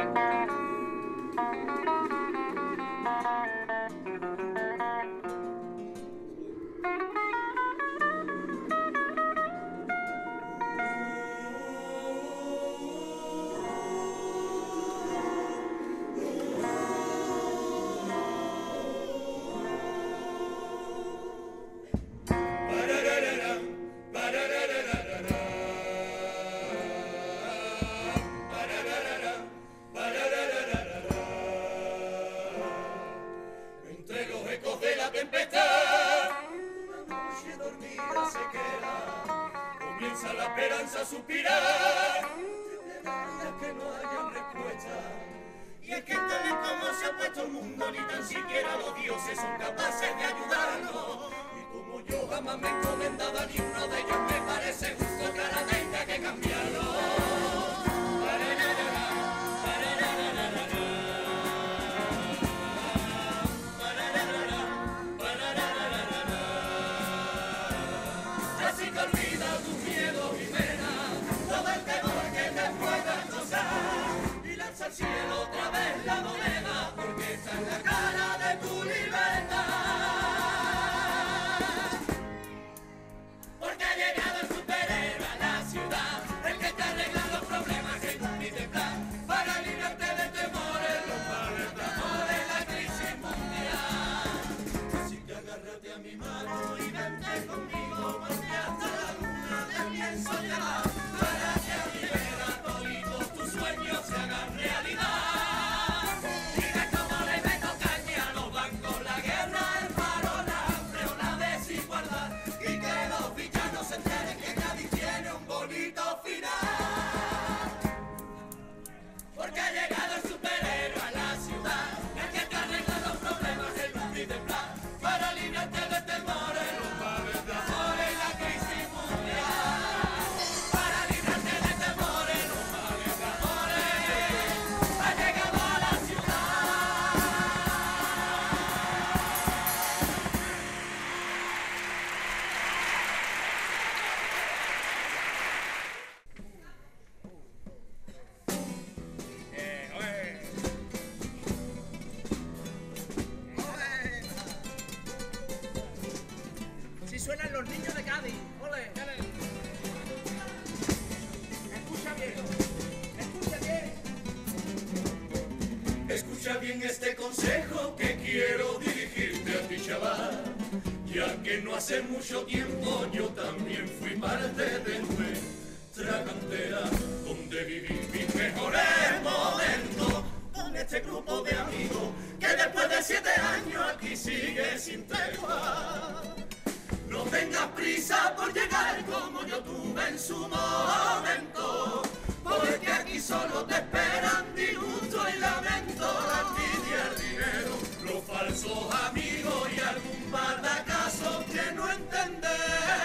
Entre los ecos de la tempestad, una noche dormida se queda, comienza la esperanza a suspirar, de plegarias que no hayan respuesta. Y es que tal y como se ha puesto el mundo, ni tan siquiera los dioses son capaces de ayudarnos. Y como yo jamás me he encomendado a ninguno de ellos, me parece justo que ahora tenga que cambiarlo. Así que olvida tus miedos y penas, todo el temor que te pueda acosar, y lanza al cielo otra vez la moneda, porque está en la cara de tu libertad. Porque ha llegado el superhéroe a la ciudad, el que te arregla los problemas en un plan, para librarte de temores, los males de amor en la crisis mundial. Así que agárrate a mi mano y vente conmigo, porque hasta la luna te pienso llevar, para que a mi vera toditos tus sueños se hagan realidad. Y ves cómo le meto caña a los bancos, la guerra, el paro, la hambre o la desigualdad, y que los villanos se enteren que nadie tiene un bonito final. Porque ha llegado el superhéroe a la ciudad, el que te arregla los problemas en un plan, para librarte de temores, los males de amor y la crisis mundial. Para librarte de temores, los males de amores, ha llegado a la ciudad. Si suenan los niños de Cádiz, ole, dale. Escucha bien, escucha bien. Escucha bien este consejo que quiero dirigirte a ti, chaval, ya que no hace mucho tiempo yo también fui parte de nuestra cantera, donde viví mis mejores momentos con este grupo de amigos que después de 7 años aquí sigue sin tregua. No tengas prisa por llegar como yo tuve en su momento, porque aquí solo te esperan disgusto y lamento, la envidia, el dinero, los falsos amigos y algún par de acasos que no entenderás.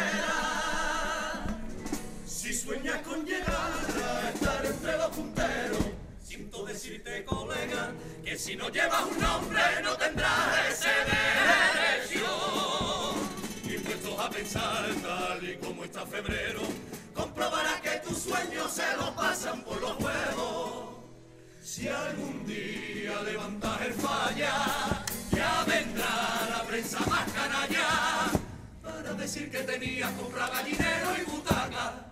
Si sueñas con llegar a estar entre los punteros, siento decirte, colega, que si no llevas un nombre no tendrás ese derecho. Y puestos a pensar tal y como está febrero, comprobarás que tus sueños se los pasan por los huevos. Si algún día levantas el falla, ya vendrá la prensa más canalla para decir que tenías comprar gallinero y butaca.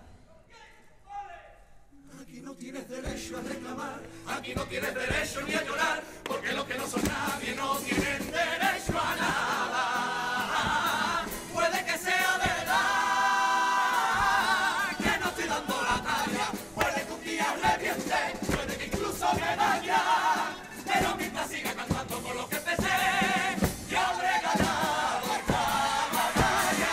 Aquí no tienes derecho a reclamar, aquí no tienes derecho ni a llorar, porque los que no son nadie no tienen derecho a nada. Puede que sea verdad que no estoy dando la talla, puede que un día reviente, puede que incluso me vaya, pero mientras siga cantando con lo que empecé, ya habré ganado esta batalla.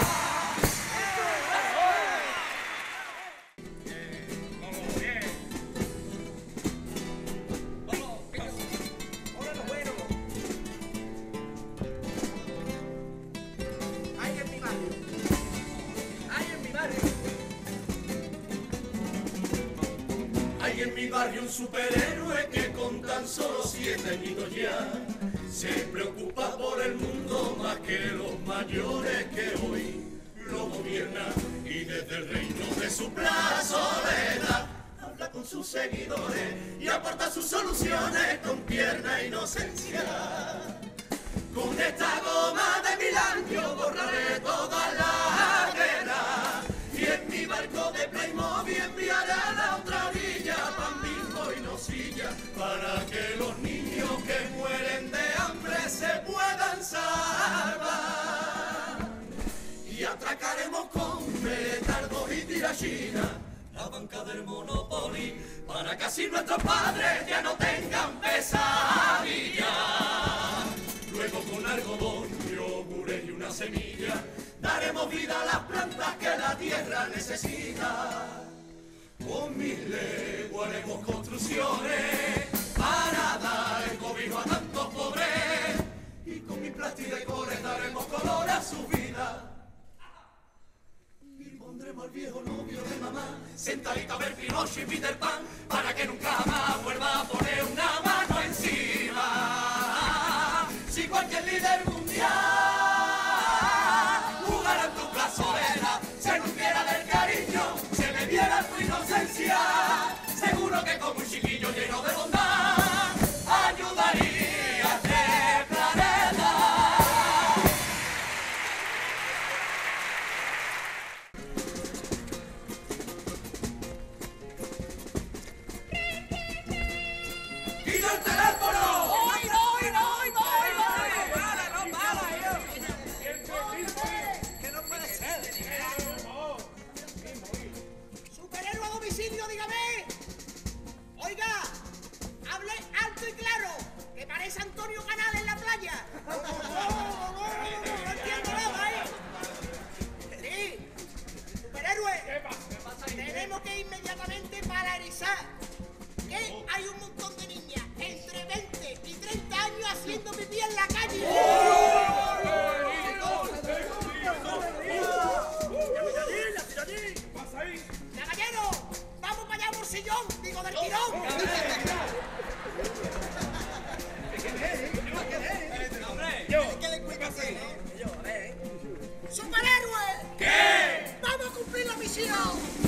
Hay en mi barrio un superhéroe que con tan solo 7 añitos ya se preocupa por el mundo más que los mayores que hoy lo gobiernan, y desde el reino de su plazoleta habla con con sus seguidores y aporta sus soluciones con tierna inocencia. Con esta goma de Milán yo borraré toda la guerra y en mi barco de Playmobil enviaré a la otra orilla pan, bimbo y nocilla para que los niños que mueren de hambre se puedan salvar. Y atracaremos con petardos y tirachina la banca del Monopoly para que así nuestros padres ya no tengan pesadilla. Luego con algodón, yogures y una semilla daremos vida a las plantas que la tierra necesita. Con mis leguas haremos construcciones para dar el cobijo a tantos pobres y con mi plástico de colores daremos color a su vida. Pondremos al viejo novio de mamá sentadito a ver Pinocho y Peter Pan para que nunca más vuelva a poner una mano encima. Si cualquier líder mundial jugara en tu plazolera, se nutriera del cariño, se bebiera tu inocencia, seguro que como un chiquillo lleno de bondad ayudaría a este planeta. ¡Quita el teléfono! ¡Hoy no! ¡Que no puede ser! ¡Superhéroe a domicilio, dígame! Oiga, hable alto y claro, que parece Antonio Canal en la playa. No entiendo nada, ¿eh? Sí, superhéroe. ¿Qué pasa ahí? Tenemos que inmediatamente paralizar. Que hay un montón de niñas entre 20 y 30 años haciendo pipí en la calle. ¿Qué pasa ahí? Caballero, vamos para allá por sillón, digo del tirón. ¿Qué le cuesta hacer? ¡Superhéroe! ¿Qué? ¡Vamos a cumplir la misión!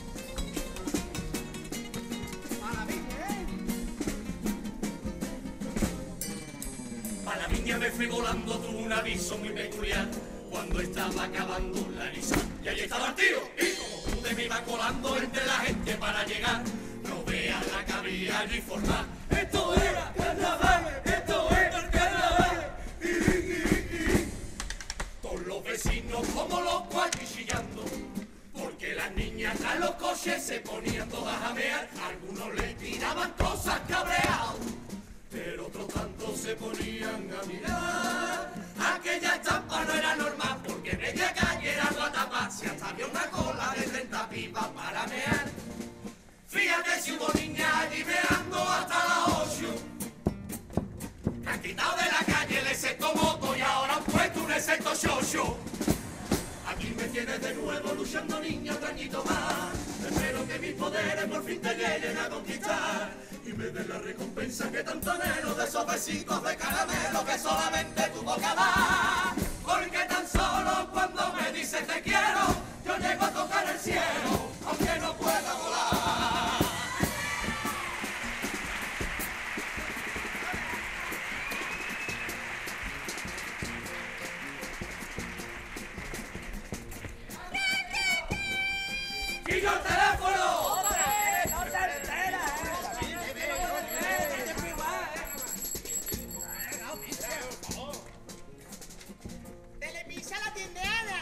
A la viña me fui volando, tuve un aviso muy peculiar cuando estaba acabando la risa. Y allí estaba el tío, y como pude me iba colando entre la gente para llegar. No veas la que había allí formar. Esto era carnaval, esto era el carnaval. Todos los vecinos como locos allí chillando, porque las niñas tras los coches se ponían todas a mear. Algunos le tiraban cosas cabreados, pero otros tantos se ponían a mirar. Aquella estampa no era normal, porque media calle era guatapá. Si hasta había una cola de 30 pipas para mear. Fíjate si hubo niñas allí meando hasta las 8. Que han quitado de la calle el excepto moto y ahora han puesto un excepto xoxo. Aquí me tienes de nuevo luchando, niña, otro añito más. Espero que mis poderes por fin te lleguen a conquistar y me den la recompensa que tanto anhelo de esos besitos de caramelo que solamente tu boca da. Porque tan solo cuando me dices te quiero, yo llego a tocar el cielo, aunque no pueda volar. ¡Quillo el teléfono! ¡No te enteras! ¡Telepizza la tiendeana!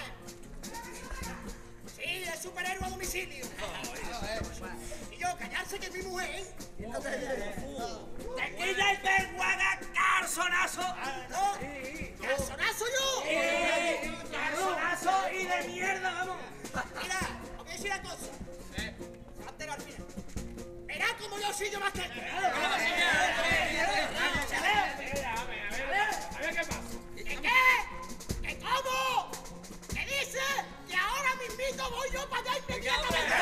Sí, el superhéroe a domicilio. Y yo, callarse que es mi mujer. ¡Tequila y perguaga, calzonazo! ¿No? ¿Calzonazo yo? ¡Calzonazo y de mierda, vamos! Mira, os voy a decir una cosa. Antero al final. Verá como yo soy yo más que... A ver qué pasa. ¿Qué qué? ¿Qué cómo? ¿Qué dice? Que ahora mismito voy yo para allá inmediatamente.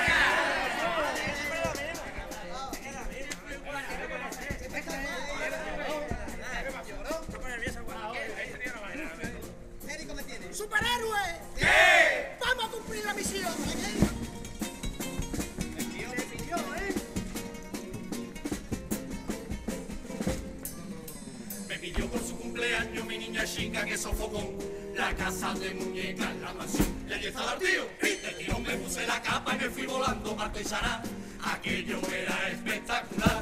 ¡Superhéroe! ¿Qué? ¡Vamos a cumplir la misión! música que sofocó la casa de muñecas, la mansión. Y allí estaba el tío, y de tirón me puse la capa y me fui volando para Toisará. Aquello era espectacular.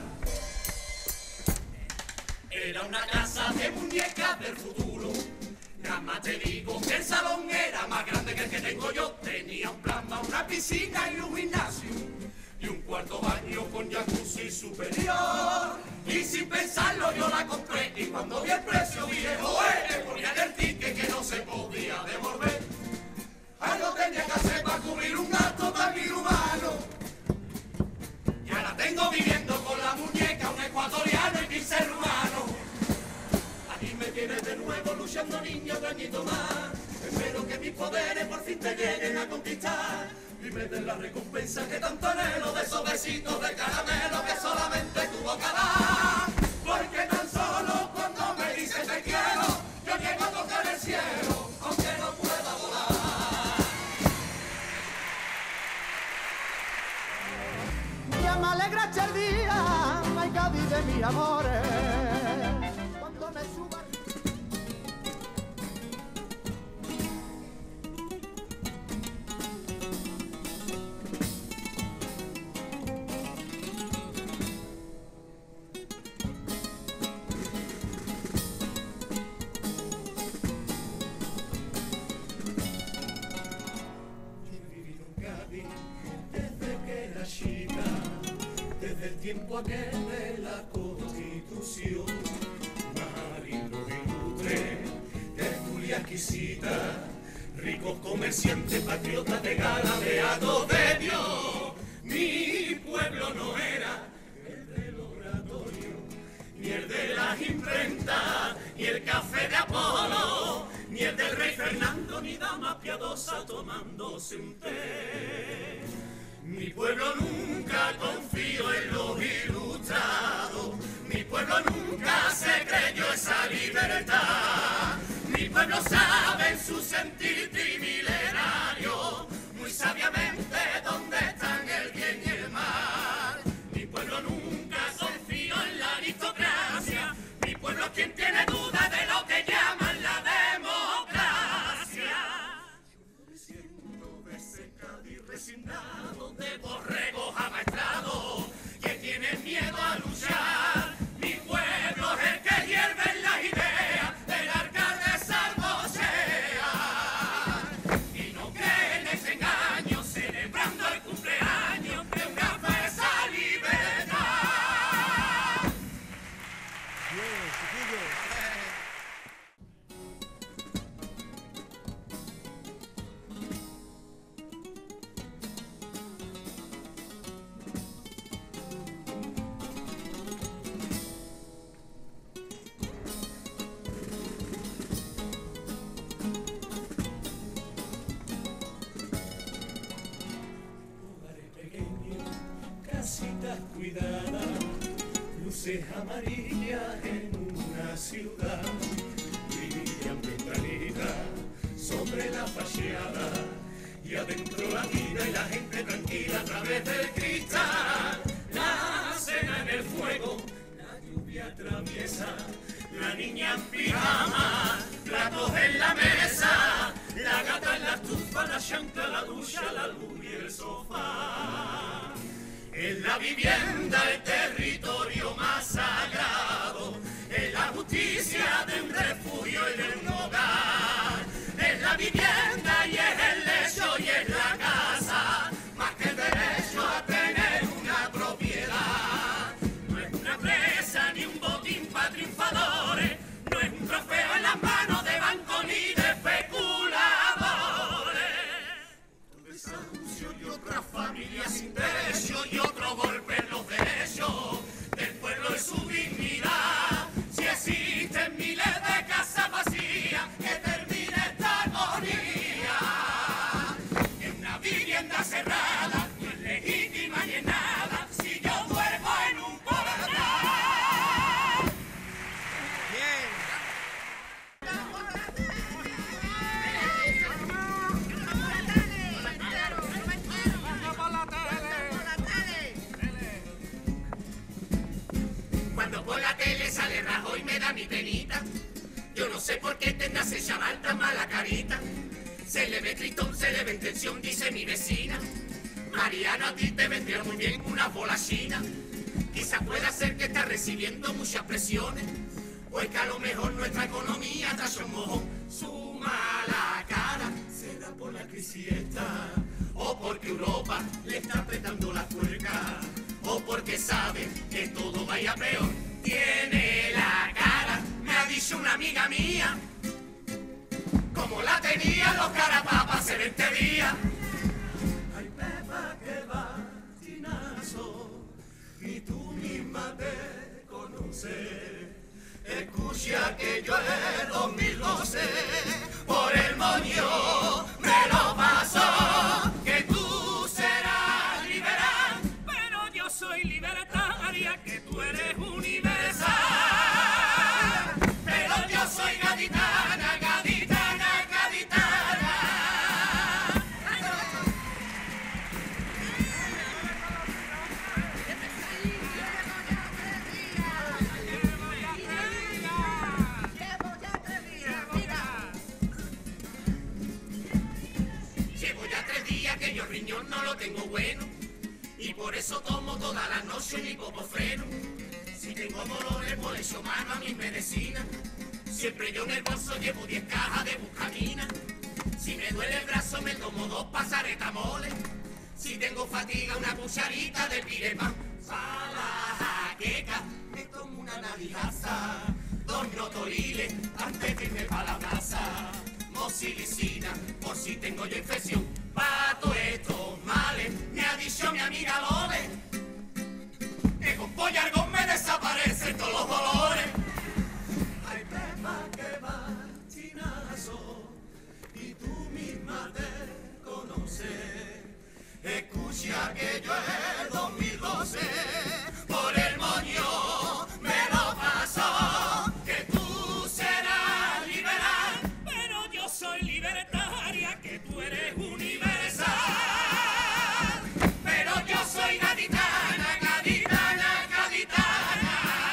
Era una casa de muñecas del futuro. Nada más te digo que el salón era más grande que el que tengo yo. Tenía un plasma, una piscina y un gimnasio. Y un cuarto baño con jacuzzi superior. Y sin pensarlo yo la compré. Y cuando vi el precio dije, ¡oye! Le ponía en el ticket que no se podía devolver. Algo tenía que hacer para cubrir un gasto tan inhumano. Y ahora tengo viviendo con la muñeca un ecuatoriano y 15 rumanos. Aquí me tienes de nuevo luchando, niño, otro añito más. Espero que mis poderes por fin te lleguen a conquistar y me den la recompensa que tanto anhelo de esos besitos de caramelo que solamente tu boca da. Porque tan solo cuando me dices te quiero, yo llego a tocar el cielo, aunque no pueda volar. Ya me alegra el día, ay Cádiz de mis amores, cuando me suba. Desde el tiempo aquel de la Constitución, marino ilustre, tertulia exquisita, ricos comerciantes, patriotas de gala, beatos de Dios. Mi pueblo no era el del oratorio, ni el de las imprentas, ni el café de Apolo, ni el del rey Fernando, ni dama piadosa tomándose un té. Mi pueblo nunca confió en los ilustrados, mi pueblo nunca se creyó esa libertad. Mi pueblo sabe en su sentir trimilenario, muy sabiamente dónde están el bien y el mal. Mi pueblo nunca confió en la aristocracia, mi pueblo es quien tiene duda de lo que llaman la democracia. Yo me siento de ese Cádiz resignado, de borregos amaestrados que tienen miedo a luchar. Mi pueblo es el que hierve en las ideas del alcalde Salvosea y no cree en ese engaño, celebrando el cumpleaños de una falsa libertad. Bien, chiquillos. Casitas cuidadas, luces amarillas en una ciudad, brillan ventanitas sobre la fachada y adentro la vida y la gente tranquila a través del cristal. La cena en el fuego, la lluvia traviesa, la niña en pijama, platos en la mesa, la gata en la estufa, la chancla, la ducha, la luz y el sofá. Es la vivienda el territorio más sagrado, es la justicia de un refugio y de un hogar. Es la vivienda y es el lecho y es la casa, más que el derecho a tener una propiedad. No es una presa ni un botín para triunfadores, no es un trofeo en las manos de bancos ni de especuladores. Un desahucio y otra familia sin techo y otro golpe en los derechos del pueblo y su dignidad. Si existen miles de casas vacías, que termine esta agonía. Que una vivienda cerrada no es legítima ni es nada si yo duermo en un portal. Bien. Cuando por la tele sale Rajoy me da mi penita. Yo no sé sé por qué tendrá ese chaval tan mala carita. Se le ve tristón, se le ve en tensión, dice mi vecina. Mariano, a ti te vendría muy bien una bola china. Quizás pueda ser que está recibiendo muchas presiones, o es que a lo mejor nuestra economía trae un mojón. Su mala cara será por la crisis esta, o porque Europa le está apretando la tuerca, o porque sabe que todo vaya peor. Tiene la cara, me ha dicho una amiga mía, como la tenían los carapapas en este día. Ay, Pepa, que batinazo, y tú misma te conoces. Escucha que yo en 2012 por el moño me lo paso, que tú serás liberal, pero yo soy libertaria, que tú eres universal. Pero yo soy gaditana, gaditana, gaditana. Llevo ya 3 días que yo el riñón no lo tengo bueno, y por eso tomo toda la noche mi popofreno. Si tengo dolores por eso mano a mis medicinas. Siempre yo en el bolso llevo 10 cajas de buscamina. Si me duele el brazo me tomo 2 pasaretamoles. Si tengo fatiga una cucharita de piremán. Para la jaqueca me tomo una nalijaza, 2 notoriles antes de irme pa' la plaza. Mosilicina por si tengo yo infección. Pa' todos estos males me ha dicho mi amiga Lole, que con pollargón me desaparecen todos los dolores. Ay, Pepa, que bachinazo, y tú misma te conoces. Escucha que yo el 2012 por el moño me lo paso, que tú serás liberal, pero yo soy libertaria, que tú eres universal. Pero yo soy gaditana, gaditana, gaditana.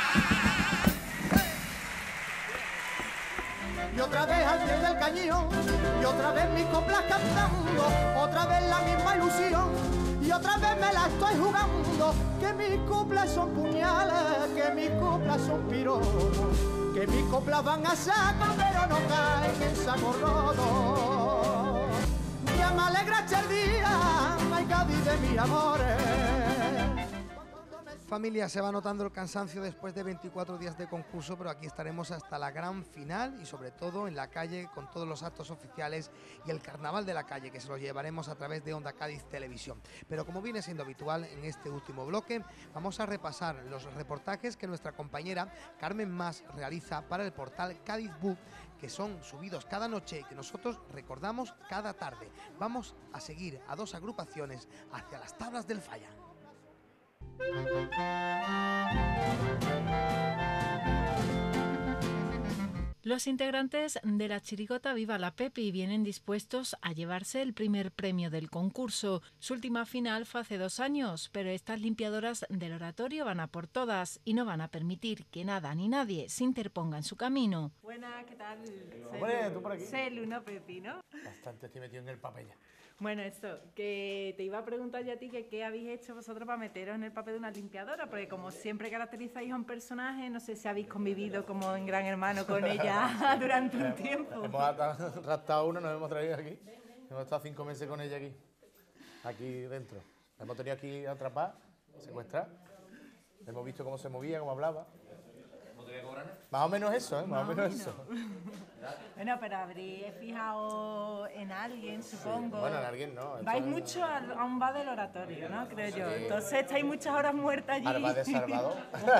Y otra vez al pie del cañón, y otra vez mis coplas cantando, otra vez la misma ilusión, y otra vez me la estoy jugando, que mis coplas son puñales, que mis coplas son pironos, que mis coplas van a saco, pero no caen en saco roto. Ya me alegra el día, ay Cádiz de mis amores. Familia, se va notando el cansancio después de 24 días de concurso, pero aquí estaremos hasta la gran final y sobre todo en la calle con todos los actos oficiales y el carnaval de la calle, que se lo llevaremos a través de Onda Cádiz Televisión. Pero como viene siendo habitual en este último bloque, vamos a repasar los reportajes que nuestra compañera Carmen Mas realiza para el portal Cádiz Book, que son subidos cada noche y que nosotros recordamos cada tarde. Vamos a seguir a 2 agrupaciones hacia las tablas del Falla. Los integrantes de la chirigota Viva la Pepi vienen dispuestos a llevarse el primer premio del concurso. Su última final fue hace 2 años, pero estas limpiadoras del oratorio van a por todas y no van a permitir que nada ni nadie se interponga en su camino. Buenas, ¿qué tal? Hombre, ¿tú por aquí? Celu, ¿no, Pepi, no? Bastante estoy metido en el papel ya. Bueno, eso, que te iba a preguntar yo a ti que qué habéis hecho vosotros para meteros en el papel de una limpiadora, porque como siempre caracterizáis a un personaje, no sé si habéis convivido como en Gran Hermano con ella durante un tiempo. Hemos raptado una, nos hemos traído aquí. Hemos estado 5 meses con ella aquí dentro. La hemos tenido aquí atrapada, secuestrada. Hemos visto cómo se movía, cómo hablaba. Más o menos eso, ¿eh? Más o menos eso. Bueno, pero habréis fijado en alguien, supongo. Sí, bueno, en alguien no. Vais mucho a un bar del oratorio, ¿no? Creo yo. Sí. Entonces estáis muchas horas muertas allí. Al bar de Salvador.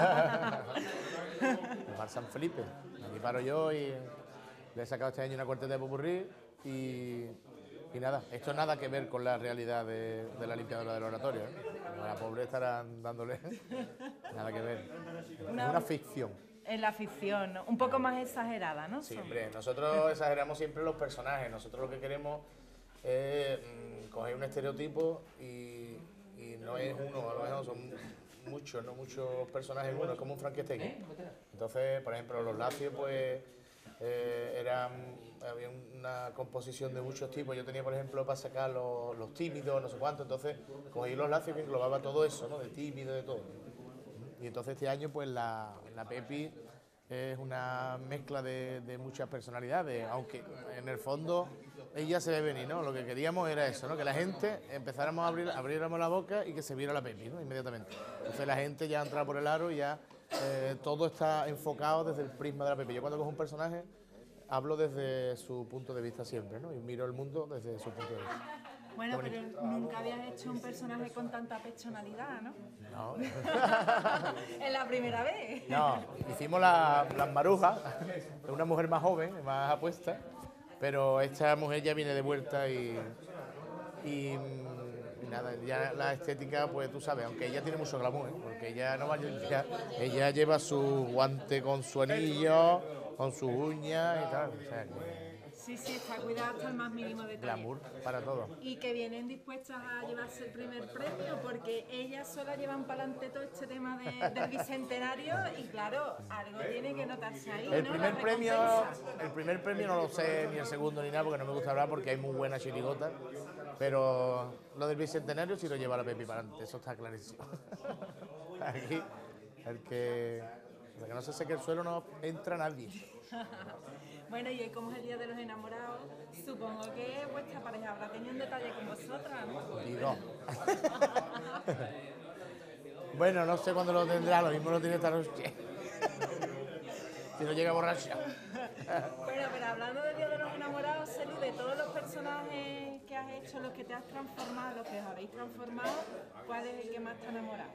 El bar San Felipe. Aquí paro yo y le he sacado este año una cuarteta de popurrí y nada, esto nada que ver con la realidad de la limpiadora del oratorio, ¿eh? A la pobre estarán dándole nada que ver. Es una ficción. En la ficción, ¿no? Un poco más exagerada, ¿no? Sí, hombre, nosotros exageramos siempre los personajes. Nosotros lo que queremos es coger un estereotipo y no es uno, a lo mejor son muchos, ¿no? Muchos personajes en uno, es como un Frankenstein. Entonces, por ejemplo, los lacios, pues Había una composición de muchos tipos. Yo tenía, por ejemplo, para sacar los tímidos, no sé cuánto, entonces cogí los lacios que englobaba todo eso, ¿no? De tímido, de todo. Y entonces este año, pues la Pepi es una mezcla de muchas personalidades, aunque en el fondo ella se ve venir, ¿no? Lo que queríamos era eso, ¿no? Que la gente empezáramos a abriéramos la boca y que se viera la Pepi, ¿no? Inmediatamente. Entonces la gente ya entra por el aro y ya todo está enfocado desde el prisma de la Pepi. Yo cuando cojo un personaje hablo desde su punto de vista siempre, ¿no? Y miro el mundo desde su punto de vista. Bueno, pero nunca habías hecho un personaje con tanta personalidad, ¿no? No. Es la primera vez. No, hicimos las marujas, de una mujer más joven, más apuesta, pero esta mujer ya viene de vuelta y nada, ya la estética, pues tú sabes, aunque ella tiene mucho glamour, porque ella no va a limpiar, ella lleva su guante con su anillo, con sus uñas y tal, o sea, Sí, está cuidada hasta el más mínimo detalle. glamour para todo. Y que vienen dispuestas a llevarse el primer premio, porque ellas solas llevan para adelante todo este tema del bicentenario y claro, algo tiene que notarse ahí, El ¿no? primer premio no lo sé, ni el segundo ni nada, porque no me gusta hablar, porque hay muy buena chirigota, pero lo del bicentenario sí lo lleva la Pepi para adelante, eso está clarísimo. Aquí, el que no se seque el suelo no entra nadie. Bueno, y hoy como es el Día de los Enamorados, supongo que vuestra pareja habrá tenido un detalle con vosotras, ¿no? Digo. Bueno, no sé cuándo lo tendrá, lo mismo lo tiene esta noche. Si no llega borracha. Bueno, pero hablando del Día de los Enamorados, Celu, de todos los personajes que has hecho, los que te has transformado, los que os habéis transformado, ¿cuál es el que más te ha enamorado?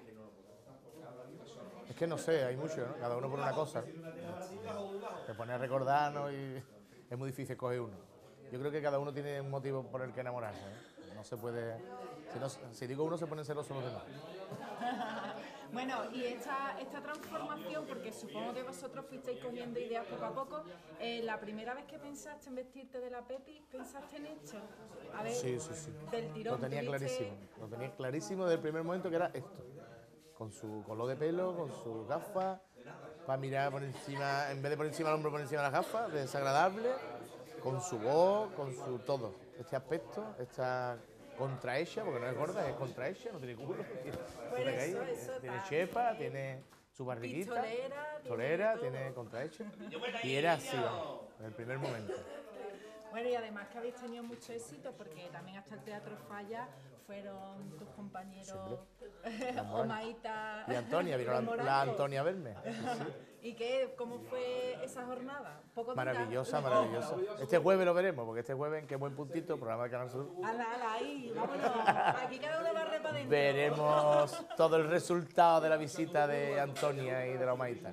Es que no sé, hay mucho, ¿no? Cada uno por una cosa. Te pone a recordarnos y es muy difícil coger uno. Yo creo que cada uno tiene un motivo por el que enamorarse, ¿eh? No se puede... Si digo uno, se ponen celosos los demás. Bueno, y esta transformación, porque supongo que vosotros fuisteis cogiendo ideas poco a poco, la primera vez que pensaste en vestirte de la Pepi, ¿pensaste en esto? A ver, Sí. del tirón. Lo tenía clarísimo desde el primer momento que era esto. Con su color de pelo, con sus gafas, para mirar por encima, en vez de por encima del hombro, por encima de las gafas, desagradable, con su voz, con su todo. Este aspecto, esta contrahecha, porque no es gorda, es contrahecha, no tiene culo, tiene chepa, tiene su barriguita, pistolera, tiene contrahecha, y era así, vamos, en el primer momento. Bueno, y además que habéis tenido mucho éxito, porque también hasta el Teatro Falla fueron tus compañeros Omaita y Antonia, vino la Antonia a verme. ¿Y cómo fue esa jornada? Maravillosa. Este jueves lo veremos, porque este jueves, en Qué Buen Puntito, programa de Canal Sur. Ala, ahí, vámonos. Aquí cada uno barre para adentro. Veremos todo el resultado de la visita de Antonia y de la Omaita.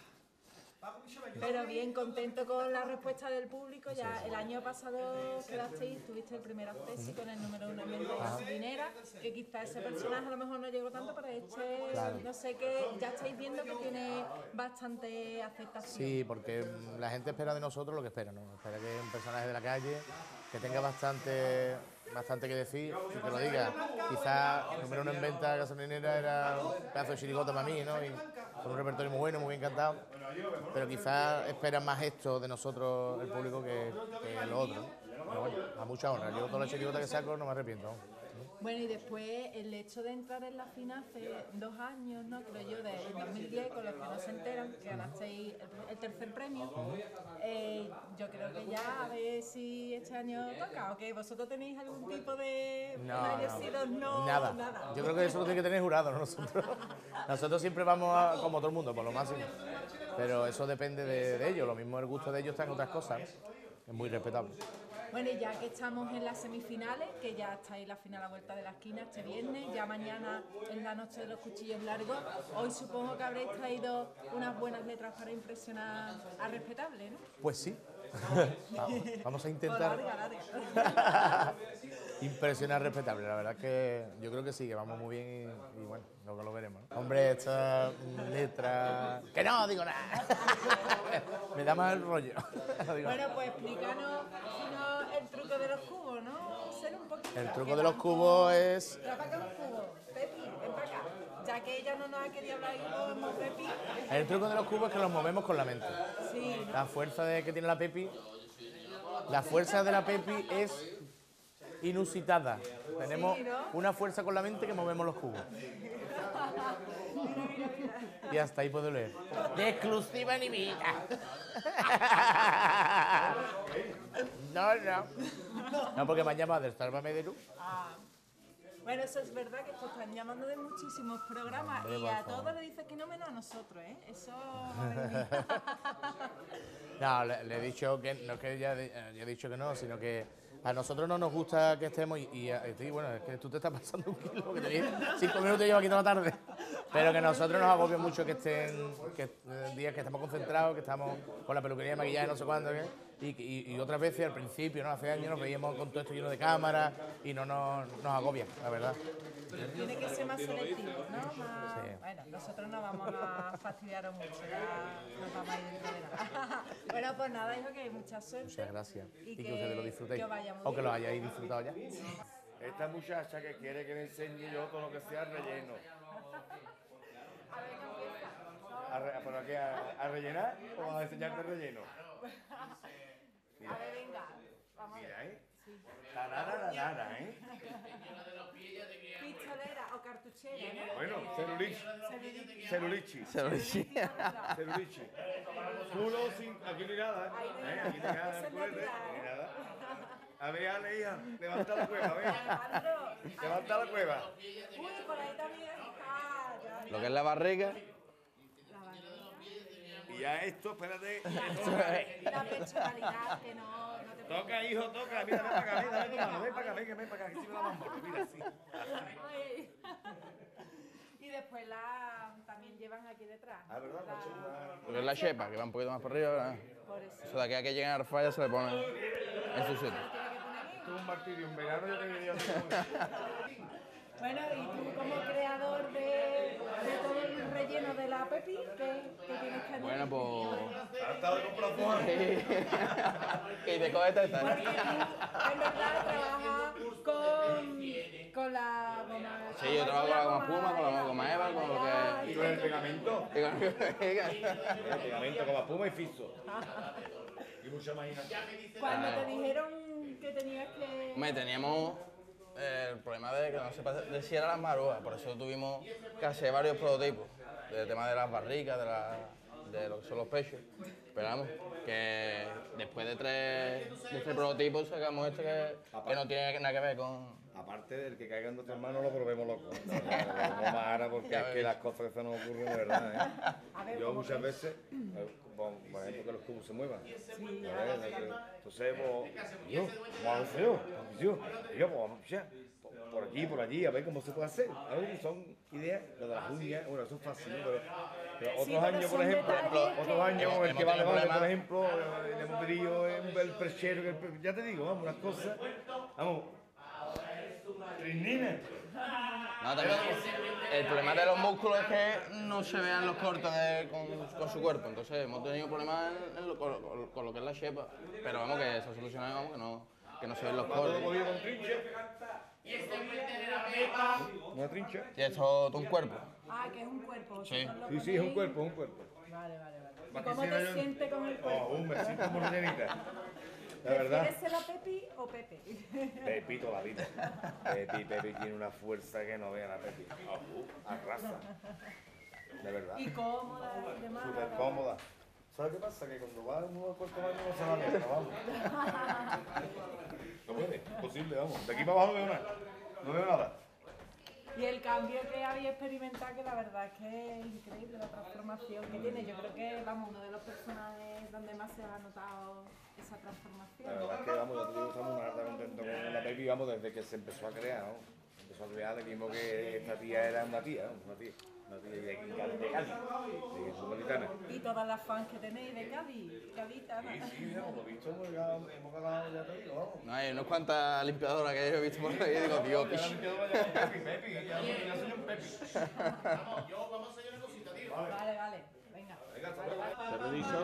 Pero bien contento con la respuesta del público. Ya el año pasado tuviste el primer acceso con el número 1 en Mente de Gasolinera, que quizás ese personaje a lo mejor no llegó tanto, pero no sé qué, ya estáis viendo que tiene bastante aceptación. Sí, porque la gente espera de nosotros lo que espera, ¿no? Espera que un personaje de la calle que tenga bastante que decir y que lo diga. Quizás el número 1 en Venta Gasolinera era un pedazo de chirigota para mí, ¿no? Y con un repertorio muy bueno, muy bien cantado, pero quizás espera más esto de nosotros el público que lo otro. Pero bueno, a mucha honra. Yo toda la chirigota que saco no me arrepiento. Bueno, y después el hecho de entrar en la final hace 2 años, ¿no? Creo yo, de 2010, con los que no se enteran, que ganasteis el tercer premio. Yo creo que ya a ver si este año toca, o que vosotros tenéis algún tipo de... Nada. Yo creo que eso lo tiene que tener jurado, ¿no? Nosotros siempre vamos como todo el mundo, por lo máximo. Pero eso depende de ellos. Lo mismo el gusto de ellos está en otras cosas. Es muy respetable. Bueno, y ya que estamos en las semifinales, que ya estáis la final a vuelta de la esquina este viernes, ya mañana es la noche de los cuchillos largos, hoy supongo que habréis traído unas buenas letras para impresionar a Respetable, ¿no? Pues sí. Vamos a intentar impresionar Respetable. La verdad es que yo creo que sí, que vamos muy bien y bueno, luego lo veremos, ¿no? Hombre, esta letra... ¡Que no digo nada! Me da más el rollo. Bueno, pues explícanos el truco de los cubos, ¿no? Ser un poquito. El truco de los cubos es... Trae para acá un cubo, Pepi, ven para acá. Ya verdad que ella no nos ha querido hablar como Pepi. El truco de los cubos es que los movemos con la mente. Sí. La fuerza que tiene la Pepi, es inusitada. Tenemos una fuerza con la mente que movemos los cubos. Y hasta ahí puedo leer. De exclusiva ni vida. No, porque me han llamado del Sálvame de Luz. Bueno, eso es verdad que te están llamando de muchísimos programas. Hombre, y por a favor. todos le dices que no menos a nosotros, ¿eh? Eso... No, le he dicho que no, que ya he dicho que no, sino que a nosotros no nos gusta que estemos y bueno, es que tú te estás pasando un kilo, que te dije, 5 minutos llevo aquí toda la tarde. Pero que a nosotros nos agobia mucho que estén días que estamos concentrados, que estamos con la peluquería, maquillaje, no sé cuándo, y otras veces al principio, ¿no? Hace años nos veíamos con todo esto lleno de cámaras y no nos agobia, la verdad. Tiene que ser más selectivo, ¿no? Más... Sí. Bueno, nosotros no vamos a fastidiaros mucho, ya nos vamos a ir dentro de nada. Bueno, pues nada, hijo, que mucha suerte. Muchas gracias. Y que que ustedes lo disfrutéis. que vaya muy O que bien. lo hayáis disfrutado ya. Esta muchacha que quiere que le enseñe yo todo lo que sea relleno. ¿Para qué? ¿A rellenar o a enseñarte relleno? A ver, venga. Vamos a ver. Mira, la, ¿eh? Pistolera o cartuchera, ¿no? Bueno, celulichi. Culo sin... Aquí ni nada, ¿eh? Aquí ni nada, ni nada. A ver, Ale, hija, levanta la cueva, ve. Levanta la cueva. Uy, por ahí también. Ah, ya. Lo que es la barriga. Y ya esto, espérate. La personalidad que no te... Toca, hijo, toca. Mira, ven para acá, dame tu mano, ven para acá, ven para acá, que si me la mano, mira, así. Ay. Y después también llevan aquí detrás. Ah, ¿verdad? Lo que es la chepa, que va un poquito más por arriba, ¿verdad? Por eso. Eso de aquí a que lleguen a Arfalla se le pone en su sitio. Esto es un martirio, en verano yo te diría. Bueno, y tú como creador de todo el relleno de la Pepi, ¿qué tienes que hacer? Bueno, pues... Ha estado de comprar fuera. Y te coge teta. Porque tú, en verdad, trabajas con la goma... Sí, yo trabajo con la goma espuma, con la goma eva, con lo que... ¿Y con el pegamento? Y con el El pegamento, goma espuma y fiso. Y mucha imaginación. Cuando te dijeron que tenías que... Hombre, teníamos el problema de que no se decía las marujas, por eso tuvimos que hacer varios prototipos, del tema de las barricas, de lo que son los pechos. Pero vamos, que después de tres prototipos sacamos este que no tiene nada que ver con... Aparte del que caiga en nuestras manos lo probemos loco. Lo probemos más ahora porque es que las cosas que se nos ocurren de verdad, ¿eh? Yo muchas veces, por ejemplo, que los cubos se muevan. Entonces, yo, vamos a hacerlo. Yo, pues vamos ya. Por aquí, por allí, a ver cómo se puede hacer. A ver, son ideas, lo de las uñas, bueno, eso es fácil, pero otros años, por ejemplo, el que vale, por ejemplo, el embrillo, el perchero, ya te digo, vamos, unas cosas, vamos, trinines. No, también el problema de los músculos es que no se vean los cortes con su cuerpo, entonces hemos tenido problemas con lo que es la chepa, pero vamos que se ha solucionado, vamos, que no se ven los cortes. ¿Una trincha? Y esto es un cuerpo. Ah, que es un cuerpo. Sí. Sí, es un cuerpo, Vale. ¿Y Más cómo que te yo- sientes con el cuerpo? Me siento como rellenita. La verdad. ¿Prefieres ser la Pepi o Pepe? Pepi toda la vida. Pepi tiene una fuerza que no vea la Pepi. Arrasa. De verdad. Y cómoda y demás. Súper cómoda. ¿Sabes qué pasa? Que cuando va uno al cuarto baño no se va a ver, vamos. No puede, imposible, vamos. De aquí para abajo no veo nada. No veo nada. Y el cambio que había experimentado, que la verdad es que es increíble la transformación que tiene. Yo creo que, vamos, uno de los personajes donde más se ha notado esa transformación. La verdad es que, vamos, yo te digo, estamos una harta contentos con la Pepi, vamos, desde que se empezó a crear, ¿no? Se empezó a crear, dijimos que esta tía era una tía, ¿no? Una tía de aquí, de Cádiz, de Somalitana. Y todas las fans que tenéis de Cádiz, Cadita, ¿no? Sí, hemos lo visto, hemos ganado, ya te digo, vamos. No hay unas cuantas limpiadoras que he visto por ahí y digo, tío, Ya la limpiadora ya con Pepi, ya soy un Pepi. Vamos, vamos a hacer una cosita, tío. Vale, venga. Te lo he dicho,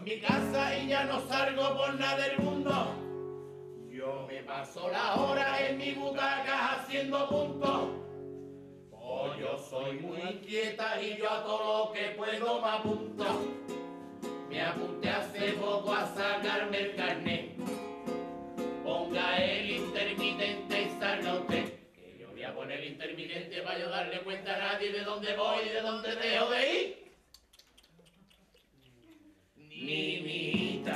en mi casa y ya no salgo por nada del mundo. Yo me paso la hora en mi butaca haciendo puntos. Pues yo soy muy inquieta y yo a todo lo que puedo me apunto. Me apunté hace poco a sacarme el carnet. Ponga el intermitente y salga usted. Que yo voy a poner el intermitente para yo darle cuenta a nadie de dónde voy y de dónde dejo de ir. Niñita,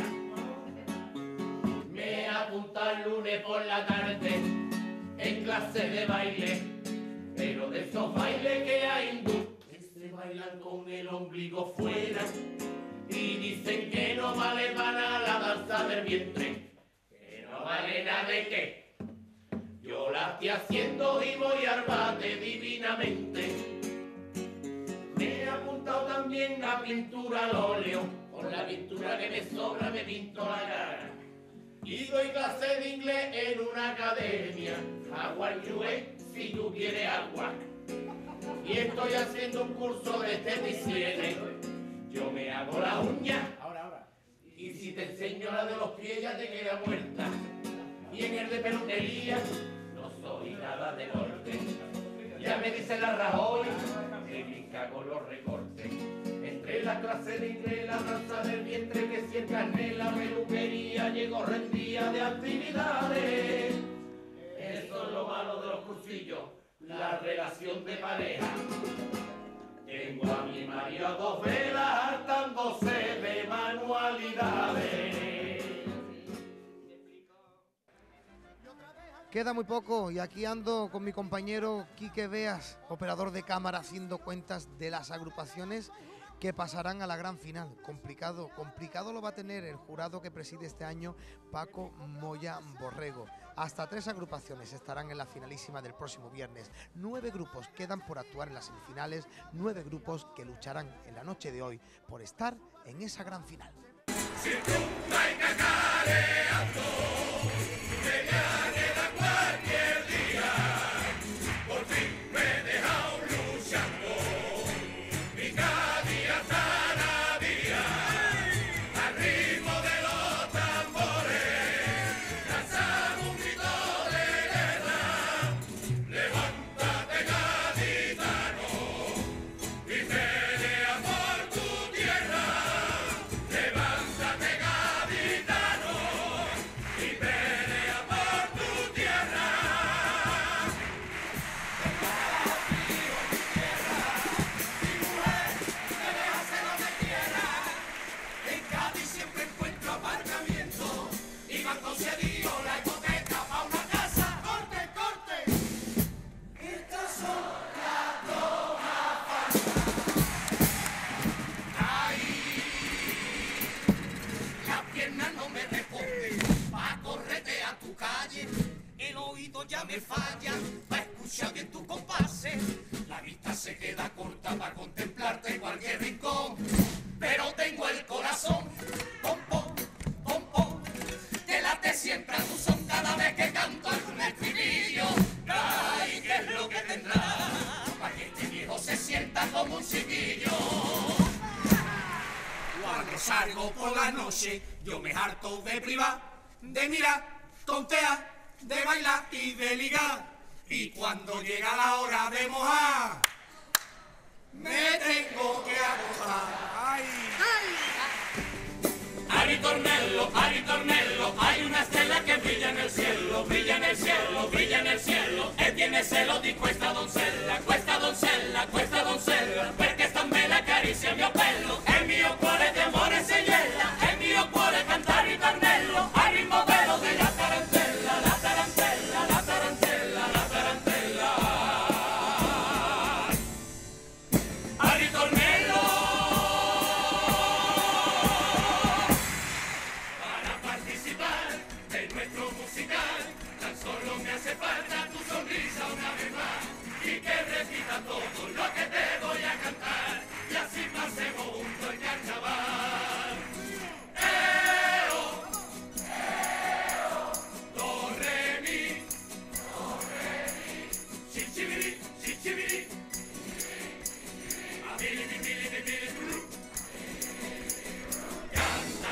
me apunta el lunes por la tarde en clase de baile, pero de esos bailes que hay hindú, que se bailan con el ombligo fuera y dicen que no vale para nada la danza del vientre, que no vale nada de qué. Yo la estoy haciendo y voy al bate divinamente. Me he apuntado también a pintura al óleo. Con la pintura que me sobra me pinto la cara. Y doy clase de inglés en una academia. Agua si tú quieres agua. Y estoy haciendo un curso de esteticienes. Yo me hago la uña. Ahora. Y si te enseño la de los pies ya te queda muerta. Y en el de peluquería no soy nada de corte. Ya me dice la Rajoy que me cago en los recortes. Entre la clase de inglés, la danza del vientre, que si el carnet, la peluquería, llego rendida de actividades. Eso es lo malo de los cursillos, la relación de pareja. Tengo a mi marido a 2 velas hartándose de manualidades. Queda muy poco y aquí ando con mi compañero Quique Beas, operador de cámara, haciendo cuentas de las agrupaciones que pasarán a la gran final. Complicado lo va a tener el jurado que preside este año, Paco Moya Borrego. Hasta 3 agrupaciones estarán en la finalísima del próximo viernes. 9 grupos quedan por actuar en las semifinales, 9 grupos que lucharán en la noche de hoy por estar en esa gran final. Ya me falla, para escuchar bien tu compase. La vista se queda corta para contemplarte en cualquier rincón. Pero tengo el corazón, pom, pom, pom, pom, que late siempre a tu son cada vez que canto algún estribillo. Ay, ¿qué es lo que tendrá? Para que este viejo se sienta como un chiquillo. Cuando salgo por la noche, yo me harto de privar, de mirar, tontear, de bailar y de ligar, y cuando llega la hora de mojar, me tengo que acostar. ¡Ay! Ari Tornello, hay una estela que brilla en el cielo, brilla en el cielo, brilla en el cielo. Él tiene celo di questa doncella, perché sta me la acaricia il mio pello, e il mio cuore di amore si gela, e il mio cuore canta ritornello, al ritmo vero della tarantella, la tarantella, la tarantella, la tarantella. Al ritornello, para participar de nuestro musical, tan solo me hace falta tu sonrisa una vez más, y que repita todo lo que te voy a cantar, y así pasemos juntos el carnaval. Do, re, mi, si, chibiri, si, chibiri, a, bili, bi, bili, bi, bili, blu. Canta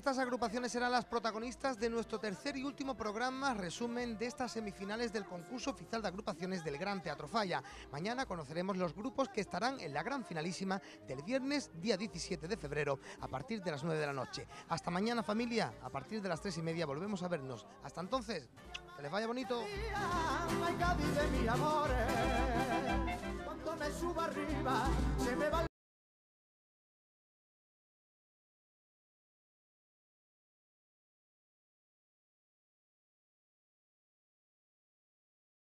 estas agrupaciones serán las protagonistas de nuestro tercer y último programa, resumen de estas semifinales del concurso oficial de agrupaciones del Gran Teatro Falla. Mañana conoceremos los grupos que estarán en la gran finalísima del viernes, día 17 de febrero, a partir de las 9 de la noche. Hasta mañana, familia, a partir de las 3:30 volvemos a vernos. Hasta entonces, que les vaya bonito. Ay, Cádiz de mis amores, cuando me suba arriba, se me va